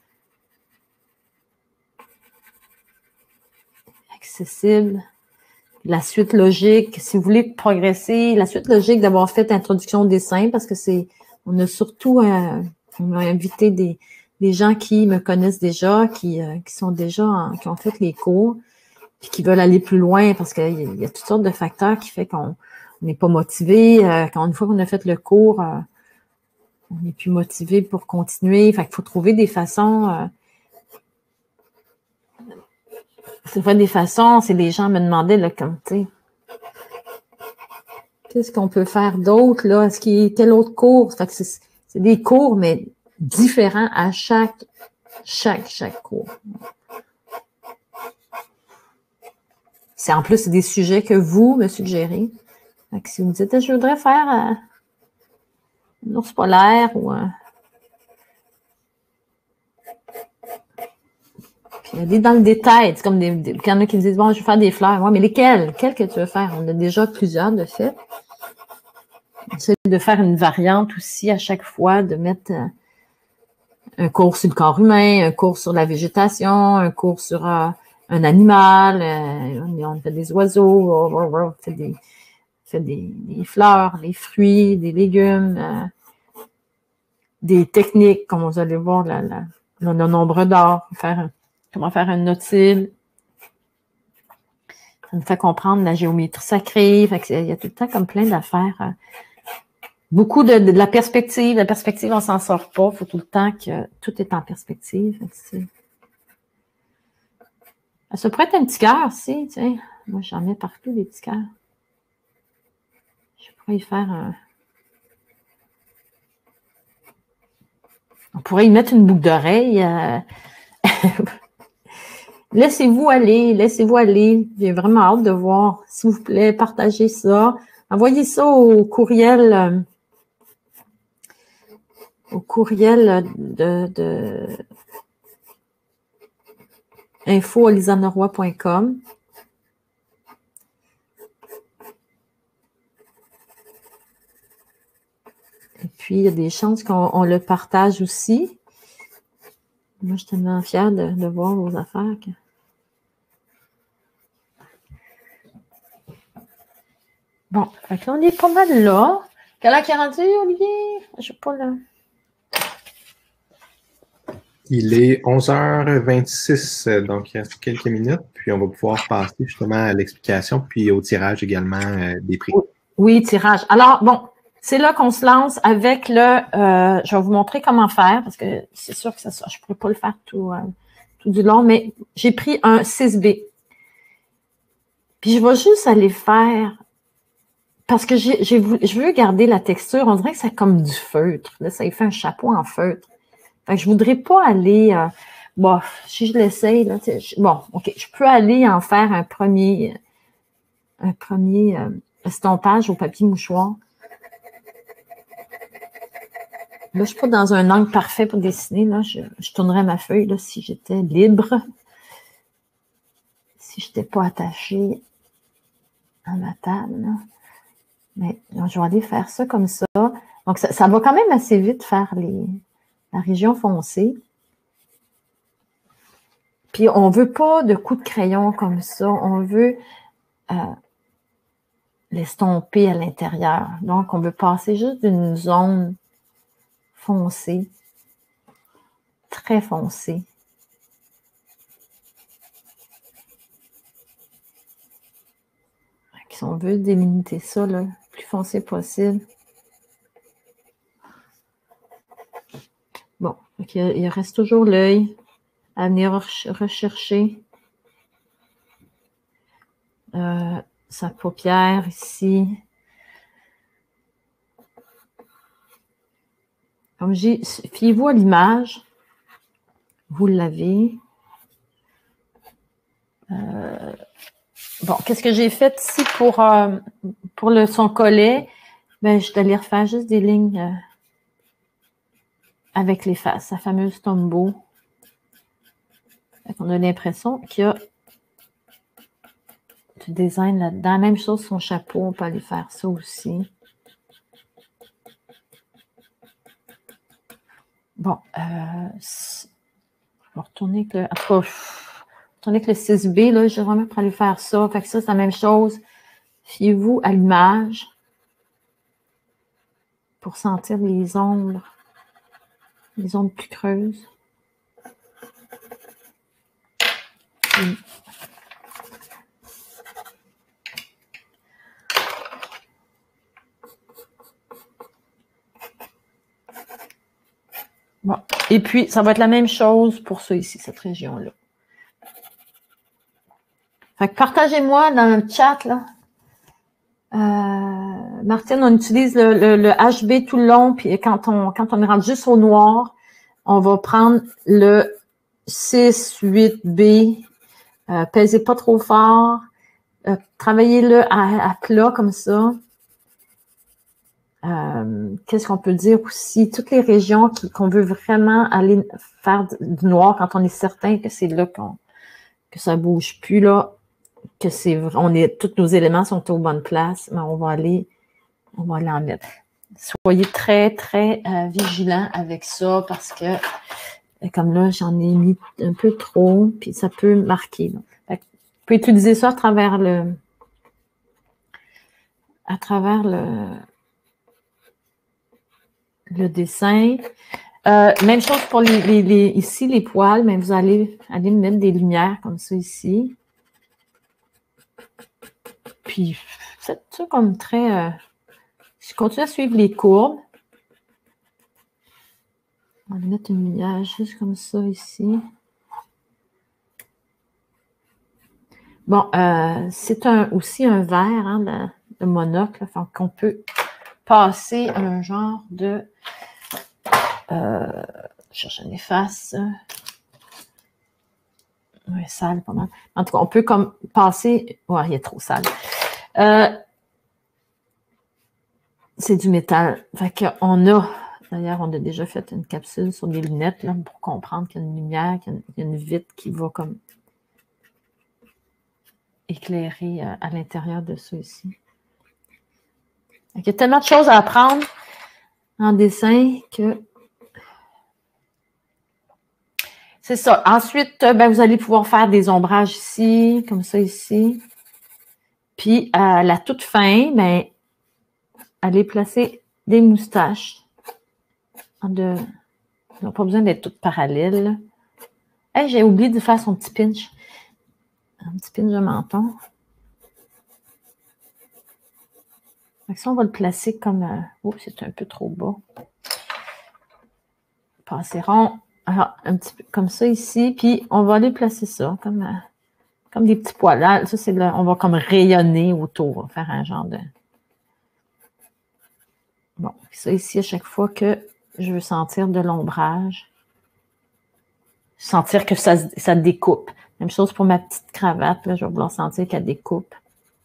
accessible. La suite logique, si vous voulez progresser, la suite logique d'avoir fait introduction au dessin, parce que on a surtout on a invité des gens qui me connaissent déjà, qui sont déjà, qui ont fait les cours, puis qui veulent aller plus loin, parce qu'il y a toutes sortes de facteurs qui fait qu'on n'est pas motivé. Quand une fois qu'on a fait le cours, on n'est plus motivé pour continuer. Fait qu'il faut trouver des façons. C'est des gens me demandaient, là, comme, tu sais, qu'est-ce qu'on peut faire d'autre, là? Est-ce qu'il y a quel autre cours? Fait que c'est des cours, mais différents à chaque cours. En plus, c'est des sujets que vous me suggérez. Fait que si vous me dites, je voudrais faire un ours polaire ou puis aller dans le détail. C'est comme il y en a qui me disent, bon, je veux faire des fleurs. Ouais, mais lesquelles? Quelles que tu veux faire? On a déjà plusieurs de fait. On essaie de faire une variante aussi à chaque fois, de mettre un cours sur le corps humain, un cours sur la végétation, un cours sur un animal, on fait des oiseaux, on fait des fleurs, des fruits, des légumes, des techniques, comme vous allez voir, le nombre d'or, comment faire un nautile. Ça nous fait comprendre la géométrie sacrée. Fait que il y a tout le temps comme plein d'affaires beaucoup de la perspective. La perspective, on s'en sort pas. Il faut tout le temps que tout est en perspective. Ça pourrait être un petit cœur, si, tu sais. Moi, j'en mets partout des petits cœurs. Je pourrais y faire un... On pourrait y mettre une boucle d'oreille. Laissez-vous aller, laissez-vous aller. J'ai vraiment hâte de voir. S'il vous plaît, partagez ça. Envoyez ça au courriel de info@lisanleroy.com. Et puis, il y a des chances qu'on le partage aussi. Moi, je suis tellement fière de voir vos affaires. Bon, fait que là, on est pas mal là. Quelle heure qu'il est rendu, Olivier? Je sais pas là. Il est 11h26, donc il reste quelques minutes, puis on va pouvoir passer justement à l'explication, puis au tirage également des prix. Oui, tirage. Alors, bon, c'est là qu'on se lance avec le... je vais vous montrer comment faire, parce que c'est sûr que je ne pourrais pas le faire tout du long, mais j'ai pris un 6B. Puis je vais juste aller faire... Parce que je veux garder la texture. On dirait que c'est comme du feutre. Là, ça fait un chapeau en feutre. Fait que je voudrais pas aller... bon, si je l'essaye, là, bon, OK, je peux aller en faire un premier estompage au papier mouchoir. Là, je suis pas dans un angle parfait pour dessiner. Là, je tournerais ma feuille là, si j'étais libre. Si je n'étais pas attachée à ma table. Là. Mais là, je vais aller faire ça comme ça. Donc, ça va quand même assez vite faire la région foncée. Puis, on ne veut pas de coups de crayon comme ça. On veut l'estomper à l'intérieur. Donc, on veut passer juste d'une zone foncée, très foncée. Si on veut délimiter ça, là, le plus foncé possible. Bon, il reste toujours l'œil à venir rechercher. Sa paupière ici. Comme j'ai, fiez-vous à l'image. Vous l'avez. Bon, qu'est-ce que j'ai fait ici pour son collet? Ben, je vais aller refaire juste des lignes avec les faces, sa fameuse tombeau. On a l'impression qu'il y a du design là-dedans. Même chose, son chapeau, on peut aller faire ça aussi. Bon, je vais retourner avec le 6B, là, je vais vraiment pour aller faire ça. Fait que ça, c'est la même chose. Fiez-vous à l'image pour sentir les ombres plus creuses. Bon. Et puis, ça va être la même chose pour ça ici, cette région-là. Fait que partagez-moi dans le chat, là. Martine, on utilise le HB tout le long, puis quand on est rendu juste au noir, on va prendre le 6-8B. Pèsez pas trop fort. Travaillez-le à plat comme ça. Qu'est-ce qu'on peut dire aussi? Toutes les régions qu'on veut vraiment aller faire du noir quand on est certain que c'est là que ça bouge plus, là, que tous nos éléments sont aux bonnes places, mais on va aller en mettre. Soyez très, très vigilants avec ça parce que, comme là, j'en ai mis un peu trop, puis ça peut marquer. Là. Fait que, vous pouvez utiliser ça à travers le dessin. Même chose pour ici, les poils, mais vous allez mettre des lumières comme ça ici. Puis, faites ça comme très Je continue à suivre les courbes. On va mettre une lumière juste comme ça ici. Bon, c'est aussi un verre, hein, le monocle, enfin, qu'on peut passer un genre de... je cherche un efface. Oui, sale, pas mal. En tout cas, on peut comme passer... Ouais, il est trop sale. C'est du métal. Fait qu'on a... D'ailleurs, on a déjà fait une capsule sur des lunettes là, pour comprendre qu'il y a une lumière, qu'il y a une vitre qui va comme éclairer à l'intérieur de ça ici. Il y a tellement de choses à apprendre en dessin que... C'est ça. Ensuite, ben, vous allez pouvoir faire des ombrages ici, comme ça ici. Puis, à la toute fin, ben, allez placer des moustaches. Ils n'ont pas besoin d'être toutes parallèles. Hey, j'ai oublié de faire son petit pinch. Un petit pinch de menton. Donc ça, on va le placer comme... Oups, c'est un peu trop bas. Passer rond. Alors, un petit peu comme ça ici. Puis, on va aller placer ça comme des petits poils. Là, ça, c'est on va comme rayonner autour. Faire un genre de... Bon, ça ici, à chaque fois que je veux sentir de l'ombrage, sentir que ça découpe. Même chose pour ma petite cravate. Là, je vais vouloir sentir qu'elle découpe.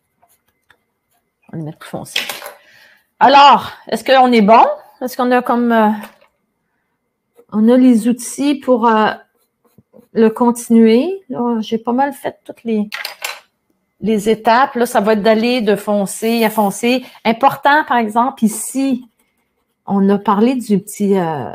Je vais le mettre plus foncé. Alors, est-ce qu'on est bon? Est-ce qu'on a comme... on a les outils pour le continuer. J'ai pas mal fait toutes les étapes. Là, ça va être d'aller de foncer à foncer. Important, par exemple, ici, on a parlé du petit...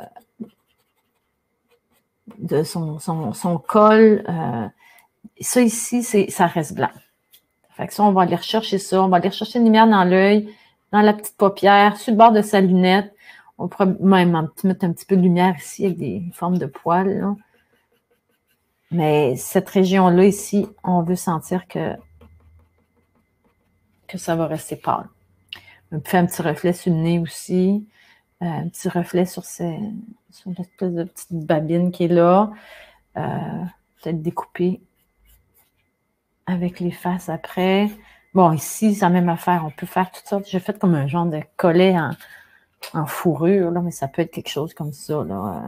de son col. Ça ici, ça reste blanc. Fait que ça, on va aller rechercher ça. On va aller rechercher une lumière dans l'œil, dans la petite paupière, sur le bord de sa lunette. On pourrait même mettre un petit peu de lumière ici avec des formes de poils. Là. Mais cette région-là ici, on veut sentir que ça va rester pâle. On peut faire un petit reflet sur le nez aussi. Un petit reflet sur l'espèce de petite babine qui est là. Peut-être découper avec les faces après. Bon, ici, c'est la même affaire. On peut faire toutes sortes. J'ai fait comme un genre de collet en fourrure, là, mais ça peut être quelque chose comme ça. Là.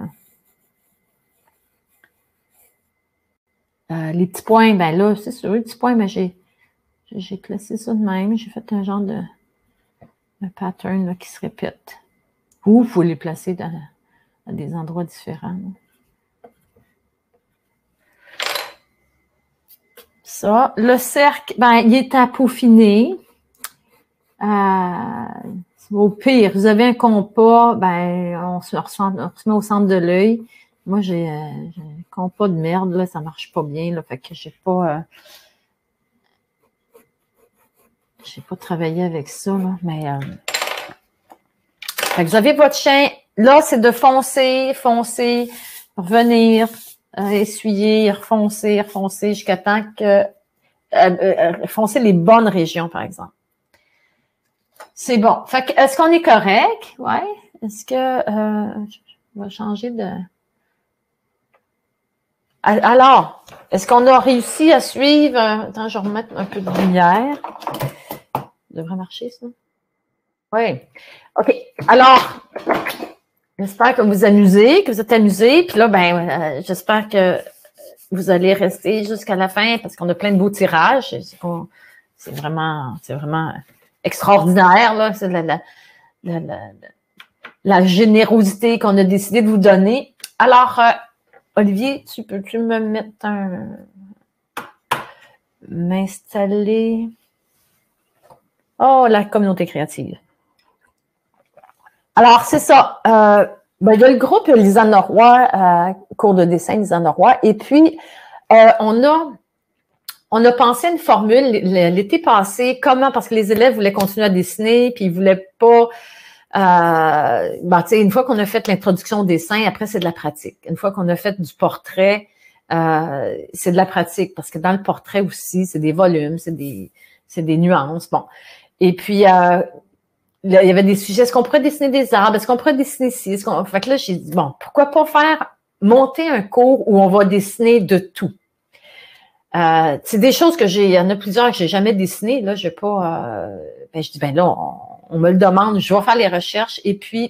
Les petits points, ben là, c'est sûr, les petits points, mais j'ai placé ça de même. J'ai fait un genre de pattern là, qui se répète. Ou il faut les placer à des endroits différents. Là. Ça, le cercle, ben, il est à peaufiner. Au pire, vous avez un compas, ben, on se met au centre de l'œil. Moi, j'ai un compas de merde, là, ça marche pas bien, là, fait que j'ai pas travaillé avec ça, là, mais fait que vous avez votre chien, là, c'est de foncer, revenir, essuyer, refoncer jusqu'à temps que foncer les bonnes régions, par exemple. C'est bon. Fait que, est-ce qu'on est correct? Ouais. Est-ce que on va changer de... Alors, est-ce qu'on a réussi à suivre... Attends, je vais remettre un peu de lumière. Ça devrait marcher, ça? Oui. OK. Alors, j'espère que vous amusez, que vous êtes amusés. Puis là, ben, j'espère que vous allez rester jusqu'à la fin parce qu'on a plein de beaux tirages. C'est vraiment extraordinaire, là. C'est la générosité qu'on a décidé de vous donner. Alors, Olivier, peux-tu me mettre m'installer? Oh, la communauté créative. Alors, c'est ça. Ben, il y a le groupe Lisanne Roy, cours de dessin Lisanne Roy. Et puis, on a pensé à une formule l'été passé. Comment? Parce que les élèves voulaient continuer à dessiner, puis ils voulaient pas... ben, tu sais, une fois qu'on a fait l'introduction au dessin, après, c'est de la pratique. Une fois qu'on a fait du portrait, c'est de la pratique. Parce que dans le portrait aussi, c'est des volumes, c'est des nuances. Bon. Et puis... il y avait des sujets, est-ce qu'on pourrait dessiner des arbres, est-ce qu'on pourrait dessiner ci, fait que là, j'ai dit, bon, pourquoi pas monter un cours où on va dessiner de tout. C'est des choses il y en a plusieurs que j'ai jamais dessinées, là, je dis, ben là, on me le demande, je vais faire les recherches, et puis,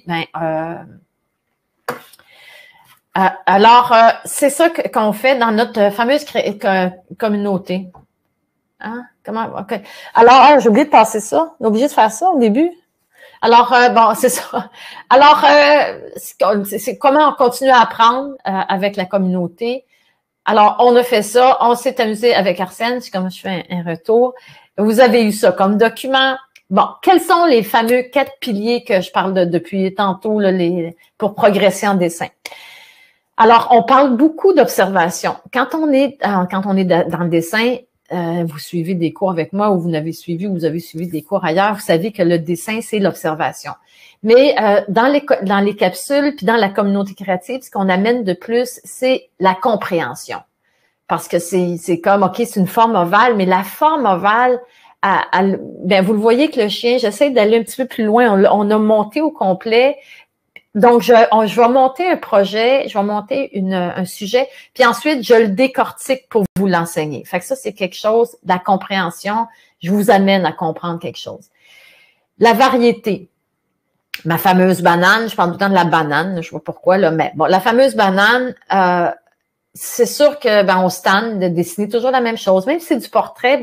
alors, c'est ça qu'on fait dans notre fameuse communauté. Hein? Comment? OK. Alors, j'ai oublié de passer ça. On est obligé de faire ça au début. Alors, bon, c'est ça. Alors, c'est comment on continue à apprendre avec la communauté. Alors, on a fait ça. On s'est amusé avec Arsène. C'est comme je fais un retour. Vous avez eu ça comme document. Bon, quels sont les fameux 4 piliers que je parle depuis tantôt là, pour progresser en dessin? Alors, on parle beaucoup d'observation. Quand on est dans le dessin, vous suivez des cours avec moi ou vous avez suivi des cours ailleurs, vous savez que le dessin, c'est l'observation. Mais dans les capsules puis dans la communauté créative, ce qu'on amène de plus, c'est la compréhension. Parce que c'est comme, OK, c'est une forme ovale, mais la forme ovale, ben vous le voyez que le chien, j'essaie d'aller un petit peu plus loin, on a monté au complet. Donc, je vais monter un projet, je vais monter un sujet, puis ensuite, je le décortique pour vous l'enseigner. Fait que ça, c'est quelque chose de la compréhension. Je vous amène à comprendre quelque chose. La variété. Ma fameuse banane, je parle tout le temps de la banane, je sais pas pourquoi, là, mais bon, la fameuse banane, c'est sûr que, on se tanne de dessiner toujours la même chose. Même si c'est du portrait,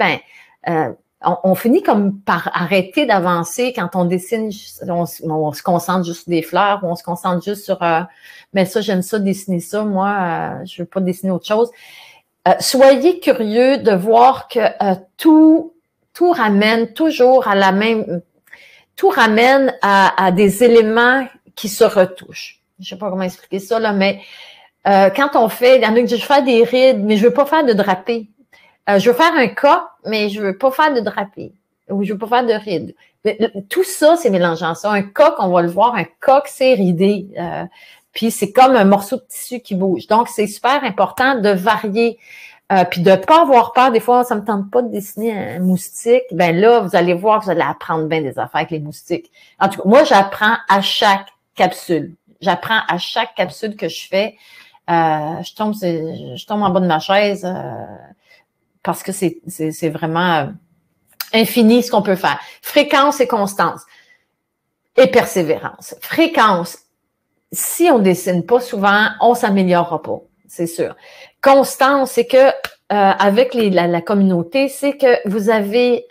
on finit comme par arrêter d'avancer quand on dessine, on se concentre juste sur des fleurs, ou on se concentre juste sur mais ça, j'aime ça, dessiner ça, moi, je veux pas dessiner autre chose. Soyez curieux de voir que tout ramène toujours à tout ramène à des éléments qui se retouchent. Je sais pas comment expliquer ça, là, mais quand on fait, il y en a qui disent, je veux faire des rides, mais je veux pas faire de drapé. Je veux faire un cas, mais je veux pas faire de drapé. Ou je veux pas faire de rides. Tout ça, c'est mélangeant ça. Un coq, on va le voir, un coq, c'est ridé. Puis c'est comme un morceau de tissu qui bouge. Donc, c'est super important de varier. Puis de pas avoir peur. Des fois, ça me tente pas de dessiner un moustique. Ben là, vous allez voir que vous allez apprendre bien des affaires avec les moustiques. En tout cas, moi, j'apprends à chaque capsule. J'apprends à chaque capsule que je fais. Je tombe en bas de ma chaise. Parce que c'est vraiment infini ce qu'on peut faire. Fréquence et constance. Et persévérance. Fréquence, si on dessine pas souvent, on s'améliorera pas, c'est sûr. Constance, c'est que avec la communauté, c'est que vous avez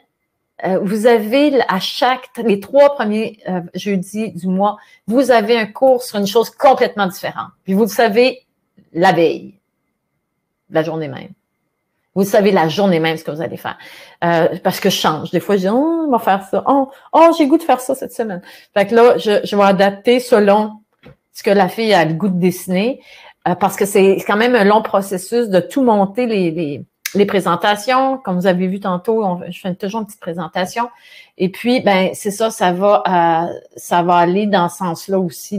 les 3 premiers jeudis du mois, vous avez un cours sur une chose complètement différente. Puis vous le savez la veille, la journée même. Vous savez la journée même ce que vous allez faire. Parce que je change. Des fois, je dis, on va faire ça. Oh, j'ai le goût de faire ça cette semaine. Fait que là, je vais adapter selon ce que la fille a le goût de dessiner. Parce que c'est quand même un long processus de tout monter les présentations. Comme vous avez vu tantôt, je fais toujours une petite présentation. Et puis, c'est ça, ça va aller dans ce sens-là aussi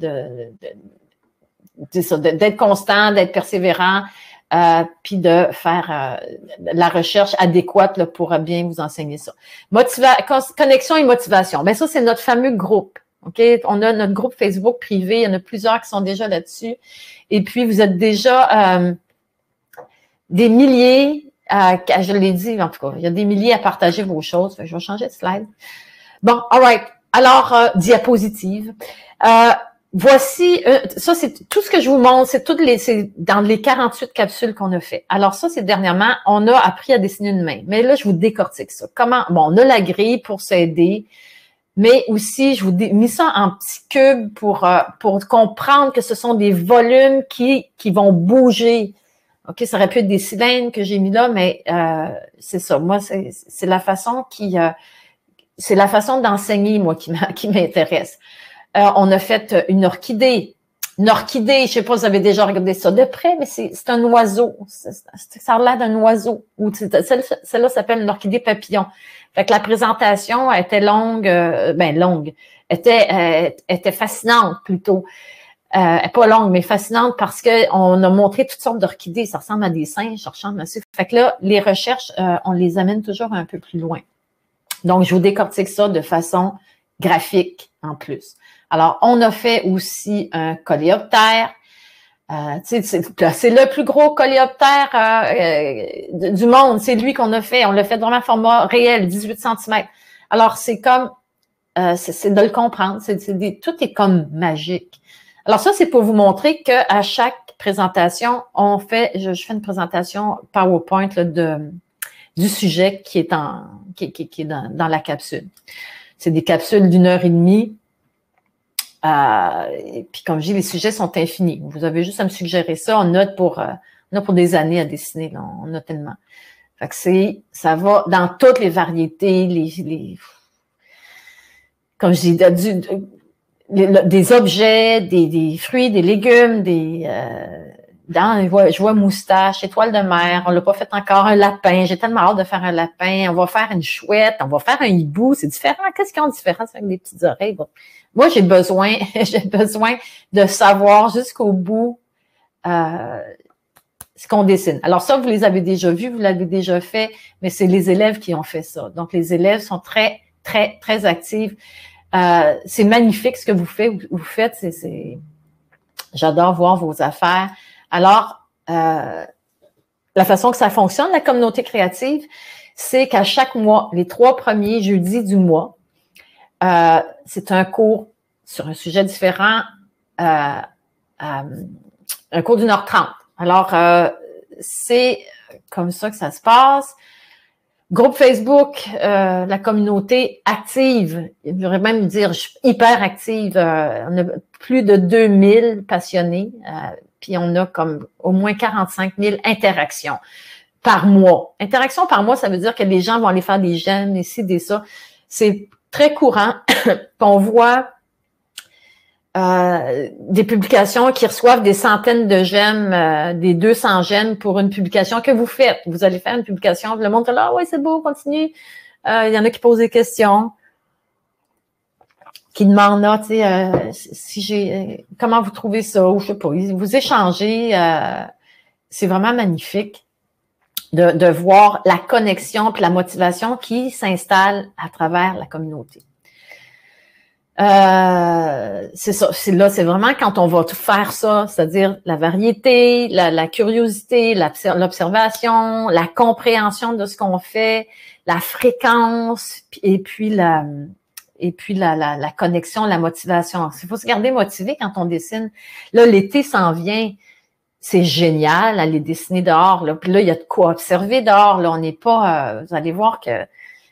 d'être constant, d'être persévérant. Puis de faire la recherche adéquate là, pour bien vous enseigner ça. Connexion et motivation. Ça, c'est notre fameux groupe. OK? On a notre groupe Facebook privé. Il y en a plusieurs qui sont déjà là-dessus. Et puis, vous êtes déjà des milliers, je l'ai dit, en tout cas, il y a des milliers à partager vos choses. Je vais changer de slide. Bon, all right. Alors, diapositive. Voici, ça c'est tout ce que je vous montre, c'est dans les 48 capsules qu'on a fait. Alors ça, c'est dernièrement, on a appris à dessiner une main. Mais là, je vous décortique ça. On a la grille pour s'aider, mais aussi, je vous ai mis ça en petits cubes pour comprendre que ce sont des volumes qui vont bouger. OK, ça aurait pu être des cylindres que j'ai mis là, mais c'est ça. Moi, c'est la façon c'est la façon d'enseigner, moi, qui m'intéresse. On a fait une orchidée. Une orchidée, je sais pas si vous avez déjà regardé ça de près, mais c'est un oiseau. Ça a l'air d'un oiseau. Celle-là s'appelle une orchidée papillon. Fait que la présentation était longue, était fascinante plutôt. Pas longue, mais fascinante parce que on a montré toutes sortes d'orchidées. Ça ressemble à des singes, ça ressemble à ça. Fait que là, les recherches, on les amène toujours un peu plus loin. Donc, je vous décortique ça de façon graphique en plus. Alors, on a fait aussi un coléoptère. C'est le plus gros coléoptère du monde. C'est lui qu'on a fait. On l'a fait vraiment format réel, 18 cm. Alors, c'est comme, c'est de le comprendre. Tout est comme magique. Alors ça, c'est pour vous montrer qu'à chaque présentation, je fais une présentation PowerPoint là, du sujet qui est dans la capsule. C'est des capsules d'1h30. Et puis, comme je dis, les sujets sont infinis. Vous avez juste à me suggérer ça. On a pour des années à dessiner. Là. On a tellement. Fait que ça va dans toutes les variétés, comme je dis, des objets, des fruits, des légumes, je vois moustache, étoile de mer, on l'a pas fait encore, un lapin, j'ai tellement hâte de faire un lapin, on va faire une chouette, on va faire un hibou, c'est différent, qu'est-ce qu'ils ont de différent avec des petites oreilles? Bon. Moi, j'ai besoin de savoir jusqu'au bout ce qu'on dessine. Alors ça, vous les avez déjà vus, vous l'avez déjà fait, mais c'est les élèves qui ont fait ça. Donc, les élèves sont très, très, très actifs. C'est magnifique ce que vous faites. J'adore voir vos affaires. Alors, la façon que ça fonctionne, la communauté créative, c'est qu'à chaque mois, les 3 premiers jeudis du mois, c'est un cours sur un sujet différent, un cours d'1h30. Alors, c'est comme ça que ça se passe. Groupe Facebook, la communauté active, je devrais même dire hyper active. On a plus de 2000 passionnés, puis on a comme au moins 45 000 interactions par mois. Interactions par mois, ça veut dire que les gens vont aller faire des j'aime, des ci, des ça. C'est très courant qu'on voit des publications qui reçoivent des centaines de j'aime, des 200 j'aime pour une publication que vous faites. Vous allez faire une publication, le monde fait là, ouais, c'est beau, continue. Il y en a qui posent des questions, qui demandent là, tu sais, comment vous trouvez ça, ou je sais pas, vous échangez. C'est vraiment magnifique de voir la connexion puis la motivation qui s'installe à travers la communauté. C'est ça, c'est vraiment quand on va tout faire ça, c'est-à-dire la variété, la curiosité, l'observation, la compréhension de ce qu'on fait, la fréquence, et puis la connexion, la motivation. Il faut se garder motivé quand on dessine. Là, l'été s'en vient, c'est génial, aller dessiner dehors. Là. Puis là, il y a de quoi observer dehors. Là, on n'est pas. Vous allez voir que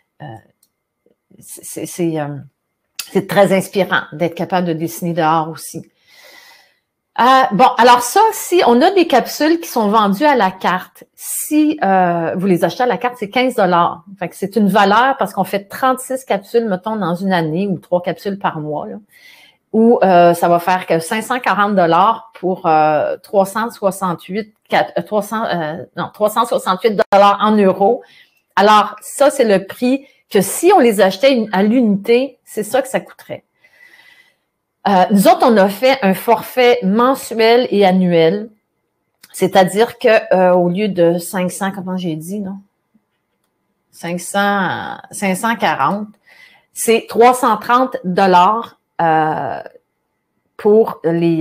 c'est très inspirant d'être capable de dessiner dehors aussi. Bon, alors ça, si on a des capsules qui sont vendues à la carte, si vous les achetez à la carte, c'est 15 $. Fait que c'est une valeur parce qu'on fait 36 capsules, mettons, dans une année ou 3 capsules par mois, là, ou ça va faire que 540 $ pour 368 $ en euros. Alors, ça, c'est le prix que si on les achetait à l'unité, c'est ça que ça coûterait. Nous autres, on a fait un forfait mensuel et annuel, c'est-à-dire que au lieu de 500, comment j'ai dit, non? 540, c'est 330 $ pour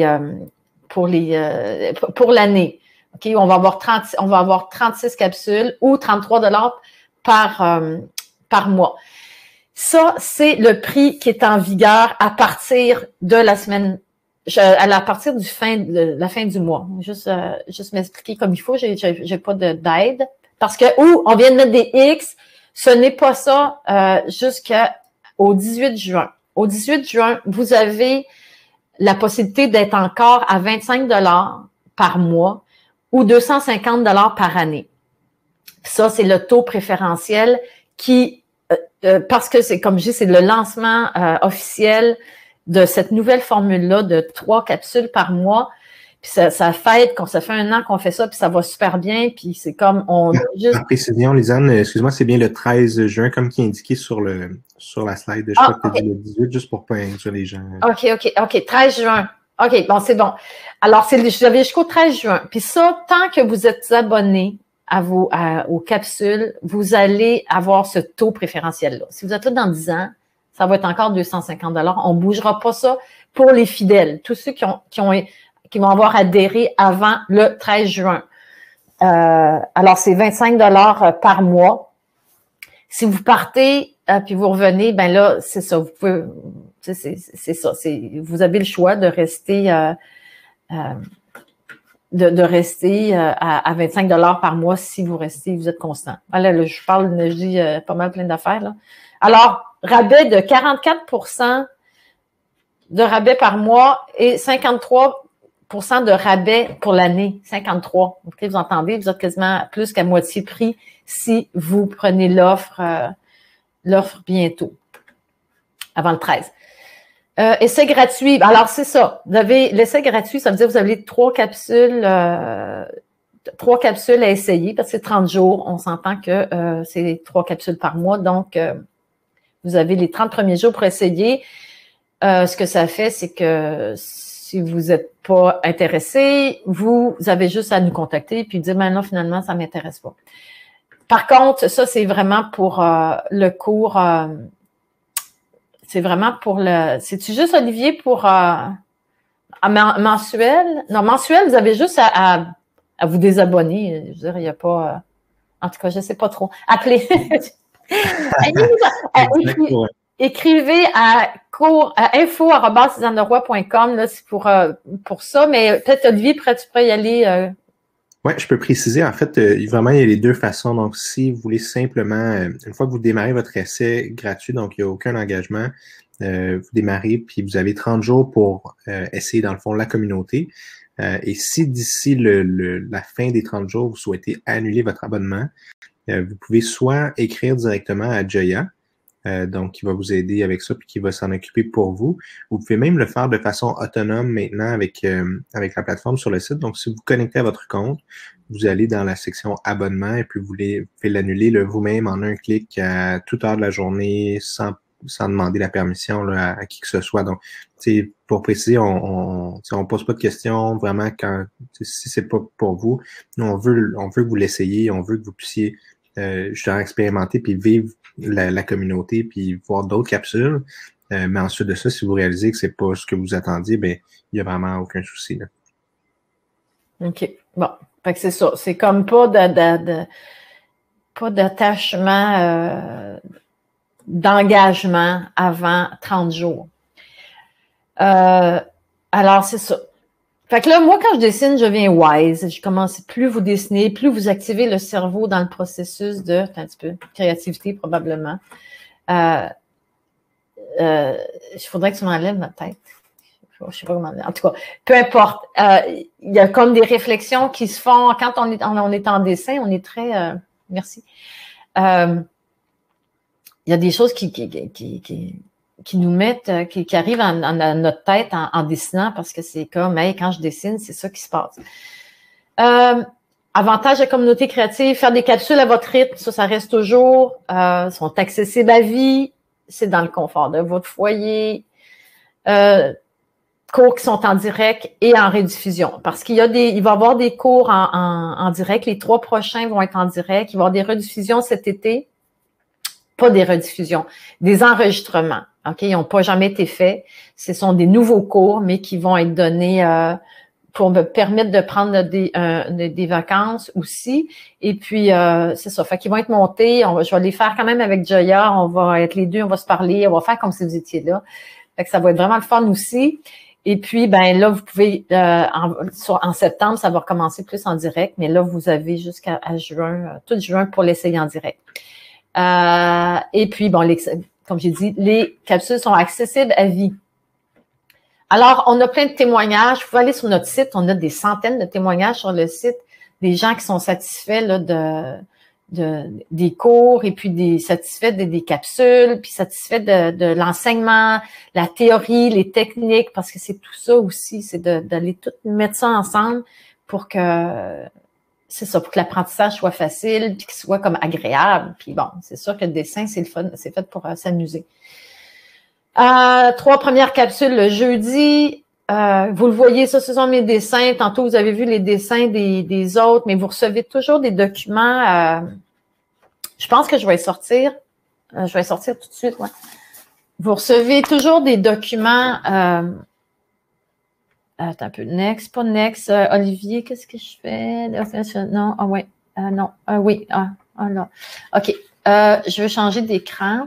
l'année. OK, on va avoir 36 capsules ou 33 $ par mois. Ça, c'est le prix qui est en vigueur à partir de la semaine, à partir de la fin du mois. Juste m'expliquer comme il faut, j'ai pas d'aide. Parce que, on vient de mettre des X, ce n'est pas ça jusqu'au 18 juin. Au 18 juin, vous avez la possibilité d'être encore à 25 $ par mois ou 250 $ par année. Ça, c'est le taux préférentiel qui parce que c'est, comme je dis, c'est le lancement officiel de cette nouvelle formule-là de 3 capsules par mois. Puis ça fait 1 an qu'on fait ça, puis ça va super bien. Puis c'est comme juste... En précision, Lisanne, excuse-moi, c'est bien le 13 juin, comme qui est indiqué sur la slide. Je crois que tu as dit le 18, juste pour pas inclure les gens. OK. 13 juin. OK, bon, c'est bon. Alors, j'avais jusqu'au 13 juin. Puis ça, tant que vous êtes abonné aux capsules, vous allez avoir ce taux préférentiel-là. Si vous êtes là dans 10 ans, ça va être encore 250 $. On ne bougera pas ça pour les fidèles, tous ceux qui vont avoir adhéré avant le 13 juin. Alors, c'est 25 $ par mois. Si vous partez puis vous revenez, ben là, c'est ça. Vous pouvez, c'est ça. Vous avez le choix de rester de rester à 25 $ par mois si vous êtes constant. Là, je dis pas mal plein d'affaires, là. Alors, rabais de 44% de rabais par mois et 53% de rabais pour l'année. 53. Okay, vous entendez? Vous êtes quasiment plus qu'à moitié prix si vous prenez l'offre bientôt, avant le 13. Essai gratuit. Alors, c'est ça. Vous avez l'essai gratuit, ça veut dire que vous avez 3 capsules à essayer, parce que c'est 30 jours. On s'entend que c'est 3 capsules par mois. Donc, vous avez les 30 premiers jours pour essayer. Ce que ça fait, c'est que si vous n'êtes pas intéressé, vous avez juste à nous contacter puis dire, non, finalement, ça ne m'intéresse pas. Par contre, ça, c'est vraiment pour le cours... c'est vraiment pour le... C'est-tu juste, Olivier, pour mensuel? Non, mensuel, vous avez juste à vous désabonner. Je veux dire, il n'y a pas... en tout cas, je ne sais pas trop. Appelez. Écrivez à info@susanleroy.com, là, c'est pour ça. Mais peut-être, Olivier, tu pourrais y aller... Oui, je peux préciser. En fait, vraiment, il y a les deux façons. Donc, si vous voulez simplement, une fois que vous démarrez votre essai gratuit, donc il n'y a aucun engagement, vous démarrez, puis vous avez 30 jours pour essayer, dans le fond, la communauté. Et si d'ici la fin des 30 jours, vous souhaitez annuler votre abonnement, vous pouvez soit écrire directement à Joya, donc qui va vous aider avec ça puis qui va s'en occuper pour vous. Vous pouvez même le faire de façon autonome maintenant avec la plateforme sur le site. Donc, si vous vous connectez à votre compte, vous allez dans la section abonnement et puis vous pouvez l'annuler vous-même en un clic à toute heure de la journée sans demander la permission là, à qui que ce soit. Donc, pour préciser, on pose pas de questions vraiment si c'est pas pour vous. Nous, on veut que vous l'essayiez, on veut que vous puissiez justement expérimenter puis vivre la communauté puis voir d'autres capsules. Mais ensuite de ça, si vous réalisez que c'est pas ce que vous attendiez, ben il y a vraiment aucun souci là. OK. Bon. Fait que c'est ça. C'est comme pas d'attachement d'engagement avant 30 jours. Alors, c'est ça. Fait que là, moi, quand je dessine, je viens wise. Je commence, plus vous dessinez, plus vous activez le cerveau dans le processus de, un petit peu, créativité, probablement. Il faudrait que tu m'enlèves ma tête. Je sais pas comment dire. En tout cas, peu importe. Il y a comme des réflexions qui se font quand on est en dessin. On est très... merci. Il y a des choses qui nous mettent, qui arrivent à notre tête en dessinant parce que c'est comme, hey, quand je dessine, c'est ça qui se passe. Avantage de la communauté créative, faire des capsules à votre rythme, ça reste toujours, sont accessibles à vie, c'est dans le confort de votre foyer, cours qui sont en direct et en rediffusion. Parce il va y avoir des cours en direct, les 3 prochains vont être en direct, il va y avoir des rediffusions cet été, pas des rediffusions, des enregistrements. OK, ils n'ont pas jamais été faits. Ce sont des nouveaux cours, mais qui vont être donnés pour me permettre de prendre des vacances aussi. Et puis, c'est ça. Fait qu'ils vont être montés. Je vais les faire quand même avec Joya. On va être les deux, on va se parler. On va faire comme si vous étiez là. Fait que ça va être vraiment le fun aussi. Et puis, ben là, vous pouvez, en septembre, ça va recommencer plus en direct. Mais là, vous avez jusqu'à juin, tout juin pour l'essayer en direct. Et puis, bon, comme j'ai dit, les capsules sont accessibles à vie. Alors, on a plein de témoignages. Vous pouvez aller sur notre site. On a des centaines de témoignages sur le site. Des gens qui sont satisfaits là, des cours et puis satisfaits des capsules, puis satisfaits de l'enseignement, la théorie, les techniques, parce que c'est tout ça aussi. C'est d'aller tout mettre ça ensemble pour que... C'est ça, pour que l'apprentissage soit facile, puis qu'il soit comme agréable. Puis bon, c'est sûr que le dessin, c'est le fun, c'est fait pour s'amuser. 3 premières capsules le jeudi. Vous le voyez, ça, ce sont mes dessins. Tantôt, vous avez vu les dessins des autres, mais vous recevez toujours des documents. Je pense que je vais sortir. Je vais sortir tout de suite, ouais. vous recevez toujours des documents. Attends un peu. Next, pas next. Olivier, qu'est-ce que je fais? Non, ah ouais. Non, oui. Ah là. OK. Je veux changer d'écran.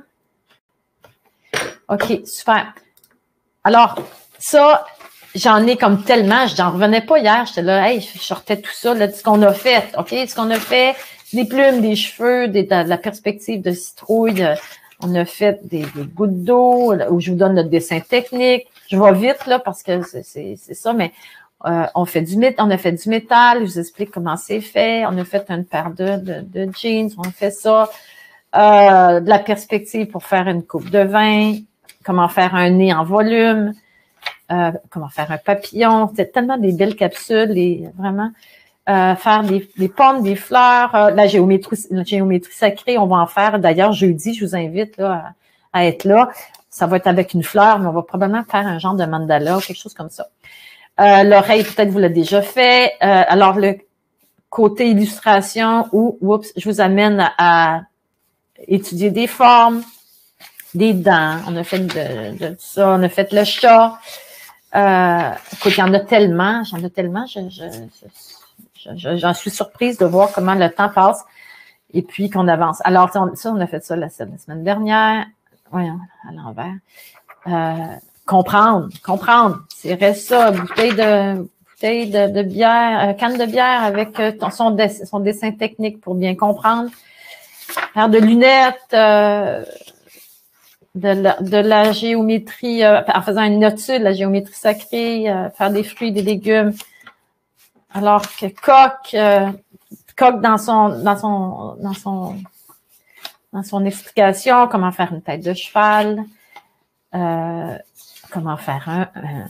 OK, super. Alors, ça, j'en ai comme tellement. Je n'en revenais pas hier. J'étais là, hey, je sortais tout ça, là, ce qu'on a fait. OK, ce qu'on a fait, des plumes, des cheveux, de la perspective de citrouille. On a fait des gouttes d'eau où je vous donne le dessin technique. Je vais vite, là, parce que c'est ça, mais on a fait du métal, je vous explique comment c'est fait. On a fait une paire de jeans, on a fait ça. De la perspective pour faire une coupe de vin, comment faire un nez en volume, comment faire un papillon. C'est tellement des belles capsules et vraiment faire des pommes, des fleurs, la géométrie sacrée, on va en faire. D'ailleurs, jeudi, je vous invite là, à être là. Ça va être avec une fleur, mais on va probablement faire un genre de mandala ou quelque chose comme ça. L'oreille, peut-être vous l'avez déjà fait. Alors, le côté illustration je vous amène à étudier des formes, des dents. On a fait de ça, on a fait le chat. Écoute, j'en ai tellement. J'en suis surprise de voir comment le temps passe et puis qu'on avance. Alors, ça, on a fait ça la semaine dernière. Voyons, à l'envers. Comprendre. C'est reste ça, bouteille de bière, canne de bière avec son dessin technique pour bien comprendre. Faire de lunettes, de la géométrie, en faisant une étude de la géométrie sacrée, faire des fruits, des légumes. Alors que Coq dans son explication, comment faire une tête de cheval, comment faire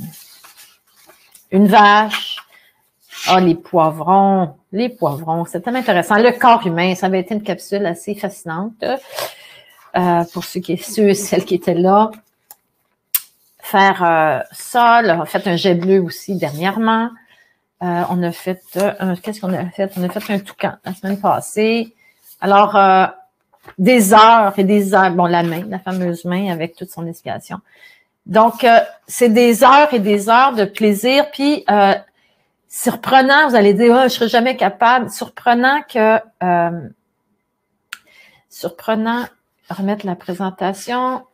une vache. Les poivrons, c'est tellement intéressant. Le corps humain, ça avait été une capsule assez fascinante pour ceux et celles qui étaient là. Faire ça, là, on a fait un jet bleu aussi dernièrement. On a fait qu'est-ce qu'on a fait? On a fait un toucan la semaine passée. Alors, des heures et des heures, bon, la fameuse main avec toute son explication. Donc, c'est des heures et des heures de plaisir, puis surprenant, vous allez dire, je serai jamais capable. Surprenant, remettre la présentation.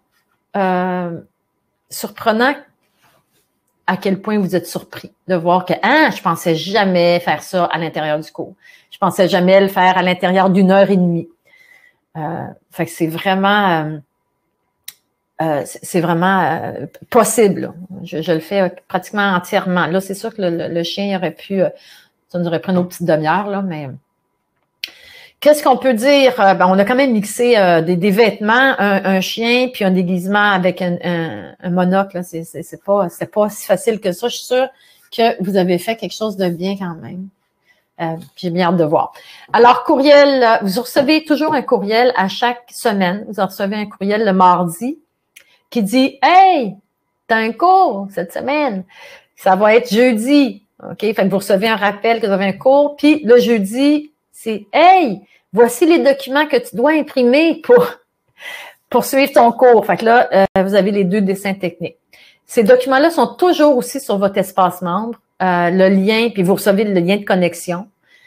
Surprenant à quel point vous êtes surpris de voir que, je pensais jamais faire ça à l'intérieur du cours. Je pensais jamais le faire à l'intérieur d'une heure et demie. Fait que c'est vraiment possible. Je le fais pratiquement entièrement. Là, c'est sûr que le chien aurait pu, ça nous aurait pris une autre petite demi-heure, là, mais qu'est-ce qu'on peut dire? On a quand même mixé des vêtements, un chien, puis un déguisement avec un monocle. C'est pas si facile que ça. Je suis sûre que vous avez fait quelque chose de bien quand même. J'ai bien hâte de voir. Alors, courriel, vous recevez toujours un courriel à chaque semaine. Vous recevez un courriel le mardi qui dit « Hey, t'as un cours cette semaine. Ça va être jeudi. » OK? Fait que vous recevez un rappel que vous avez un cours. Puis le jeudi, c'est « Hey, voici les documents que tu dois imprimer pour suivre ton cours. » Fait que là, vous avez les 2 dessins techniques. Ces documents-là sont toujours aussi sur votre espace membre. Le lien, puis vous recevez le lien de connexion.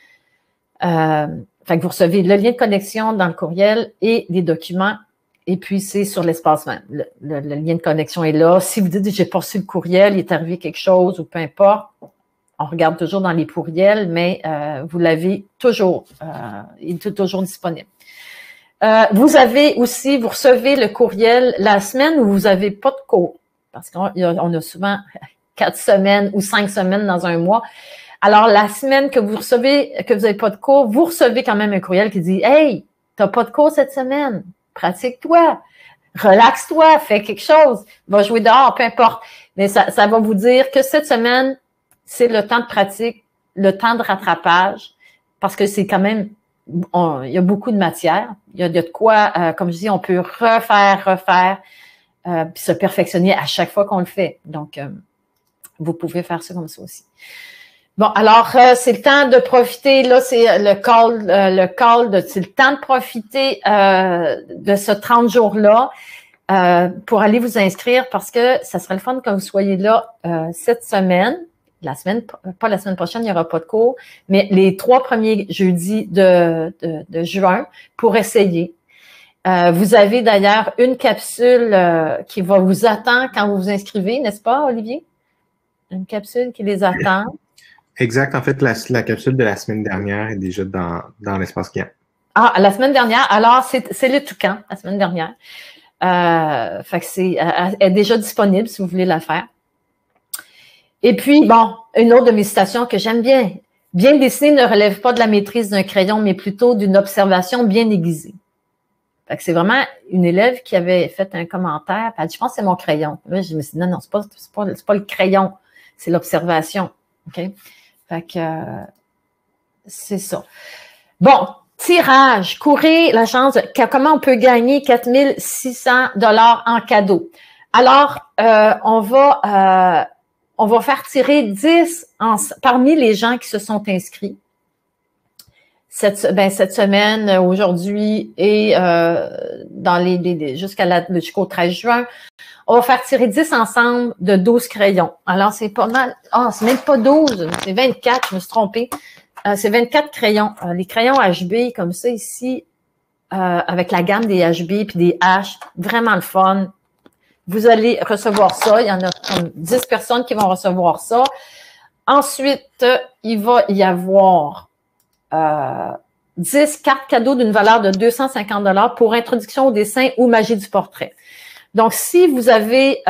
Fait que vous recevez le lien de connexion dans le courriel et les documents. Et puis, c'est sur l'espace même. Le lien de connexion est là. Si vous dites, j'ai pas reçu le courriel, il est arrivé quelque chose ou peu importe, on regarde toujours dans les courriels, mais vous l'avez toujours. Il est toujours disponible. Vous recevez le courriel la semaine où vous n'avez pas de cours. Parce qu'on a souvent 4 semaines ou 5 semaines dans un mois. Alors, la semaine que vous n'avez pas de cours, vous recevez quand même un courriel qui dit « Hey, t'as pas de cours cette semaine. Pratique-toi. Relaxe-toi. Fais quelque chose. Va jouer dehors, peu importe. » Mais ça va vous dire que cette semaine, c'est le temps de pratique, le temps de rattrapage, parce que c'est quand même, il y a beaucoup de matière. Il y a de quoi, comme je dis, on peut refaire, puis se perfectionner à chaque fois qu'on le fait. Donc, vous pouvez faire ça comme ça aussi. Bon, alors, c'est le temps de profiter, là, c'est c'est le temps de profiter de ce 30 jours-là. pour aller vous inscrire parce que ça serait le fun que vous soyez là cette semaine. Pas la semaine prochaine, il n'y aura pas de cours, mais les 3 premiers jeudis de juin pour essayer. Vous avez d'ailleurs une capsule qui va vous attendre quand vous vous inscrivez, n'est-ce pas, Olivier? Une capsule qui les attend. Exact. En fait, la capsule de la semaine dernière est déjà dans l'espace client. Ah, la semaine dernière. Alors, c'est le Toucan, la semaine dernière. Fait que elle est déjà disponible si vous voulez la faire. Et puis, bon, une autre de mes citations que j'aime bien. Bien dessiner ne relève pas de la maîtrise d'un crayon, mais plutôt d'une observation bien aiguisée. Fait que c'est vraiment une élève qui avait fait un commentaire. Elle dit, je pense que c'est mon crayon. Là, je me suis dit, non, c'est pas le crayon, c'est l'observation. OK? Fait que c'est ça. Bon, tirage, courez la chance comment on peut gagner 4600 $ en cadeau. Alors, on va faire tirer 10 parmi les gens qui se sont inscrits cette semaine, aujourd'hui et jusqu'au 13 juin. On va faire tirer 10 ensemble de 12 crayons. Alors, c'est pas mal. Ah, c'est même pas 12, c'est 24, je me suis trompée. C'est 24 crayons. Les crayons HB comme ça ici, avec la gamme des HB puis des H, vraiment le fun. Vous allez recevoir ça. Il y en a comme 10 personnes qui vont recevoir ça. Ensuite, il va y avoir 10 cartes cadeaux d'une valeur de 250 $ pour introduction au dessin ou magie du portrait. Donc, si vous l'avez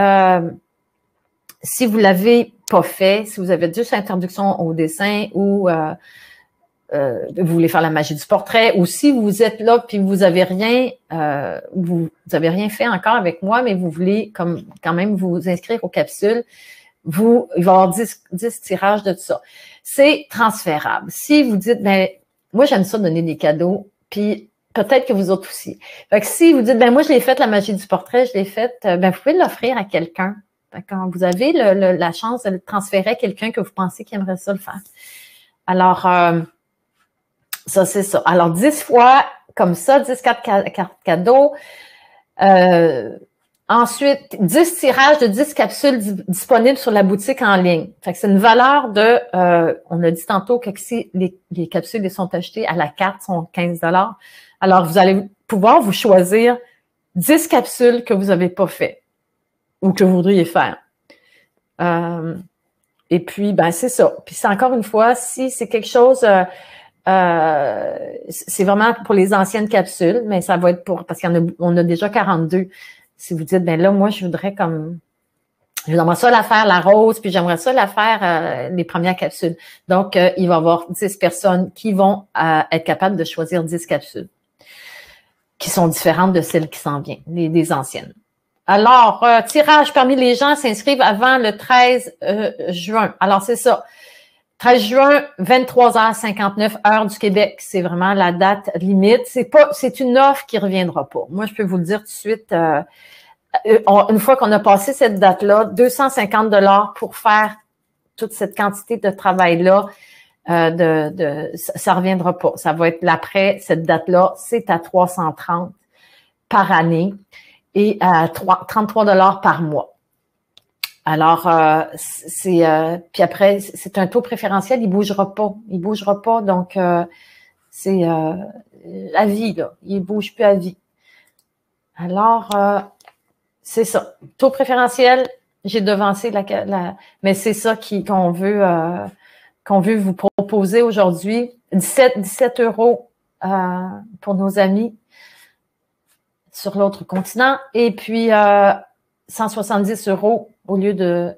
pas fait, si vous avez juste introduction au dessin ou vous voulez faire la magie du portrait, ou si vous êtes là puis vous avez rien fait encore avec moi, mais vous voulez quand même vous inscrire aux capsules, il va y avoir 10 tirages de tout ça. C'est transférable. Si vous dites, ben moi j'aime ça donner des cadeaux, puis peut-être que vous autres aussi. Fait que si vous dites, ben moi je l'ai faite la magie du portrait, je l'ai faite, ben vous pouvez l'offrir à quelqu'un. Quand vous avez la chance de le transférer à quelqu'un que vous pensez qui aimerait ça le faire. Alors, ça, c'est ça. Alors, 10 fois comme ça, 10 cartes cadeaux. Ensuite, 10 tirages de 10 capsules disponibles sur la boutique en ligne. Fait que c'est une valeur de, on a dit tantôt que si les capsules sont achetées à la carte, sont 15 $. Alors, vous allez pouvoir vous choisir 10 capsules que vous n'avez pas fait ou que vous voudriez faire. Et puis, ben c'est ça. Puis c'est encore une fois, si c'est quelque chose, c'est vraiment pour les anciennes capsules, mais ça va être parce qu'on a déjà 42. Si vous dites, ben là, moi, j'aimerais ça la faire, la rose, puis j'aimerais ça la faire, les premières capsules. Donc, il va y avoir 10 personnes qui vont être capables de choisir 10 capsules qui sont différentes de celles qui s'en viennent, des anciennes. Alors, tirage parmi les gens s'inscrivent avant le 13 juin. Alors, c'est ça. 13 juin, 23h59, heure du Québec. C'est vraiment la date limite. C'est une offre qui reviendra pas. Moi, je peux vous le dire tout de suite. Une fois qu'on a passé cette date-là, 250 $ pour faire toute cette quantité de travail-là, ça reviendra pas. Ça va être après cette date-là, c'est à 330 par année et à 33 $ par mois. Alors, puis après, c'est un taux préférentiel, il bougera pas. Donc, c'est à vie, là. Il bouge plus à vie. Alors, c'est ça. Taux préférentiel, j'ai devancé mais c'est ça qu'on veut vous proposer aujourd'hui. 17 € pour nos amis sur l'autre continent. Et puis, 170 € au lieu de,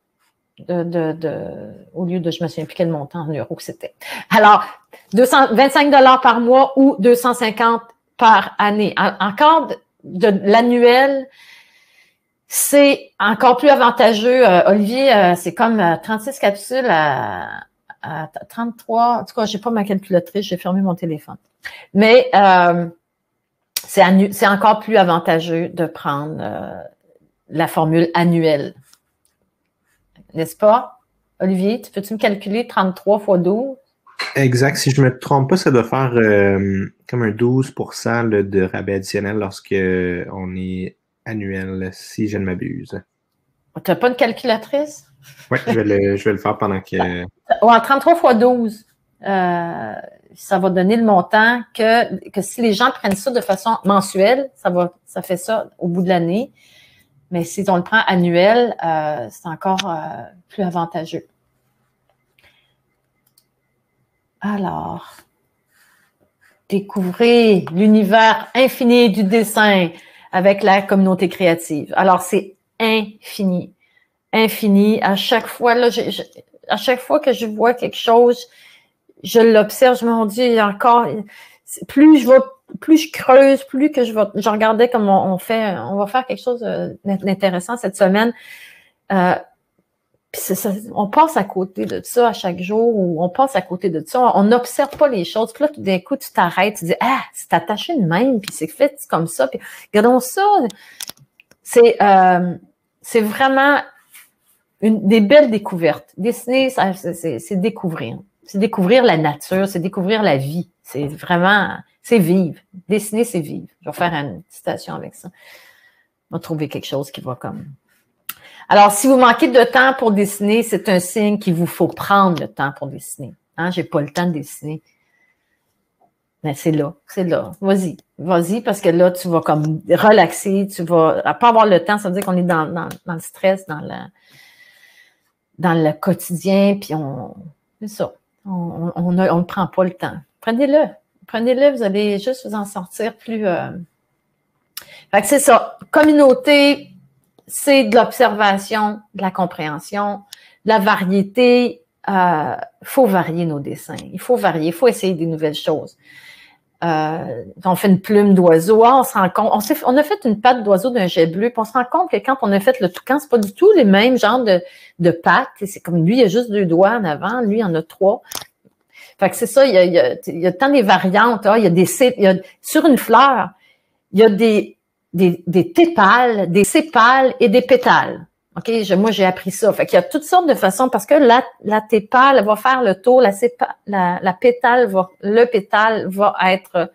je me souviens plus quel montant en euros que c'était. Alors, 25 $ par mois ou 250 par année. Encore de l'annuel, c'est encore plus avantageux. Olivier, c'est comme 36 capsules à 33. En tout cas, j'ai pas ma calculatrice, j'ai fermé mon téléphone. Mais c'est encore plus avantageux de prendre la formule annuelle. N'est-ce pas? Olivier, peux-tu me calculer 33 fois 12? Exact. Si je ne me trompe pas, ça doit faire comme un 12% de rabais additionnel lorsque on est annuel, si je ne m'abuse. Tu n'as pas une calculatrice? Oui, je vais le faire pendant que... Ouais, 33 fois 12, ça va donner le montant que si les gens prennent ça de façon mensuelle, ça fait ça au bout de l'année. Mais si on le prend annuel, c'est encore plus avantageux. Alors, découvrez l'univers infini du dessin avec la communauté créative. Alors, c'est infini. Infini. À chaque fois, là, à chaque fois que je vois quelque chose, je l'observe, je me dis, il y a encore, plus je creuse, plus que je regardais comme on va faire quelque chose d'intéressant cette semaine. Puis on passe à côté de ça à chaque jour, ou on passe à côté de ça, on n'observe pas les choses. Puis là, tout d'un coup, tu t'arrêtes, tu dis, ah, c'est attaché de même, puis c'est fait comme ça. Puis regardons ça. C'est vraiment des belles découvertes. Dessiner, c'est découvrir. C'est découvrir la nature, c'est découvrir la vie. C'est vraiment, c'est vivre. Dessiner, c'est vivre. Je vais faire une citation avec ça. On va trouver quelque chose qui va comme... Alors, si vous manquez de temps pour dessiner, c'est un signe qu'il vous faut prendre le temps pour dessiner. Hein, j'ai pas le temps de dessiner. Mais c'est là. Vas-y, parce que là, tu vas comme relaxer, tu vas, à pas avoir le temps, ça veut dire qu'on est dans le stress, dans le quotidien, puis c'est ça. On ne prend pas le temps. Prenez-le, vous allez juste vous en sortir plus. Fait que c'est ça. Communauté, c'est de l'observation, de la compréhension, de la variété. Faut varier nos dessins. Il faut varier, il faut essayer des nouvelles choses. On fait une plume d'oiseau, on se rend compte, on a fait une patte d'oiseau d'un jet bleu, puis on se rend compte que quand on a fait le toucan, c'est pas du tout les mêmes genres de pattes. C'est comme lui, il a juste 2 doigts en avant, lui, il en a 3. Fait que c'est ça, il y a tant des variantes. Hein, sur une fleur, il y a des tépales, des sépales et des pétales. OK, moi, j'ai appris ça. Fait qu'il y a toutes sortes de façons, parce que la tépale va faire le tour, le pétale va être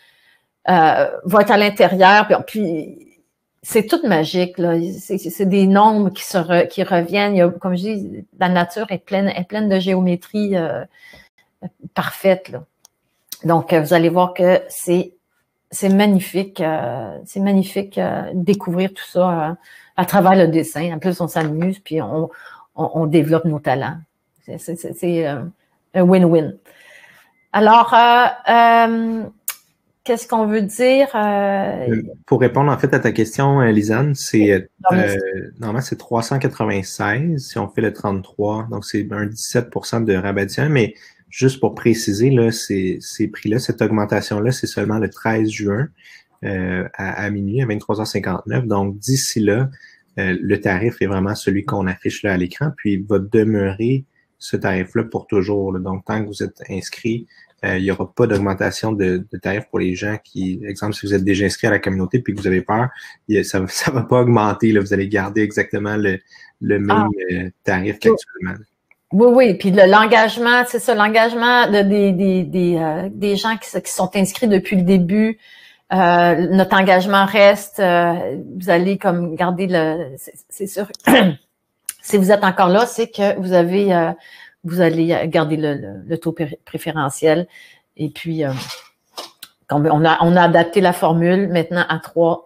à l'intérieur, puis c'est tout magique, là. C'est des nombres qui reviennent. Comme je dis, la nature est pleine de géométrie parfaite, là. Donc, vous allez voir que c'est magnifique. C'est magnifique découvrir tout ça à travers le dessin. En plus, on s'amuse, puis on développe nos talents. C'est un win-win. Alors, qu'est-ce qu'on veut dire? Pour répondre en fait à ta question, Lisanne, normalement c'est 396 si on fait le 33, donc c'est un 17% de rabat. Mais juste pour préciser, là, ces prix-là, cette augmentation-là, c'est seulement le 13 juin à minuit, à 23h59. Donc, d'ici là, le tarif est vraiment celui qu'on affiche là à l'écran, puis il va demeurer ce tarif-là pour toujours, là. Donc, tant que vous êtes inscrit, il n'y aura pas d'augmentation de tarif pour les gens qui, exemple, si vous êtes déjà inscrit à la communauté puis que vous avez peur, ça ne va pas augmenter, là. Vous allez garder exactement le même tarif qu'actuellement. Oui, puis l'engagement, c'est ça, l'engagement des gens qui sont inscrits depuis le début. Notre engagement reste. Vous allez comme garder c'est sûr. Si vous êtes encore là, c'est que vous allez garder le taux préférentiel. Et puis, on a adapté la formule maintenant à trois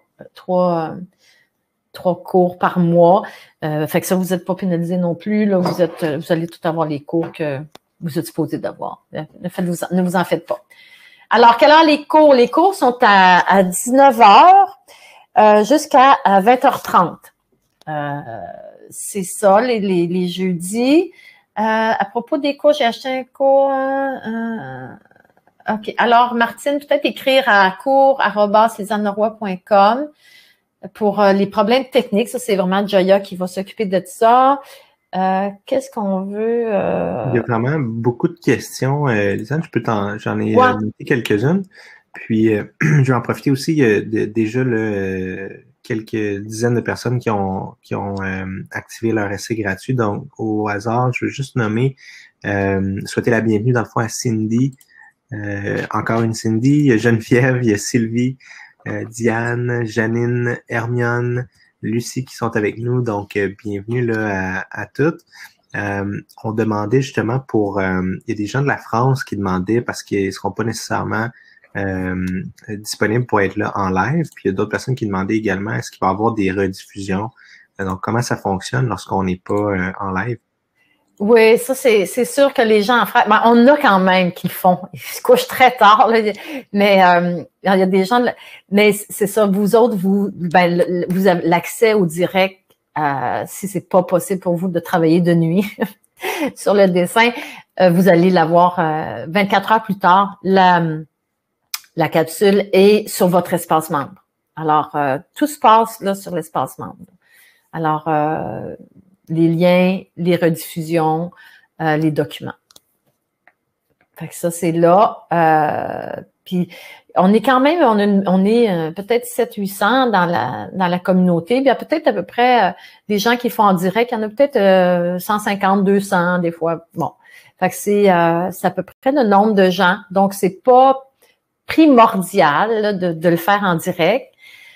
cours par mois. Fait que ça, vous n'êtes pas pénalisé non plus. Là, vous allez tout avoir les cours que vous êtes supposés d'avoir. Ne vous en faites pas. Alors, quelle heure les cours? Les cours sont à 19h jusqu'à 20h30. C'est ça, les jeudis. À propos des cours, j'ai acheté un cours. OK. Alors, Martine, peut-être écrire à cours@lisanneroy.com pour les problèmes techniques. Ça, c'est vraiment Joya qui va s'occuper de ça. Qu'est-ce qu'on veut? Il y a vraiment beaucoup de questions. Lisanne, j'en ai noté quelques-unes. Puis, je vais en profiter aussi. Il y a déjà quelques dizaines de personnes qui ont activé leur essai gratuit. Donc, au hasard, je veux juste nommer, souhaiter la bienvenue dans le fond à Cindy. Encore une Cindy, il y a Geneviève, il y a Sylvie, Diane, Janine, Hermione, Lucie qui sont avec nous. Donc, bienvenue là, à toutes. On demandait justement il y a des gens de la France qui demandaient parce qu'ils ne seront pas nécessairement disponibles pour être là en live. Puis il y a d'autres personnes qui demandaient également est-ce qu'il va y avoir des rediffusions. Donc, comment ça fonctionne lorsqu'on n'est pas en live? Oui, ça, c'est sûr que les gens en France, ben, on a quand même qui le font. Ils se couchent très tard, là, mais il y a des gens, mais c'est ça, vous autres, vous avez l'accès au direct si c'est pas possible pour vous de travailler de nuit sur le dessin, vous allez l'avoir 24 heures plus tard, la capsule est sur votre espace membre. Alors, tout se passe là sur l'espace membre. Alors, les liens, les rediffusions, les documents. Fait que ça, c'est là. Puis, on est quand même, on est peut-être 700-800 dans la communauté. Il y a peut-être à peu près des gens qui font en direct. Il y en a peut-être 150, 200 des fois. Bon, fait que c'est à peu près le nombre de gens. Donc, c'est pas primordial là, de le faire en direct.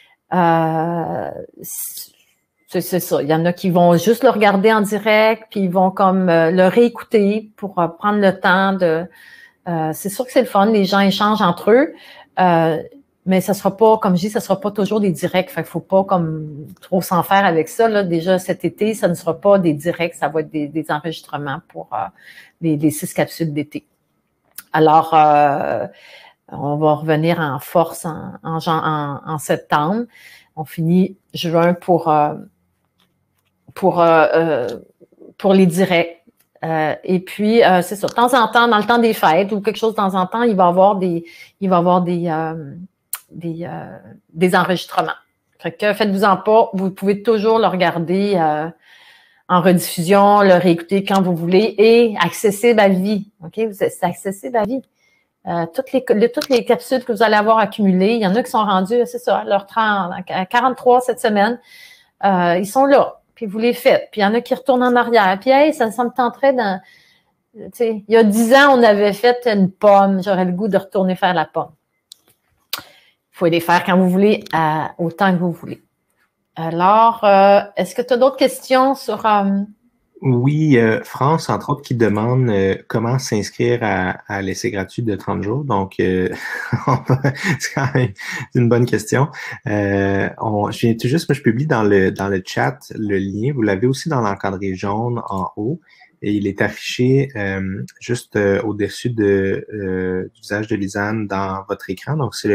C'est ça. Il y en a qui vont juste le regarder en direct, puis ils vont comme le réécouter pour prendre le temps de... c'est sûr que c'est le fun, les gens échangent entre eux, mais ça sera pas, comme je dis, ça sera pas toujours des directs. Fait qu'il faut pas comme trop s'en faire avec ça. Là. Déjà cet été, ça ne sera pas des directs, ça va être des enregistrements pour les 6 capsules d'été. Alors, on va revenir en force en septembre. On finit juin pour les directs. Et puis, c'est ça. De temps en temps, dans le temps des fêtes ou quelque chose de temps en temps, il va y avoir des enregistrements. Fait que faites-vous-en pas. Vous pouvez toujours le regarder en rediffusion, le réécouter quand vous voulez et accessible à vie. OK? C'est accessible à vie. Toutes les capsules que vous allez avoir accumulées, il y en a qui sont rendues, c'est ça, leur 43 cette semaine. Ils sont là. Puis vous les faites. Puis il y en a qui retournent en arrière. Puis hey, ça me tenterait tu sais, il y a 10 ans, on avait fait une pomme. J'aurais le goût de retourner faire la pomme. Il faut les faire quand vous voulez, autant que vous voulez. Alors, est-ce que tu as d'autres questions sur... Oui, France, entre autres, qui demande comment s'inscrire à l'essai gratuit de 30 jours. Donc, c'est quand même une bonne question. Je viens tout juste, moi, je publie dans le chat le lien. Vous l'avez aussi dans l'encadré jaune en haut. Et il est affiché juste au-dessus du visage de Lisanne dans votre écran. Donc, c'est le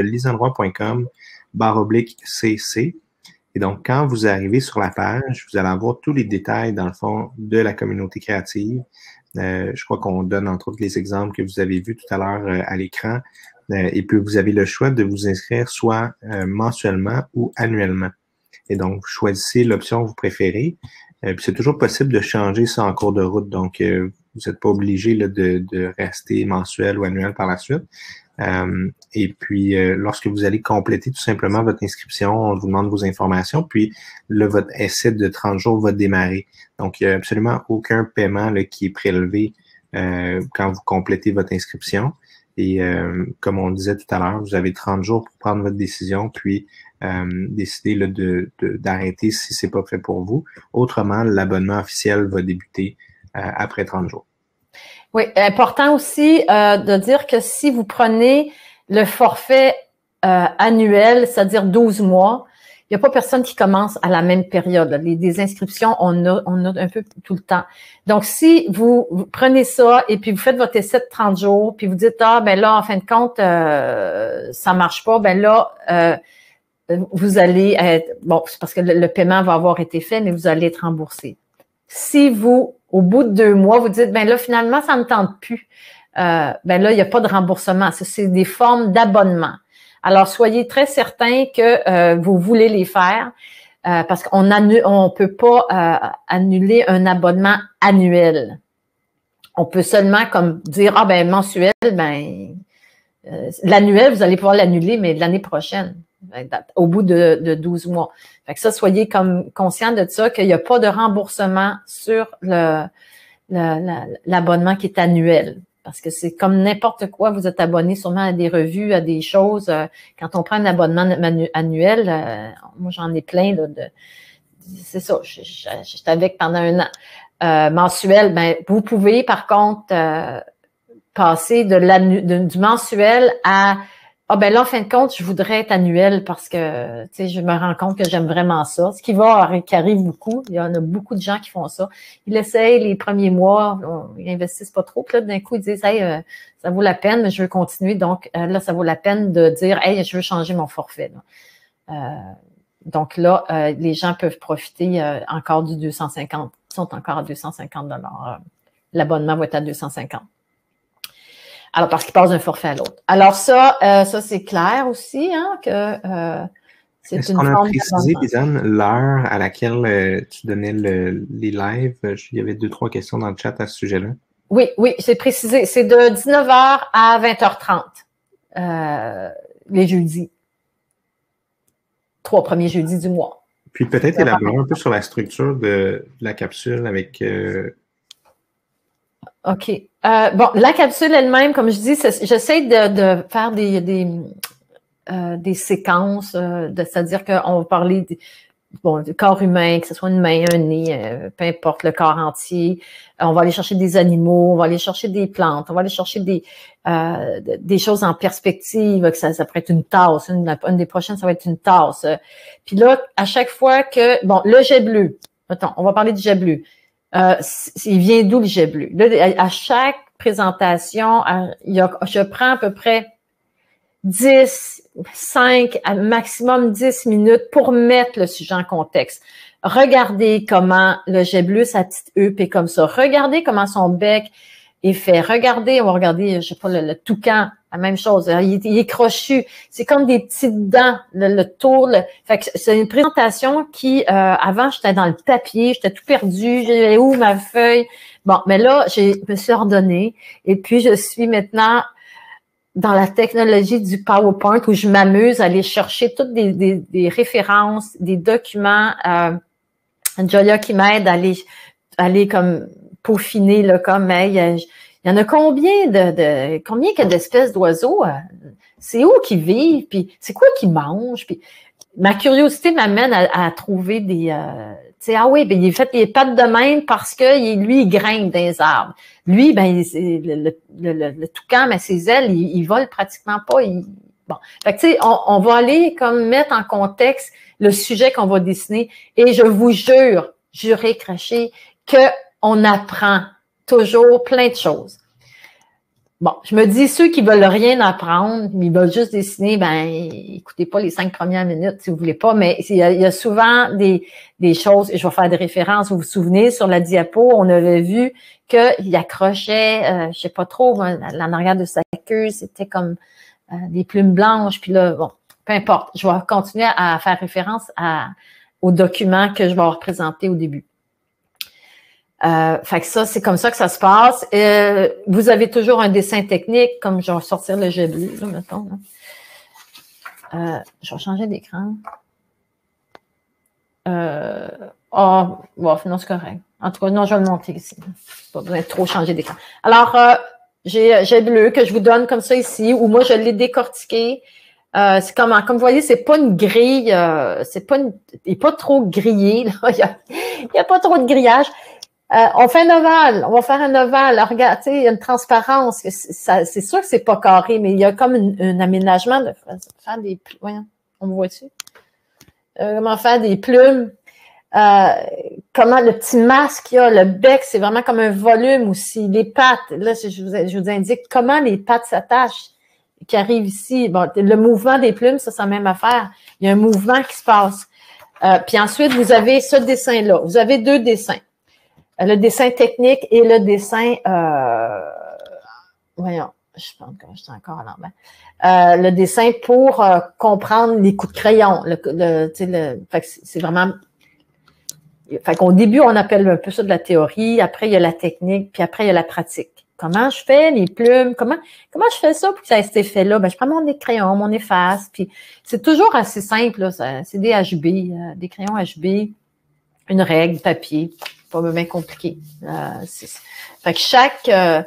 lisanneroy.com/CC. Et donc, quand vous arrivez sur la page, vous allez avoir tous les détails, dans le fond, de la communauté créative. Je crois qu'on donne, entre autres, les exemples que vous avez vus tout à l'heure à l'écran. Et puis, vous avez le choix de vous inscrire soit mensuellement ou annuellement. Et donc, vous choisissez l'option que vous préférez. Puis, c'est toujours possible de changer ça en cours de route. Donc, vous n'êtes pas obligé là, de rester mensuel ou annuel par la suite. Et puis, lorsque vous allez compléter tout simplement votre inscription, on vous demande vos informations, puis là, votre essai de 30 jours va démarrer. Donc, il n'y a absolument aucun paiement là, qui est prélevé quand vous complétez votre inscription. Et comme on le disait tout à l'heure, vous avez 30 jours pour prendre votre décision, puis décider là, d'arrêter si c'est pas fait pour vous. Autrement, l'abonnement officiel va débuter après 30 jours. Oui, important aussi de dire que si vous prenez le forfait annuel, c'est-à-dire 12 mois, il n'y a pas personne qui commence à la même période. Des inscriptions, on a un peu tout le temps. Donc, si vous prenez ça et puis vous faites votre essai de 30 jours, puis vous dites, ben là, en fin de compte, ça marche pas, ben là, vous allez être, bon, c'est parce que le paiement va avoir été fait, mais vous allez être remboursé. Si vous, au bout de 2 mois, vous dites, ben là, finalement, ça me tente plus, ben là, il n'y a pas de remboursement. C'est des formes d'abonnement. Alors, soyez très certains que vous voulez les faire parce qu'on peut pas annuler un abonnement annuel. On peut seulement comme dire, ben mensuel, ben l'annuel, vous allez pouvoir l'annuler, mais l'année prochaine, au bout de 12 mois. Fait que ça, soyez comme conscient de ça, qu'il n'y a pas de remboursement sur l'abonnement qui est annuel. parce que c'est comme n'importe quoi. Vous êtes abonné sûrement à des revues, à des choses. Quand on prend un abonnement annuel, moi, j'en ai plein, là, c'est ça, j'étais avec pendant un an. Mensuel, ben, vous pouvez, par contre, passer du mensuel à ben là, en fin de compte, je voudrais être annuel parce que, tu sais, je me rends compte que j'aime vraiment ça. Ce qui arrive beaucoup. Il y en a beaucoup de gens qui font ça. Ils essayent les premiers mois, ils investissent pas trop. Puis là, d'un coup, ils disent, hey, ça vaut la peine, mais je veux continuer. Donc, là, ça vaut la peine de dire, hey, je veux changer mon forfait. Donc là, les gens peuvent profiter encore du 250. Ils sont encore à 250 $. L'abonnement va être à 250. Alors, parce qu'ils passent d'un forfait à l'autre. Alors ça c'est clair aussi, hein, que c'est Est-ce une qu'on a forme précisé, Lisanne, l'heure à laquelle tu donnais les lives? Il y avait 2-3 questions dans le chat à ce sujet-là. Oui, c'est précisé. C'est de 19h à 20h30, les jeudis. 3 premiers jeudis du mois. Puis peut-être élaborer un peu sur la structure de la capsule avec... OK. Bon, la capsule elle-même, comme je dis, j'essaie de faire des séquences, c'est-à-dire qu'on va parler du corps humain, que ce soit une main, un nez, peu importe, le corps entier. On va aller chercher des animaux, on va aller chercher des plantes, on va aller chercher des choses en perspective, que ça pourrait être une tasse, une des prochaines, ça va être une tasse. Puis là, à chaque fois que, bon, le jet bleu, attends, on va parler du jet bleu. Il vient d'où le jet bleu? Là, à chaque présentation, je prends à peu près 5 à maximum 10 minutes pour mettre le sujet en contexte. Regardez comment le jet bleu, sa petite huppe est comme ça. Regardez comment son bec est fait. Regardez, on va regarder, je sais pas, le toucan, la même chose. Il est crochu. C'est comme des petites dents, le tour. Fait que c'est une présentation qui, avant, j'étais dans le papier, j'étais tout perdu. J'avais où ma feuille? Bon, mais là, je me suis ordonnée et puis je suis maintenant dans la technologie du PowerPoint où je m'amuse à aller chercher toutes des références, des documents. Joya qui m'aide à aller comme peaufiner, là, comme, hey, il y en a combien combien qu'il y a d'espèces d'oiseaux? C'est où qu'ils vivent? Puis c'est quoi qu'ils mangent? Puis ma curiosité m'amène à trouver tu sais, ah oui, ben il fait les pattes de même parce que lui, il grimpe dans les arbres. Lui, ben le toucan, mais ses ailes, il vole pratiquement pas. Bon, fait que tu sais, on va aller comme mettre en contexte le sujet qu'on va dessiner. Et je vous jure, juré, craché, que on apprend toujours plein de choses. Bon, je me dis, ceux qui veulent rien apprendre, ils veulent juste dessiner, ben, écoutez pas les 5 premières minutes si vous voulez pas, mais il y a souvent des choses, et je vais faire des références, vous vous souvenez, sur la diapo, on avait vu qu'il accrochait, je sais pas trop, en arrière de sa queue, c'était comme des plumes blanches, puis là, bon, peu importe, je vais continuer à faire référence au document que je vais représenter au début. Fait que ça, c'est comme ça que ça se passe. Vous avez toujours un dessin technique, comme je vais sortir le jet bleu, là, mettons. Je vais changer d'écran. Bon, non, c'est correct. En tout cas, non, je vais le monter ici. Pas besoin de trop changer d'écran. Alors, j'ai jet bleu que je vous donne comme ça ici, où moi, je l'ai décortiqué. C'est comme vous voyez, c'est pas une grille, il n'est pas trop grillé, là. Il y a pas trop de grillage. On fait un ovale, on va faire un ovale. Regarde, tu sais, il y a une transparence. C'est sûr que c'est pas carré, mais il y a comme un aménagement de faire des plumes. Voyons, on me voit-tu? Comment faire des plumes. Comment le petit masque qu'il y a, le bec, c'est vraiment comme un volume aussi. Les pattes, là, je vous indique comment les pattes s'attachent, qui arrivent ici. Bon, le mouvement des plumes, ça, c'est la même affaire. Il y a un mouvement qui se passe. Puis ensuite, vous avez ce dessin-là. Vous avez 2 dessins. Le dessin technique et le dessin, voyons, je pense que je suis encore à l'envers. Le dessin pour comprendre les coups de crayon. Fait que c'est vraiment. Fait qu'au début, on appelle un peu ça de la théorie. Après, il y a la technique, puis après, il y a la pratique. Comment je fais les plumes? Comment je fais ça pour que ça ait cet effet-là? Ben, je prends mon crayon, mon efface, puis c'est toujours assez simple, là. C'est des HB, des crayons HB, une règle, papier. Pas bien compliqué. Fait que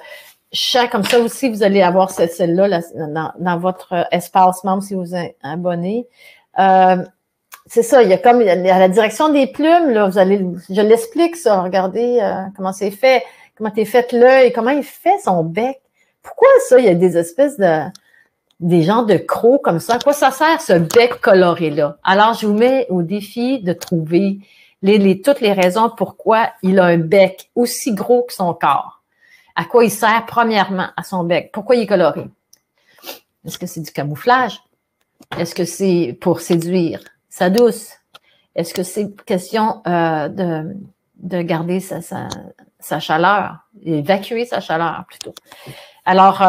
comme ça aussi, vous allez avoir celle-là là, dans votre espace membre si vous êtes abonné. C'est ça, il y a la direction des plumes, là, je l'explique ça, regardez comment c'est fait, comment est fait l'œil, comment il fait son bec. Pourquoi ça, il y a des espèces des genres de crocs comme ça? À quoi ça sert ce bec coloré-là? Alors, je vous mets au défi de trouver toutes les raisons pourquoi il a un bec aussi gros que son corps. À quoi il sert, premièrement, à son bec? Pourquoi il est coloré? Est-ce que c'est du camouflage? Est-ce que c'est pour séduire sa douce? Est-ce que c'est question de garder sa chaleur, évacuer sa chaleur plutôt? Alors,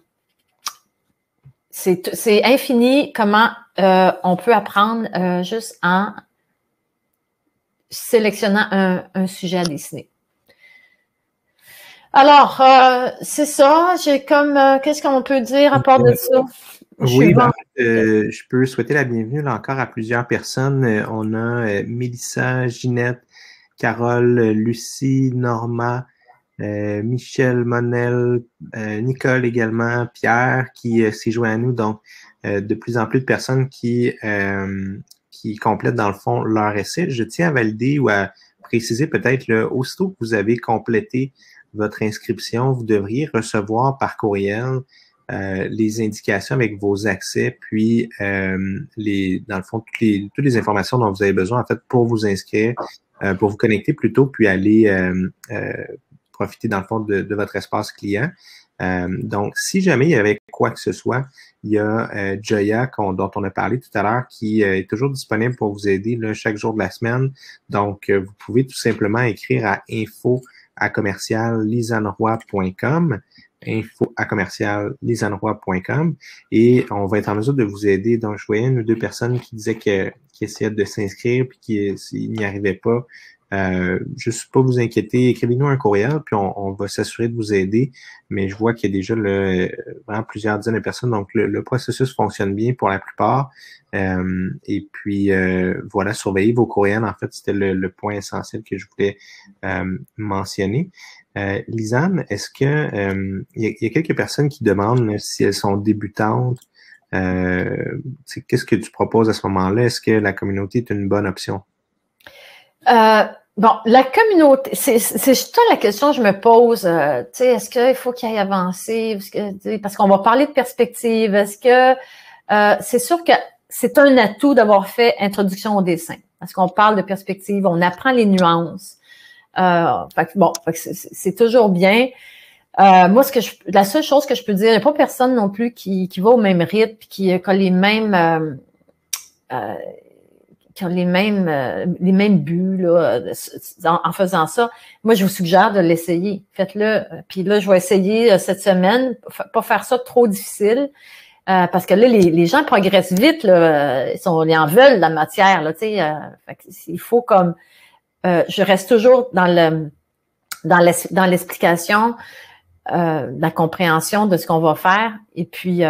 c'est infini comment on peut apprendre juste en sélectionnant un sujet à dessiner. Alors, c'est ça. J'ai qu'est-ce qu'on peut dire à part de ça? Oui, je peux souhaiter la bienvenue là encore à plusieurs personnes. On a Mélissa, Ginette, Carole, Lucie, Norma, Michel, Monel, Nicole également, Pierre qui s'est joint à nous. Donc, de plus en plus de personnes qui complètent dans le fond leur essai. Je tiens à valider ou à préciser peut-être aussitôt que vous avez complété votre inscription, vous devriez recevoir par courriel les indications avec vos accès, puis dans le fond, toutes les informations dont vous avez besoin en fait pour vous inscrire, pour vous connecter plutôt, puis aller profiter dans le fond de votre espace client. Donc, si jamais il y avait quoi que ce soit, il y a Joya dont on a parlé tout à l'heure qui est toujours disponible pour vous aider là, chaque jour de la semaine. Donc, vous pouvez tout simplement écrire à info@lisanroy.com info@lisanroy.com et on va être en mesure de vous aider. Donc, je voyais une ou deux personnes qui disaient qui essayaient de s'inscrire puis qui n'y arrivaient pas. Juste pas vous inquiéter, écrivez-nous un courriel, puis on va s'assurer de vous aider. Mais je vois qu'il y a déjà vraiment plusieurs dizaines de personnes, donc le processus fonctionne bien pour la plupart. Et puis voilà, surveillez vos courriels. En fait, c'était le point essentiel que je voulais mentionner. Lisanne, est-ce que il y a quelques personnes qui demandent si elles sont débutantes? Qu'est-ce que tu proposes à ce moment-là? Est-ce que la communauté est une bonne option? Bon, la communauté, c'est ça la question que je me pose. Est-ce qu'il faut qu'il aille avancer? Parce qu'on va parler de perspective. Est-ce que c'est sûr que c'est un atout d'avoir fait introduction au dessin? Parce qu'on parle de perspective, on apprend les nuances. C'est toujours bien. Moi, la seule chose que je peux dire, il n'y a pas personne non plus qui va au même rythme, qui a les mêmes qui ont les mêmes buts là, en faisant ça. Moi, je vous suggère de l'essayer. Faites-le. Puis là, je vais essayer cette semaine, pas faire ça trop difficile, parce que là, les gens progressent vite. Là, ils en veulent de la matière. Là, il faut comme... je reste toujours dans l'explication, la compréhension de ce qu'on va faire. Et puis...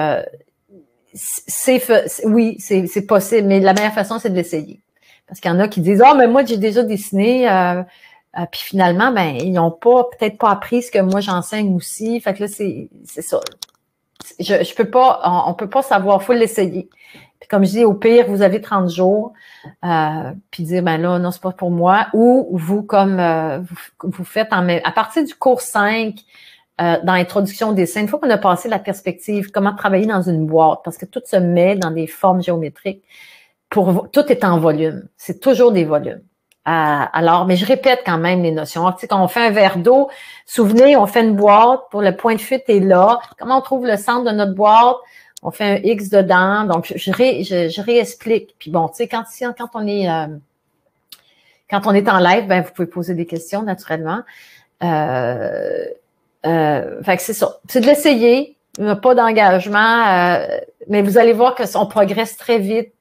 oui, c'est possible, mais la meilleure façon, c'est de l'essayer. Parce qu'il y en a qui disent, mais moi, j'ai déjà dessiné, puis finalement, ils n'ont peut-être pas appris ce que moi j'enseigne aussi. Fait que là, c'est ça. Je peux pas, on peut pas savoir, faut l'essayer. Puis comme je dis, au pire, vous avez 30 jours, puis dire, là, non, c'est pas pour moi. Ou vous, comme vous faites à partir du cours 5, dans l'introduction au dessin, une fois qu'on a passé la perspective, comment travailler dans une boîte, parce que tout se met dans des formes géométriques. Tout est en volume. C'est toujours des volumes. Alors, mais je répète quand même les notions. Quand on fait un verre d'eau, souvenez, on fait une boîte, pour le point de fuite est là. Comment on trouve le centre de notre boîte? On fait un X dedans. Donc, je réexplique. Puis bon, tu sais, quand on est en live, vous pouvez poser des questions, naturellement. Fait que c'est ça. C'est de l'essayer. Il n'y a pas d'engagement, mais vous allez voir qu'on progresse très vite.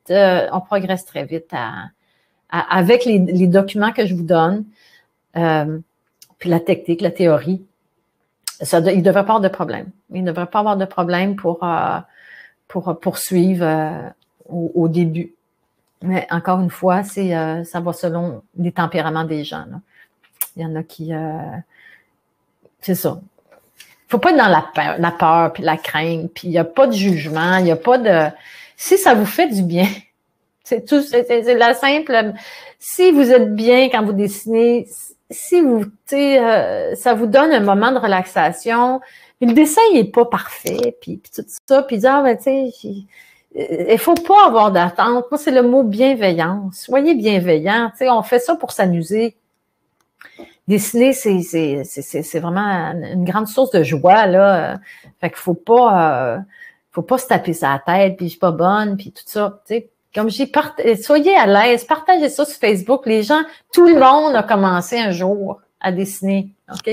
Avec les documents que je vous donne, puis la technique, la théorie. Il ne devrait pas avoir de problème. Il ne devrait pas avoir de problème pour poursuivre au début. Mais encore une fois, ça va selon les tempéraments des gens. Là. Il y en a qui... c'est ça. faut pas être dans la peur puis la crainte, puis il n'y a pas de jugement, il n'y a pas de... Si ça vous fait du bien, c'est tout, c'est la simple... Si vous êtes bien quand vous dessinez, si vous, ça vous donne un moment de relaxation, le dessin il est pas parfait, puis tout ça, puis dire, ben, tu sais, il faut pas avoir d'attente. Moi, c'est le mot bienveillance. Soyez bienveillant. Tu sais, on fait ça pour s'amuser. Dessiner, c'est vraiment une grande source de joie, là. Fait qu'il faut pas se taper sa tête, puis je suis pas bonne, puis tout ça. Tu sais, comme j'ai soyez à l'aise, partagez ça sur Facebook. Les gens, tout le monde a commencé un jour à dessiner. OK?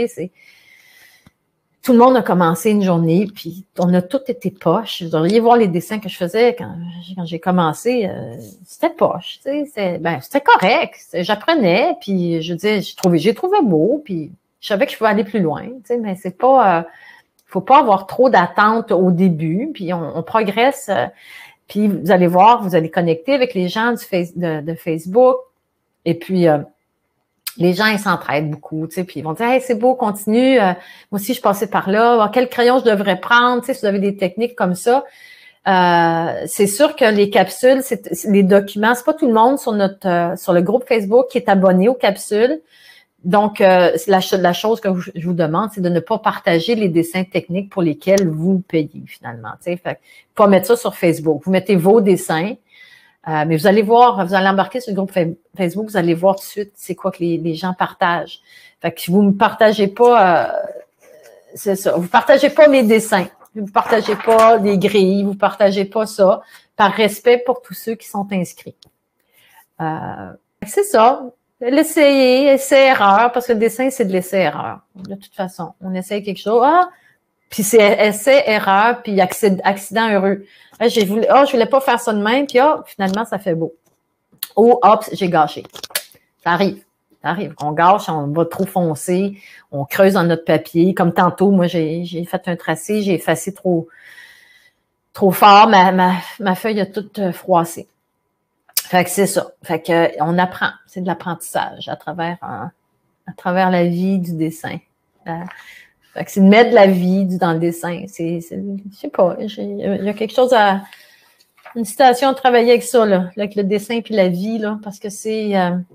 Tout le monde a commencé une journée, puis on a tous été poches. Vous devriez voir les dessins que je faisais quand j'ai commencé. C'était poche, tu sais, c'était correct. J'apprenais, puis je disais, j'ai trouvé beau, puis je savais que je pouvais aller plus loin, tu sais, mais c'est pas, faut pas avoir trop d'attentes au début, puis on progresse. Puis vous allez voir, vous allez connecter avec les gens de Facebook, et puis les gens, ils s'entraident beaucoup, tu sais, puis ils vont dire, hey, c'est beau, continue. Moi aussi, je passais par là. Quel crayon je devrais prendre? Tu sais, si vous avez des techniques comme ça. C'est sûr que les capsules, les documents, c'est pas tout le monde sur le groupe Facebook qui est abonné aux capsules. Donc, la chose que je vous demande, c'est de ne pas partager les dessins techniques pour lesquels vous payez finalement. Tu sais, fait pas mettre ça sur Facebook. Vous mettez vos dessins. Mais vous allez voir, vous allez embarquer sur le groupe Facebook, vous allez voir tout de suite c'est quoi que les gens partagent. Fait que vous ne partagez pas, c'est ça, vous partagez pas mes dessins, vous partagez pas les grilles, vous partagez pas ça, par respect pour tous ceux qui sont inscrits. C'est ça, l'essayer, essai-erreur, parce que le dessin, c'est de l'essai-erreur. De toute façon, on essaye quelque chose, puis c'est essai-erreur, puis accident heureux. Je voulais pas faire ça de même, puis finalement, ça fait beau. J'ai gâché. Ça arrive. On gâche, on va trop foncer, on creuse dans notre papier. Comme tantôt, moi, j'ai fait un tracé, j'ai effacé trop fort, ma feuille a toute froissé. Fait que c'est ça. Fait que on apprend. C'est de l'apprentissage à travers la vie du dessin. Fait que c'est de mettre de la vie dans le dessin. Je sais pas, il y a quelque chose une citation à travailler avec ça, là, avec le dessin puis la vie, là, parce que c'est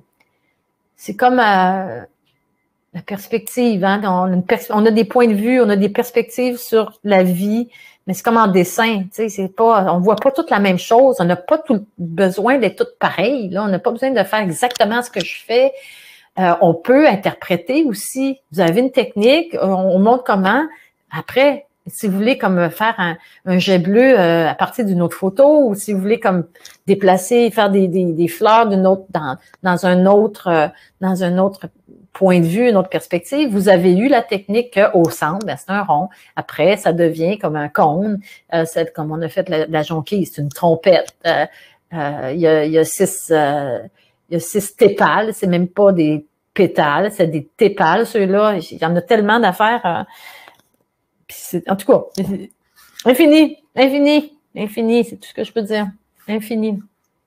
comme la perspective, hein. On a des points de vue, on a des perspectives sur la vie, mais c'est comme en dessin, tu sais, on voit pas toute la même chose, on n'a pas tout besoin d'être toutes pareilles, là, on n'a pas besoin de faire exactement ce que je fais. On peut interpréter aussi. Vous avez une technique, on montre comment. Après, si vous voulez comme faire un jet bleu à partir d'une autre photo, ou si vous voulez comme déplacer, faire des fleurs dans un autre point de vue, une autre perspective, vous avez eu la technique qu'au centre, c'est un rond. Après, ça devient comme un cône. Comme on a fait la jonquille, c'est une trompette. Il y a 6 tépales, c'est même pas des pétales, c'est des tépales, ceux-là. Il y en a tellement d'affaires. En tout cas, infini, c'est tout ce que je peux dire. Infini.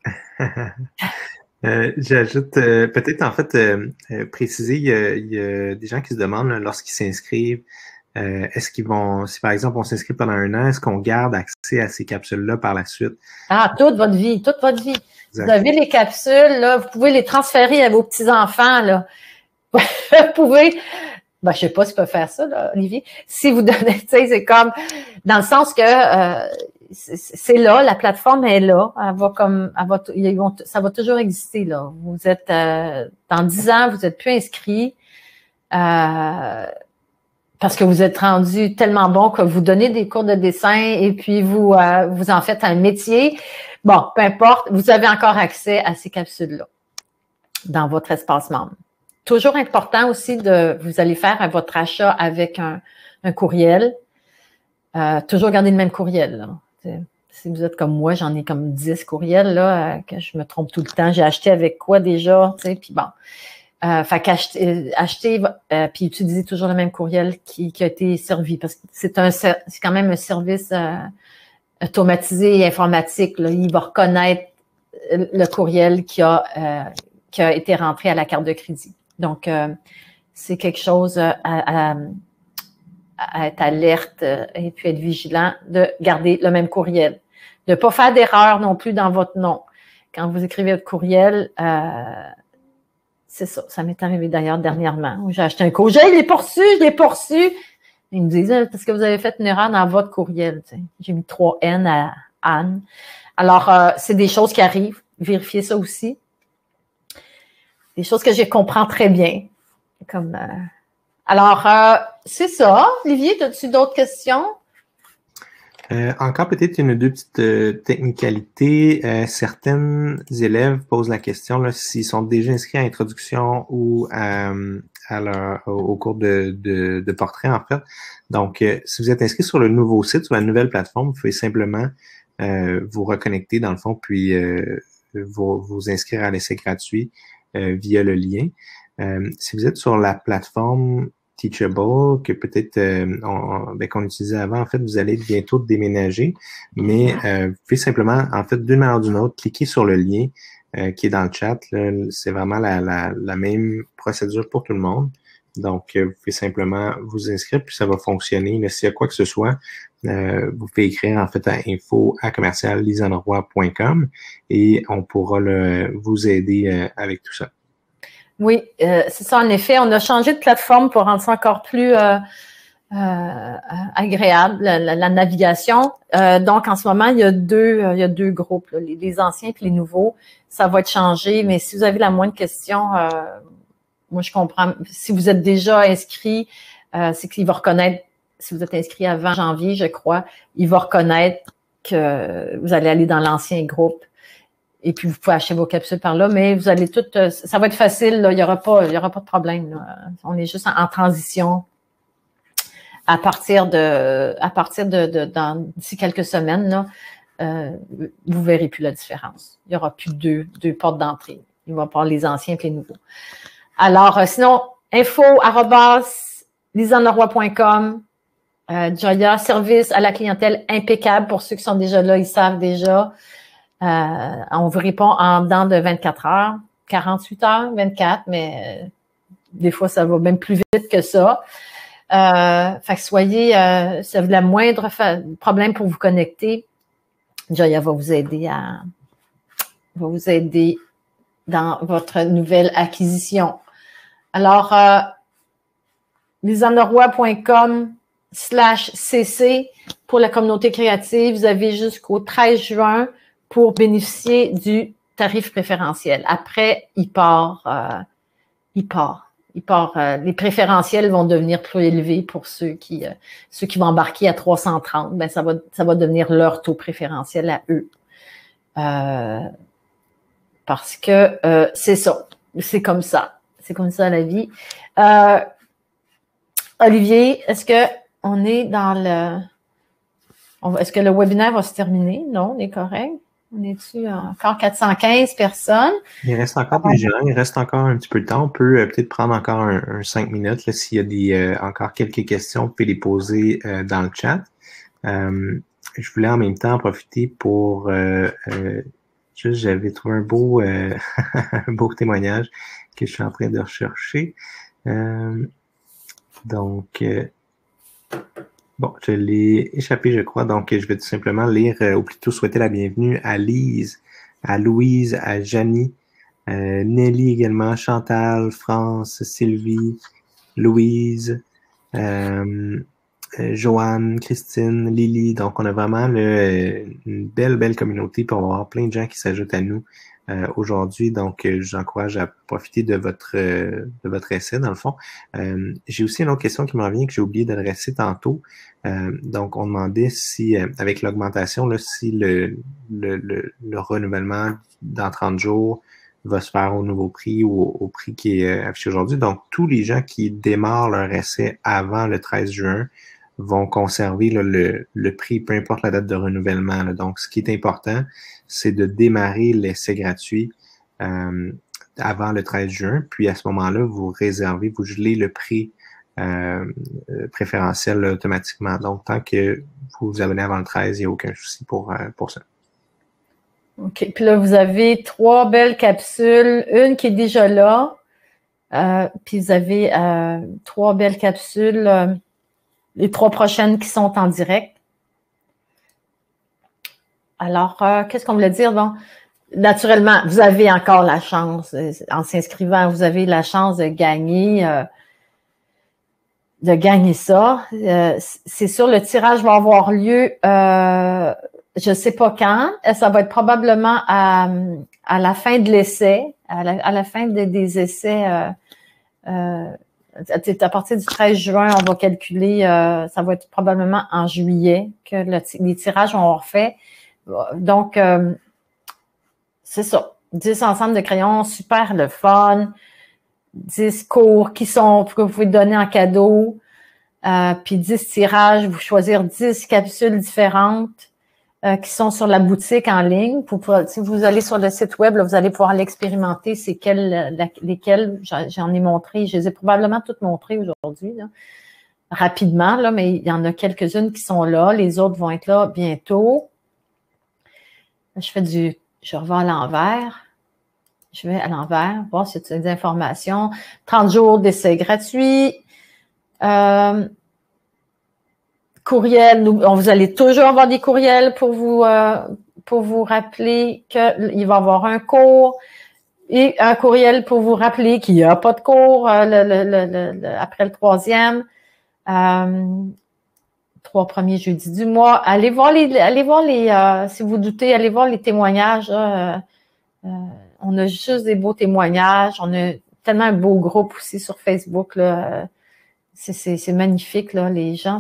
J'ajoute peut-être en fait préciser, il y a des gens qui se demandent lorsqu'ils s'inscrivent, est-ce qu'ils vont, si par exemple on s'inscrit pendant 1 an, est-ce qu'on garde accès à ces capsules-là par la suite? Toute votre vie. Exactement. Vous avez les capsules, là, vous pouvez les transférer à vos petits-enfants, là. Vous pouvez, je sais pas si vous pouvez faire ça, là, Olivier. Si vous donnez, tu sais, c'est comme, dans le sens que, c'est là, la plateforme est là. Ça va toujours exister, là. Vous êtes, dans 10 ans, vous êtes plus inscrit, parce que vous êtes rendu tellement bon que vous donnez des cours de dessin et puis vous en faites un métier. Bon, peu importe, vous avez encore accès à ces capsules-là dans votre espace membre. Toujours important aussi vous allez faire votre achat avec un courriel. Toujours garder le même courriel, là. Si vous êtes comme moi, j'en ai comme 10 courriels, là, que je me trompe tout le temps. J'ai acheté avec quoi déjà, tu sais, puis bon. Fait qu'acheter puis utiliser toujours le même courriel qui a été servi, parce que c'est quand même un service automatisé et informatique, là. Il va reconnaître le courriel qui a été rentré à la carte de crédit. Donc, c'est quelque chose à à être alerte et puis être vigilant de garder le même courriel. De ne pas faire d'erreur non plus dans votre nom. Quand vous écrivez votre courriel, c'est ça. Ça m'est arrivé d'ailleurs dernièrement. J'ai acheté un courriel, je l'ai pas reçu. Ils me disent, parce que vous avez fait une erreur dans votre courriel. Tu sais. J'ai mis 3 N à Anne. Alors, c'est des choses qui arrivent. Vérifiez ça aussi. Des choses que je comprends très bien. Comme, alors, c'est ça. Olivier, as-tu d'autres questions? Encore peut-être une ou deux petites technicalités. Certains élèves posent la question s'ils sont déjà inscrits à l'introduction ou au cours de portrait, en fait. Donc, si vous êtes inscrit sur le nouveau site, sur la nouvelle plateforme, vous pouvez simplement vous reconnecter dans le fond, puis vous inscrire à l'essai gratuit via le lien. Si vous êtes sur la plateforme Teachable, que peut-être qu'on utilisait avant, en fait, vous allez bientôt déménager, mais vous pouvez simplement, en fait, d'une manière ou d'une autre, cliquer sur le lien qui est dans le chat. C'est vraiment la même procédure pour tout le monde. Donc, vous pouvez simplement vous inscrire, puis ça va fonctionner. S'il y a quoi que ce soit, vous pouvez écrire en fait à info@lisanroy.com et on pourra vous aider avec tout ça. Oui, c'est ça. En effet, on a changé de plateforme pour rendre ça encore plus agréable, la navigation. Donc, en ce moment, il y a deux groupes, là, les anciens et les nouveaux. Ça va être changé, mais si vous avez la moindre question, moi, je comprends. Si vous êtes déjà inscrit, c'est qu'il va reconnaître, si vous êtes inscrit avant janvier, je crois, il va reconnaître que vous allez aller dans l'ancien groupe. Et puis, vous pouvez acheter vos capsules par là, mais vous allez tout, ça va être facile, là, il y aura pas de problème, là. On est juste en transition à partir d'ici quelques semaines, là, vous verrez plus la différence. Il y aura plus deux portes d'entrée. Il va y avoir les anciens et les nouveaux. Alors, sinon, info@lisanleroy.com. Joya, service à la clientèle impeccable pour ceux qui sont déjà là, ils savent déjà. On vous répond en dedans de 24 heures, 48 heures, 24, mais des fois, ça va même plus vite que ça. Fait que soyez, si vous avez la moindre problème pour vous connecter, Joya va vous aider dans votre nouvelle acquisition. Alors, lisanleroy.com/cc pour la communauté créative. Vous avez jusqu'au 13 juin pour bénéficier du tarif préférentiel. Après, il part. Les préférentiels vont devenir plus élevés pour ceux qui vont embarquer à 330. Ben, ça va devenir leur taux préférentiel à eux. Parce que c'est ça. C'est comme ça. C'est comme ça la vie. Olivier, est-ce que on est dans est-ce que le webinaire va se terminer? Non, on est correct. On est-tu encore 415 personnes? Il reste encore des gens, il reste encore un petit peu de temps. On peut peut-être prendre encore un 5 minutes. S'il y a encore quelques questions, vous pouvez les poser dans le chat. Je voulais en même temps en profiter pour j'avais trouvé un beau un beau témoignage que je suis en train de rechercher. Bon, je l'ai échappé, je crois, donc je vais tout simplement lire, ou plutôt souhaiter la bienvenue à Lise, à Louise, à Janie, Nelly également, Chantal, France, Sylvie, Louise, Joanne, Christine, Lily. Donc, on a vraiment une belle communauté, puis on va avoir plein de gens qui s'ajoutent à nous aujourd'hui. Donc, je vous encourage à profiter de votre essai, dans le fond. J'ai aussi une autre question qui m'en vient que j'ai oublié d'adresser tantôt. Donc, on demandait si, avec l'augmentation, si le renouvellement dans 30 jours va se faire au nouveau prix ou au prix qui est affiché aujourd'hui. Donc, tous les gens qui démarrent leur essai avant le 13 juin vont conserver le prix, peu importe la date de renouvellement. Donc, ce qui est important, c'est de démarrer l'essai gratuit avant le 13 juin. Puis, à ce moment-là, vous réservez, vous gelez le prix préférentiel là, automatiquement. Donc, tant que vous vous abonnez avant le 13, il n'y a aucun souci pour ça. OK. Puis là, vous avez 3 belles capsules. Une qui est déjà là. Puis vous avez 3 belles capsules les 3 prochaines qui sont en direct. Alors, qu'est-ce qu'on voulait dire? Bon, naturellement, vous avez encore la chance, en s'inscrivant, vous avez la chance de gagner ça. C'est sûr, le tirage va avoir lieu, je ne sais pas quand. Ça va être probablement à la fin de l'essai, à la fin des essais. À partir du 13 juin, on va calculer, ça va être probablement en juillet que les tirages vont avoir fait. Donc, c'est ça. 10 ensembles de crayons, super le fun. 10 cours que vous pouvez donner en cadeau. Puis 10 tirages, vous choisir 10 capsules différentes qui sont sur la boutique en ligne. Si vous allez sur le site web, là, vous allez pouvoir l'expérimenter. C'est lesquelles j'en ai montré. Je les ai probablement toutes montrées aujourd'hui, là, rapidement, là, mais il y en a quelques-unes qui sont là. Les autres vont être là bientôt. Je revois à l'envers. Je vais à l'envers, voir si y a des informations. 30 jours d'essai gratuit. Courriel, vous allez toujours avoir des courriels pour vous rappeler qu'il va y avoir un cours et un courriel pour vous rappeler qu'il n'y a pas de cours après le 3e. 3 premiers jeudis du mois. Allez voir les si vous doutez, allez voir les témoignages. On a juste des beaux témoignages. On a tellement un beau groupe aussi sur Facebook, là. C'est magnifique, là. Les gens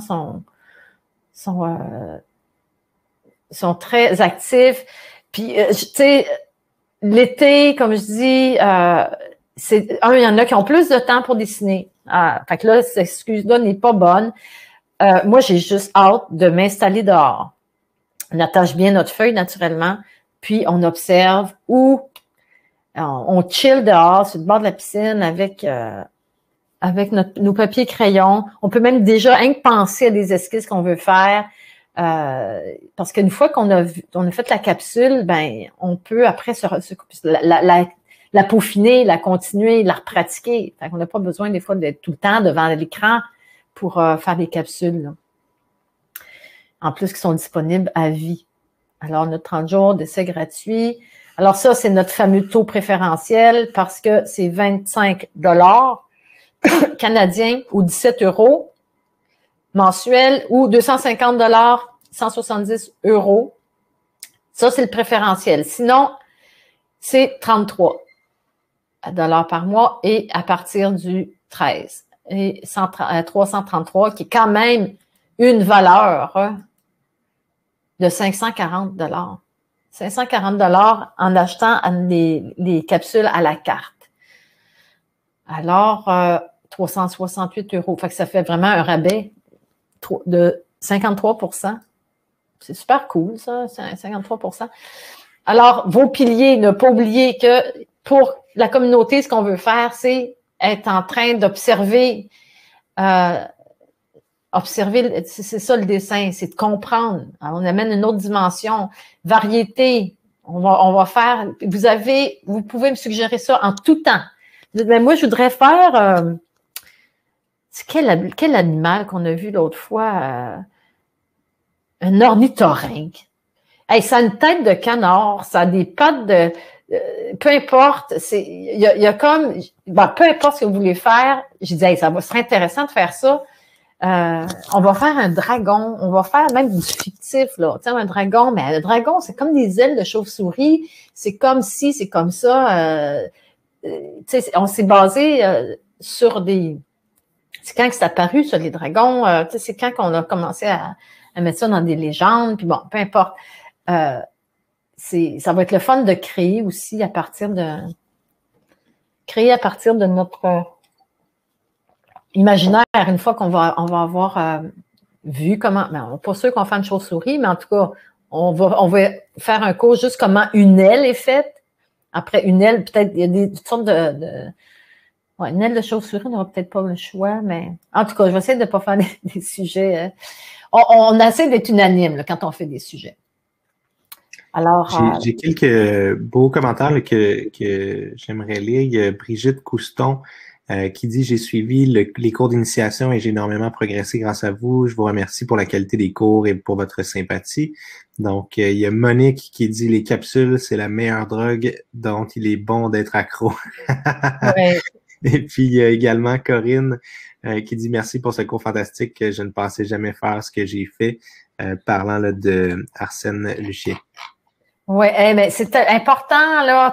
sont très actifs. Puis, tu sais, l'été, comme je dis, il y en a qui ont plus de temps pour dessiner. Fait que là, cette excuse-là n'est pas bonne. Moi, j'ai juste hâte de m'installer dehors. On attache bien notre feuille naturellement, puis on observe ou on chill dehors sur le bord de la piscine avec nos papiers crayons. On peut même déjà penser à des esquisses qu'on veut faire. Parce qu'une fois qu'on a fait la capsule, ben on peut après la peaufiner, la continuer, la repratiquer. Fait qu'on n'a pas besoin des fois d'être tout le temps devant l'écran pour faire des capsules, là. En plus, qui sont disponibles à vie. Alors, notre 30 jours d'essai gratuit. Alors ça, c'est notre fameux taux préférentiel parce que c'est 25 $ canadiens ou 17 € mensuels ou 250 $, 170 €. Ça, c'est le préférentiel. Sinon, c'est 33 $ par mois et à partir du 13. Et 333, qui est quand même une valeur de 540 $. 540 $ en achetant les capsules à la carte. Alors, 368 €. Fait que ça fait vraiment un rabais de 53 %. C'est super cool, ça, 53 %. Alors, vos piliers, ne pas oublier que pour la communauté, ce qu'on veut faire, c'est être en train d'observer, c'est ça le dessin, c'est de comprendre. Alors, on amène une autre dimension, variété. On va faire, vous pouvez me suggérer ça en tout temps. Mais moi, je voudrais faire, quel animal qu'on a vu l'autre fois? Un ornithorynque. Hey, ça a une tête de canard, ça a des pattes de... peu importe, il y a comme... peu importe ce que vous voulez faire, j'ai dit, hey, ça serait intéressant de faire ça. On va faire un dragon, on va faire même du fictif, là. Tu sais, un dragon, mais le dragon, c'est comme des ailes de chauve-souris, c'est comme ci, c'est comme ça. Tu sais, on s'est basé sur des... C'est quand que c'est apparu, ça, les dragons. Tu sais, c'est quand qu'on a commencé à mettre ça dans des légendes, puis bon, peu importe. Ça va être le fun de créer aussi à partir de notre imaginaire, une fois on va avoir vu comment, pas sûr qu'on fait une chauve-souris, mais en tout cas, on va faire un cours juste comment une aile est faite. Après, une aile, peut-être, il y a des sortes une aile de chauve-souris, on n'aura peut-être pas le choix, mais en tout cas, je vais essayer de ne pas faire des sujets. On essaie d'être unanime là, quand on fait des sujets. Alors, j'ai quelques beaux commentaires là, que j'aimerais lire. Il y a Brigitte Couston qui dit « J'ai suivi les cours d'initiation et j'ai énormément progressé grâce à vous. Je vous remercie pour la qualité des cours et pour votre sympathie. » Donc, il y a Monique qui dit « Les capsules, c'est la meilleure drogue dont il est bon d'être accro. » Ouais. Et puis, il y a également Corinne qui dit « Merci pour ce cours fantastique. Je ne pensais jamais faire ce que j'ai fait. » Parlant là, de Arsène Luchier. Oui, mais c'est important, là,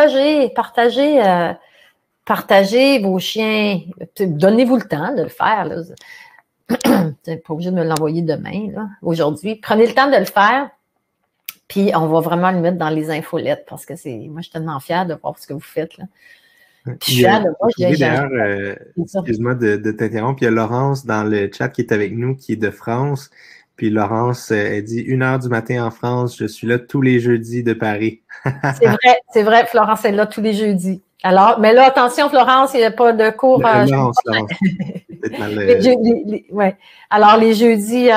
partagez vos chiens. Donnez-vous le temps de le faire. Là. Vous n'êtes pas obligé de me l'envoyer demain, là, aujourd'hui. Prenez le temps de le faire, puis on va vraiment le mettre dans les infolettes parce que moi, je suis tellement fière de voir ce que vous faites. Là. Puis, je suis fière de moi. D'ailleurs, excuse-moi de t'interrompre, il y a Laurence dans le chat qui est avec nous, qui est de France. Puis Laurence, elle dit 1h du matin en France, je suis là tous les jeudis de Paris. C'est vrai, Florence est là tous les jeudis. Alors, mais là, attention, Florence, il n'y a pas de cours. Laurence. Ouais. Alors, les jeudis,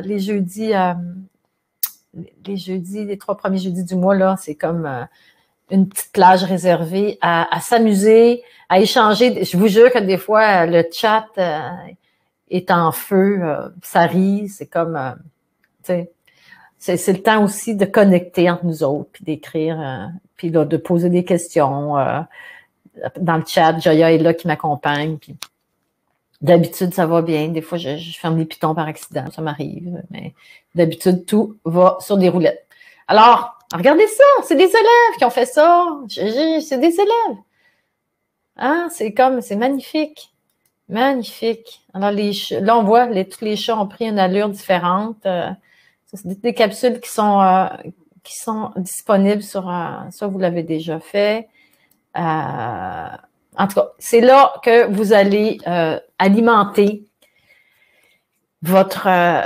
les 3 premiers jeudis du mois, là, c'est comme une petite plage réservée à s'amuser, à échanger. Je vous jure que des fois, le chat est en feu, ça rit, c'est comme, tu sais, c'est le temps aussi de connecter entre nous autres, puis d'écrire, puis là, de poser des questions dans le chat. Joya est là qui m'accompagne, puis d'habitude, ça va bien. Des fois, je ferme les pitons par accident, ça m'arrive, mais d'habitude, tout va sur des roulettes. Alors, regardez ça, c'est des élèves qui ont fait ça. C'est des élèves. Hein? C'est magnifique. Magnifique. Alors, là, on voit, tous les chats ont pris une allure différente. C'est des capsules qui sont disponibles sur ça, vous l'avez déjà fait. En tout cas, c'est là que vous allez alimenter votre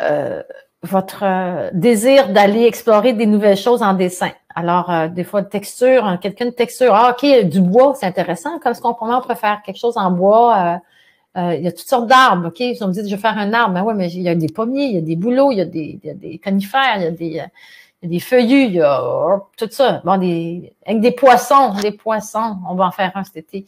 désir d'aller explorer des nouvelles choses en dessin. Alors, des fois, texture, quelqu'un de texture, OK, du bois, c'est intéressant. Comment on pourrait faire quelque chose en bois? Il y a toutes sortes d'arbres, OK? Si on me dit, je vais faire un arbre, ben ouais, mais il y a des pommiers, il y a des bouleaux, il y a des conifères, il y a des feuillus, il y a tout ça. Bon, avec des poissons, on va en faire un cet été.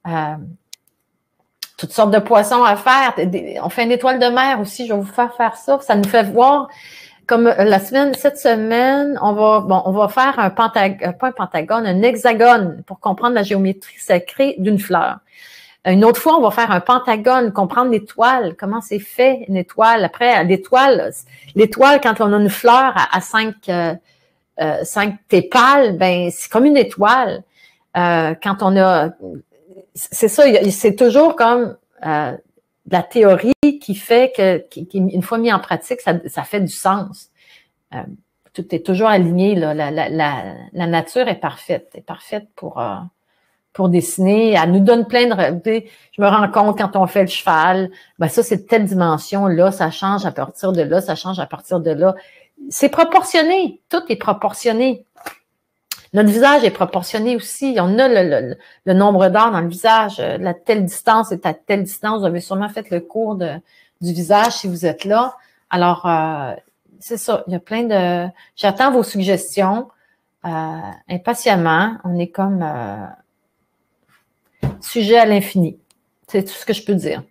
Toutes sortes de poissons à faire. On fait une étoile de mer aussi, je vais vous faire ça. Ça nous fait voir, comme cette semaine, on va faire pas un pentagone, un hexagone pour comprendre la géométrie sacrée d'une fleur. Une autre fois, on va faire un pentagone, comprendre l'étoile, comment c'est fait une étoile. Après, l'étoile, quand on a une fleur à 5 tépales, ben c'est comme une étoile. Quand on a, c'est ça, c'est toujours comme la théorie qui fait qui une fois mis en pratique, ça fait du sens. Tout est toujours aligné là. La nature est parfaite pour dessiner. Elle nous donne plein de... Je me rends compte quand on fait le cheval, ben ça, c'est de telle dimension, là, ça change à partir de là, ça change à partir de là. C'est proportionné. Tout est proportionné. Notre visage est proportionné aussi. On a le nombre d'heures dans le visage. La telle distance est à telle distance. Vous avez sûrement fait le cours du visage si vous êtes là. Alors, c'est ça. Il y a plein de... J'attends vos suggestions impatiemment. On est comme... sujet à l'infini. C'est tout ce que je peux dire.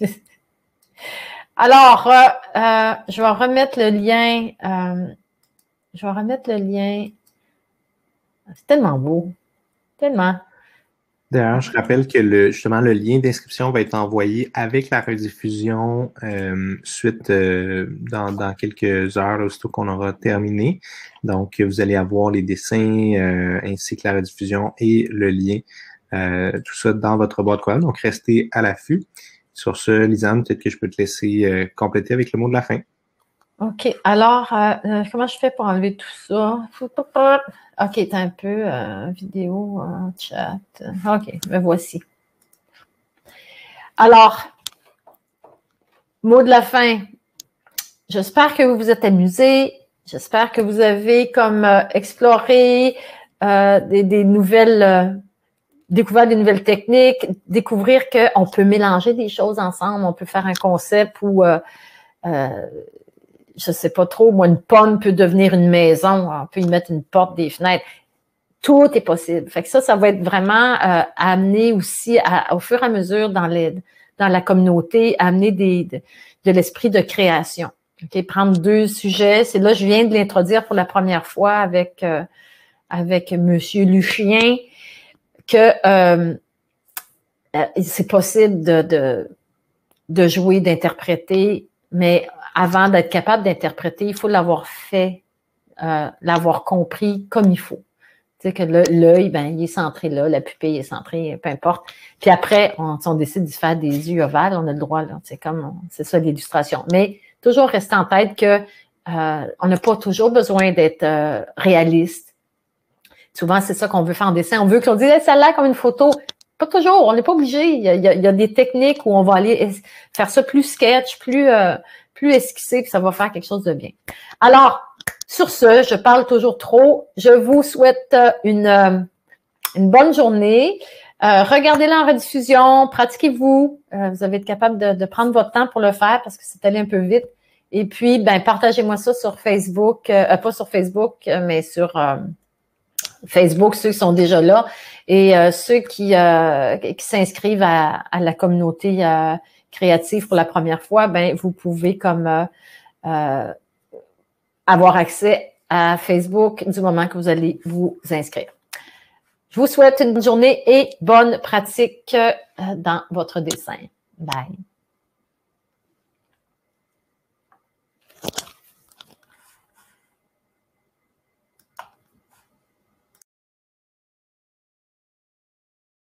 Alors, je vais remettre le lien. C'est tellement beau. Tellement. D'ailleurs, je rappelle que justement, le lien d'inscription va être envoyé avec la rediffusion suite dans quelques heures, aussitôt qu'on aura terminé. Donc, vous allez avoir les dessins ainsi que la rediffusion et le lien. Tout ça dans votre boîte courriel, donc restez à l'affût. Sur ce, Lisanne, peut-être que je peux te laisser compléter avec le mot de la fin. OK. Alors, comment je fais pour enlever tout ça? OK, t'as un peu vidéo, chat. OK, me voici. Alors, mot de la fin. J'espère que vous vous êtes amusés. J'espère que vous avez comme exploré des nouvelles... découvrir des nouvelles techniques, découvrir qu'on peut mélanger des choses ensemble, on peut faire un concept où, je sais pas trop, moi, une pomme peut devenir une maison, on peut y mettre une porte, des fenêtres. Tout est possible. Fait que ça va être vraiment amené aussi au fur et à mesure dans la communauté, amener de l'esprit de création. Okay? Prendre 2 sujets. C'est là, je viens de l'introduire pour la première fois avec Monsieur Lucien, que c'est possible de jouer, d'interpréter, mais avant d'être capable d'interpréter, il faut l'avoir fait, l'avoir compris comme il faut. Tu sais que l'œil, ben, il est centré là, la pupille est centrée, peu importe. Puis après, on décide de se faire des yeux ovales, on a le droit, là. C'est ça l'illustration. Mais toujours rester en tête que on n'a pas toujours besoin d'être réaliste. Souvent, c'est ça qu'on veut faire en dessin. On veut qu'on dise, hey, ça a l'air comme une photo. Pas toujours, on n'est pas obligé. Il y a des techniques où on va aller faire ça plus sketch, plus esquissé, puis ça va faire quelque chose de bien. Alors, sur ce, je parle toujours trop. Je vous souhaite une bonne journée. Regardez-la en rediffusion, pratiquez-vous. Vous allez être capable de prendre votre temps pour le faire parce que c'est allé un peu vite. Et puis, ben, partagez-moi ça sur Facebook, pas sur Facebook, mais sur Facebook, ceux qui sont déjà là. Et ceux qui s'inscrivent à la communauté créative pour la première fois, ben, vous pouvez comme avoir accès à Facebook du moment que vous allez vous inscrire. Je vous souhaite une journée et bonne pratique dans votre dessin. Bye.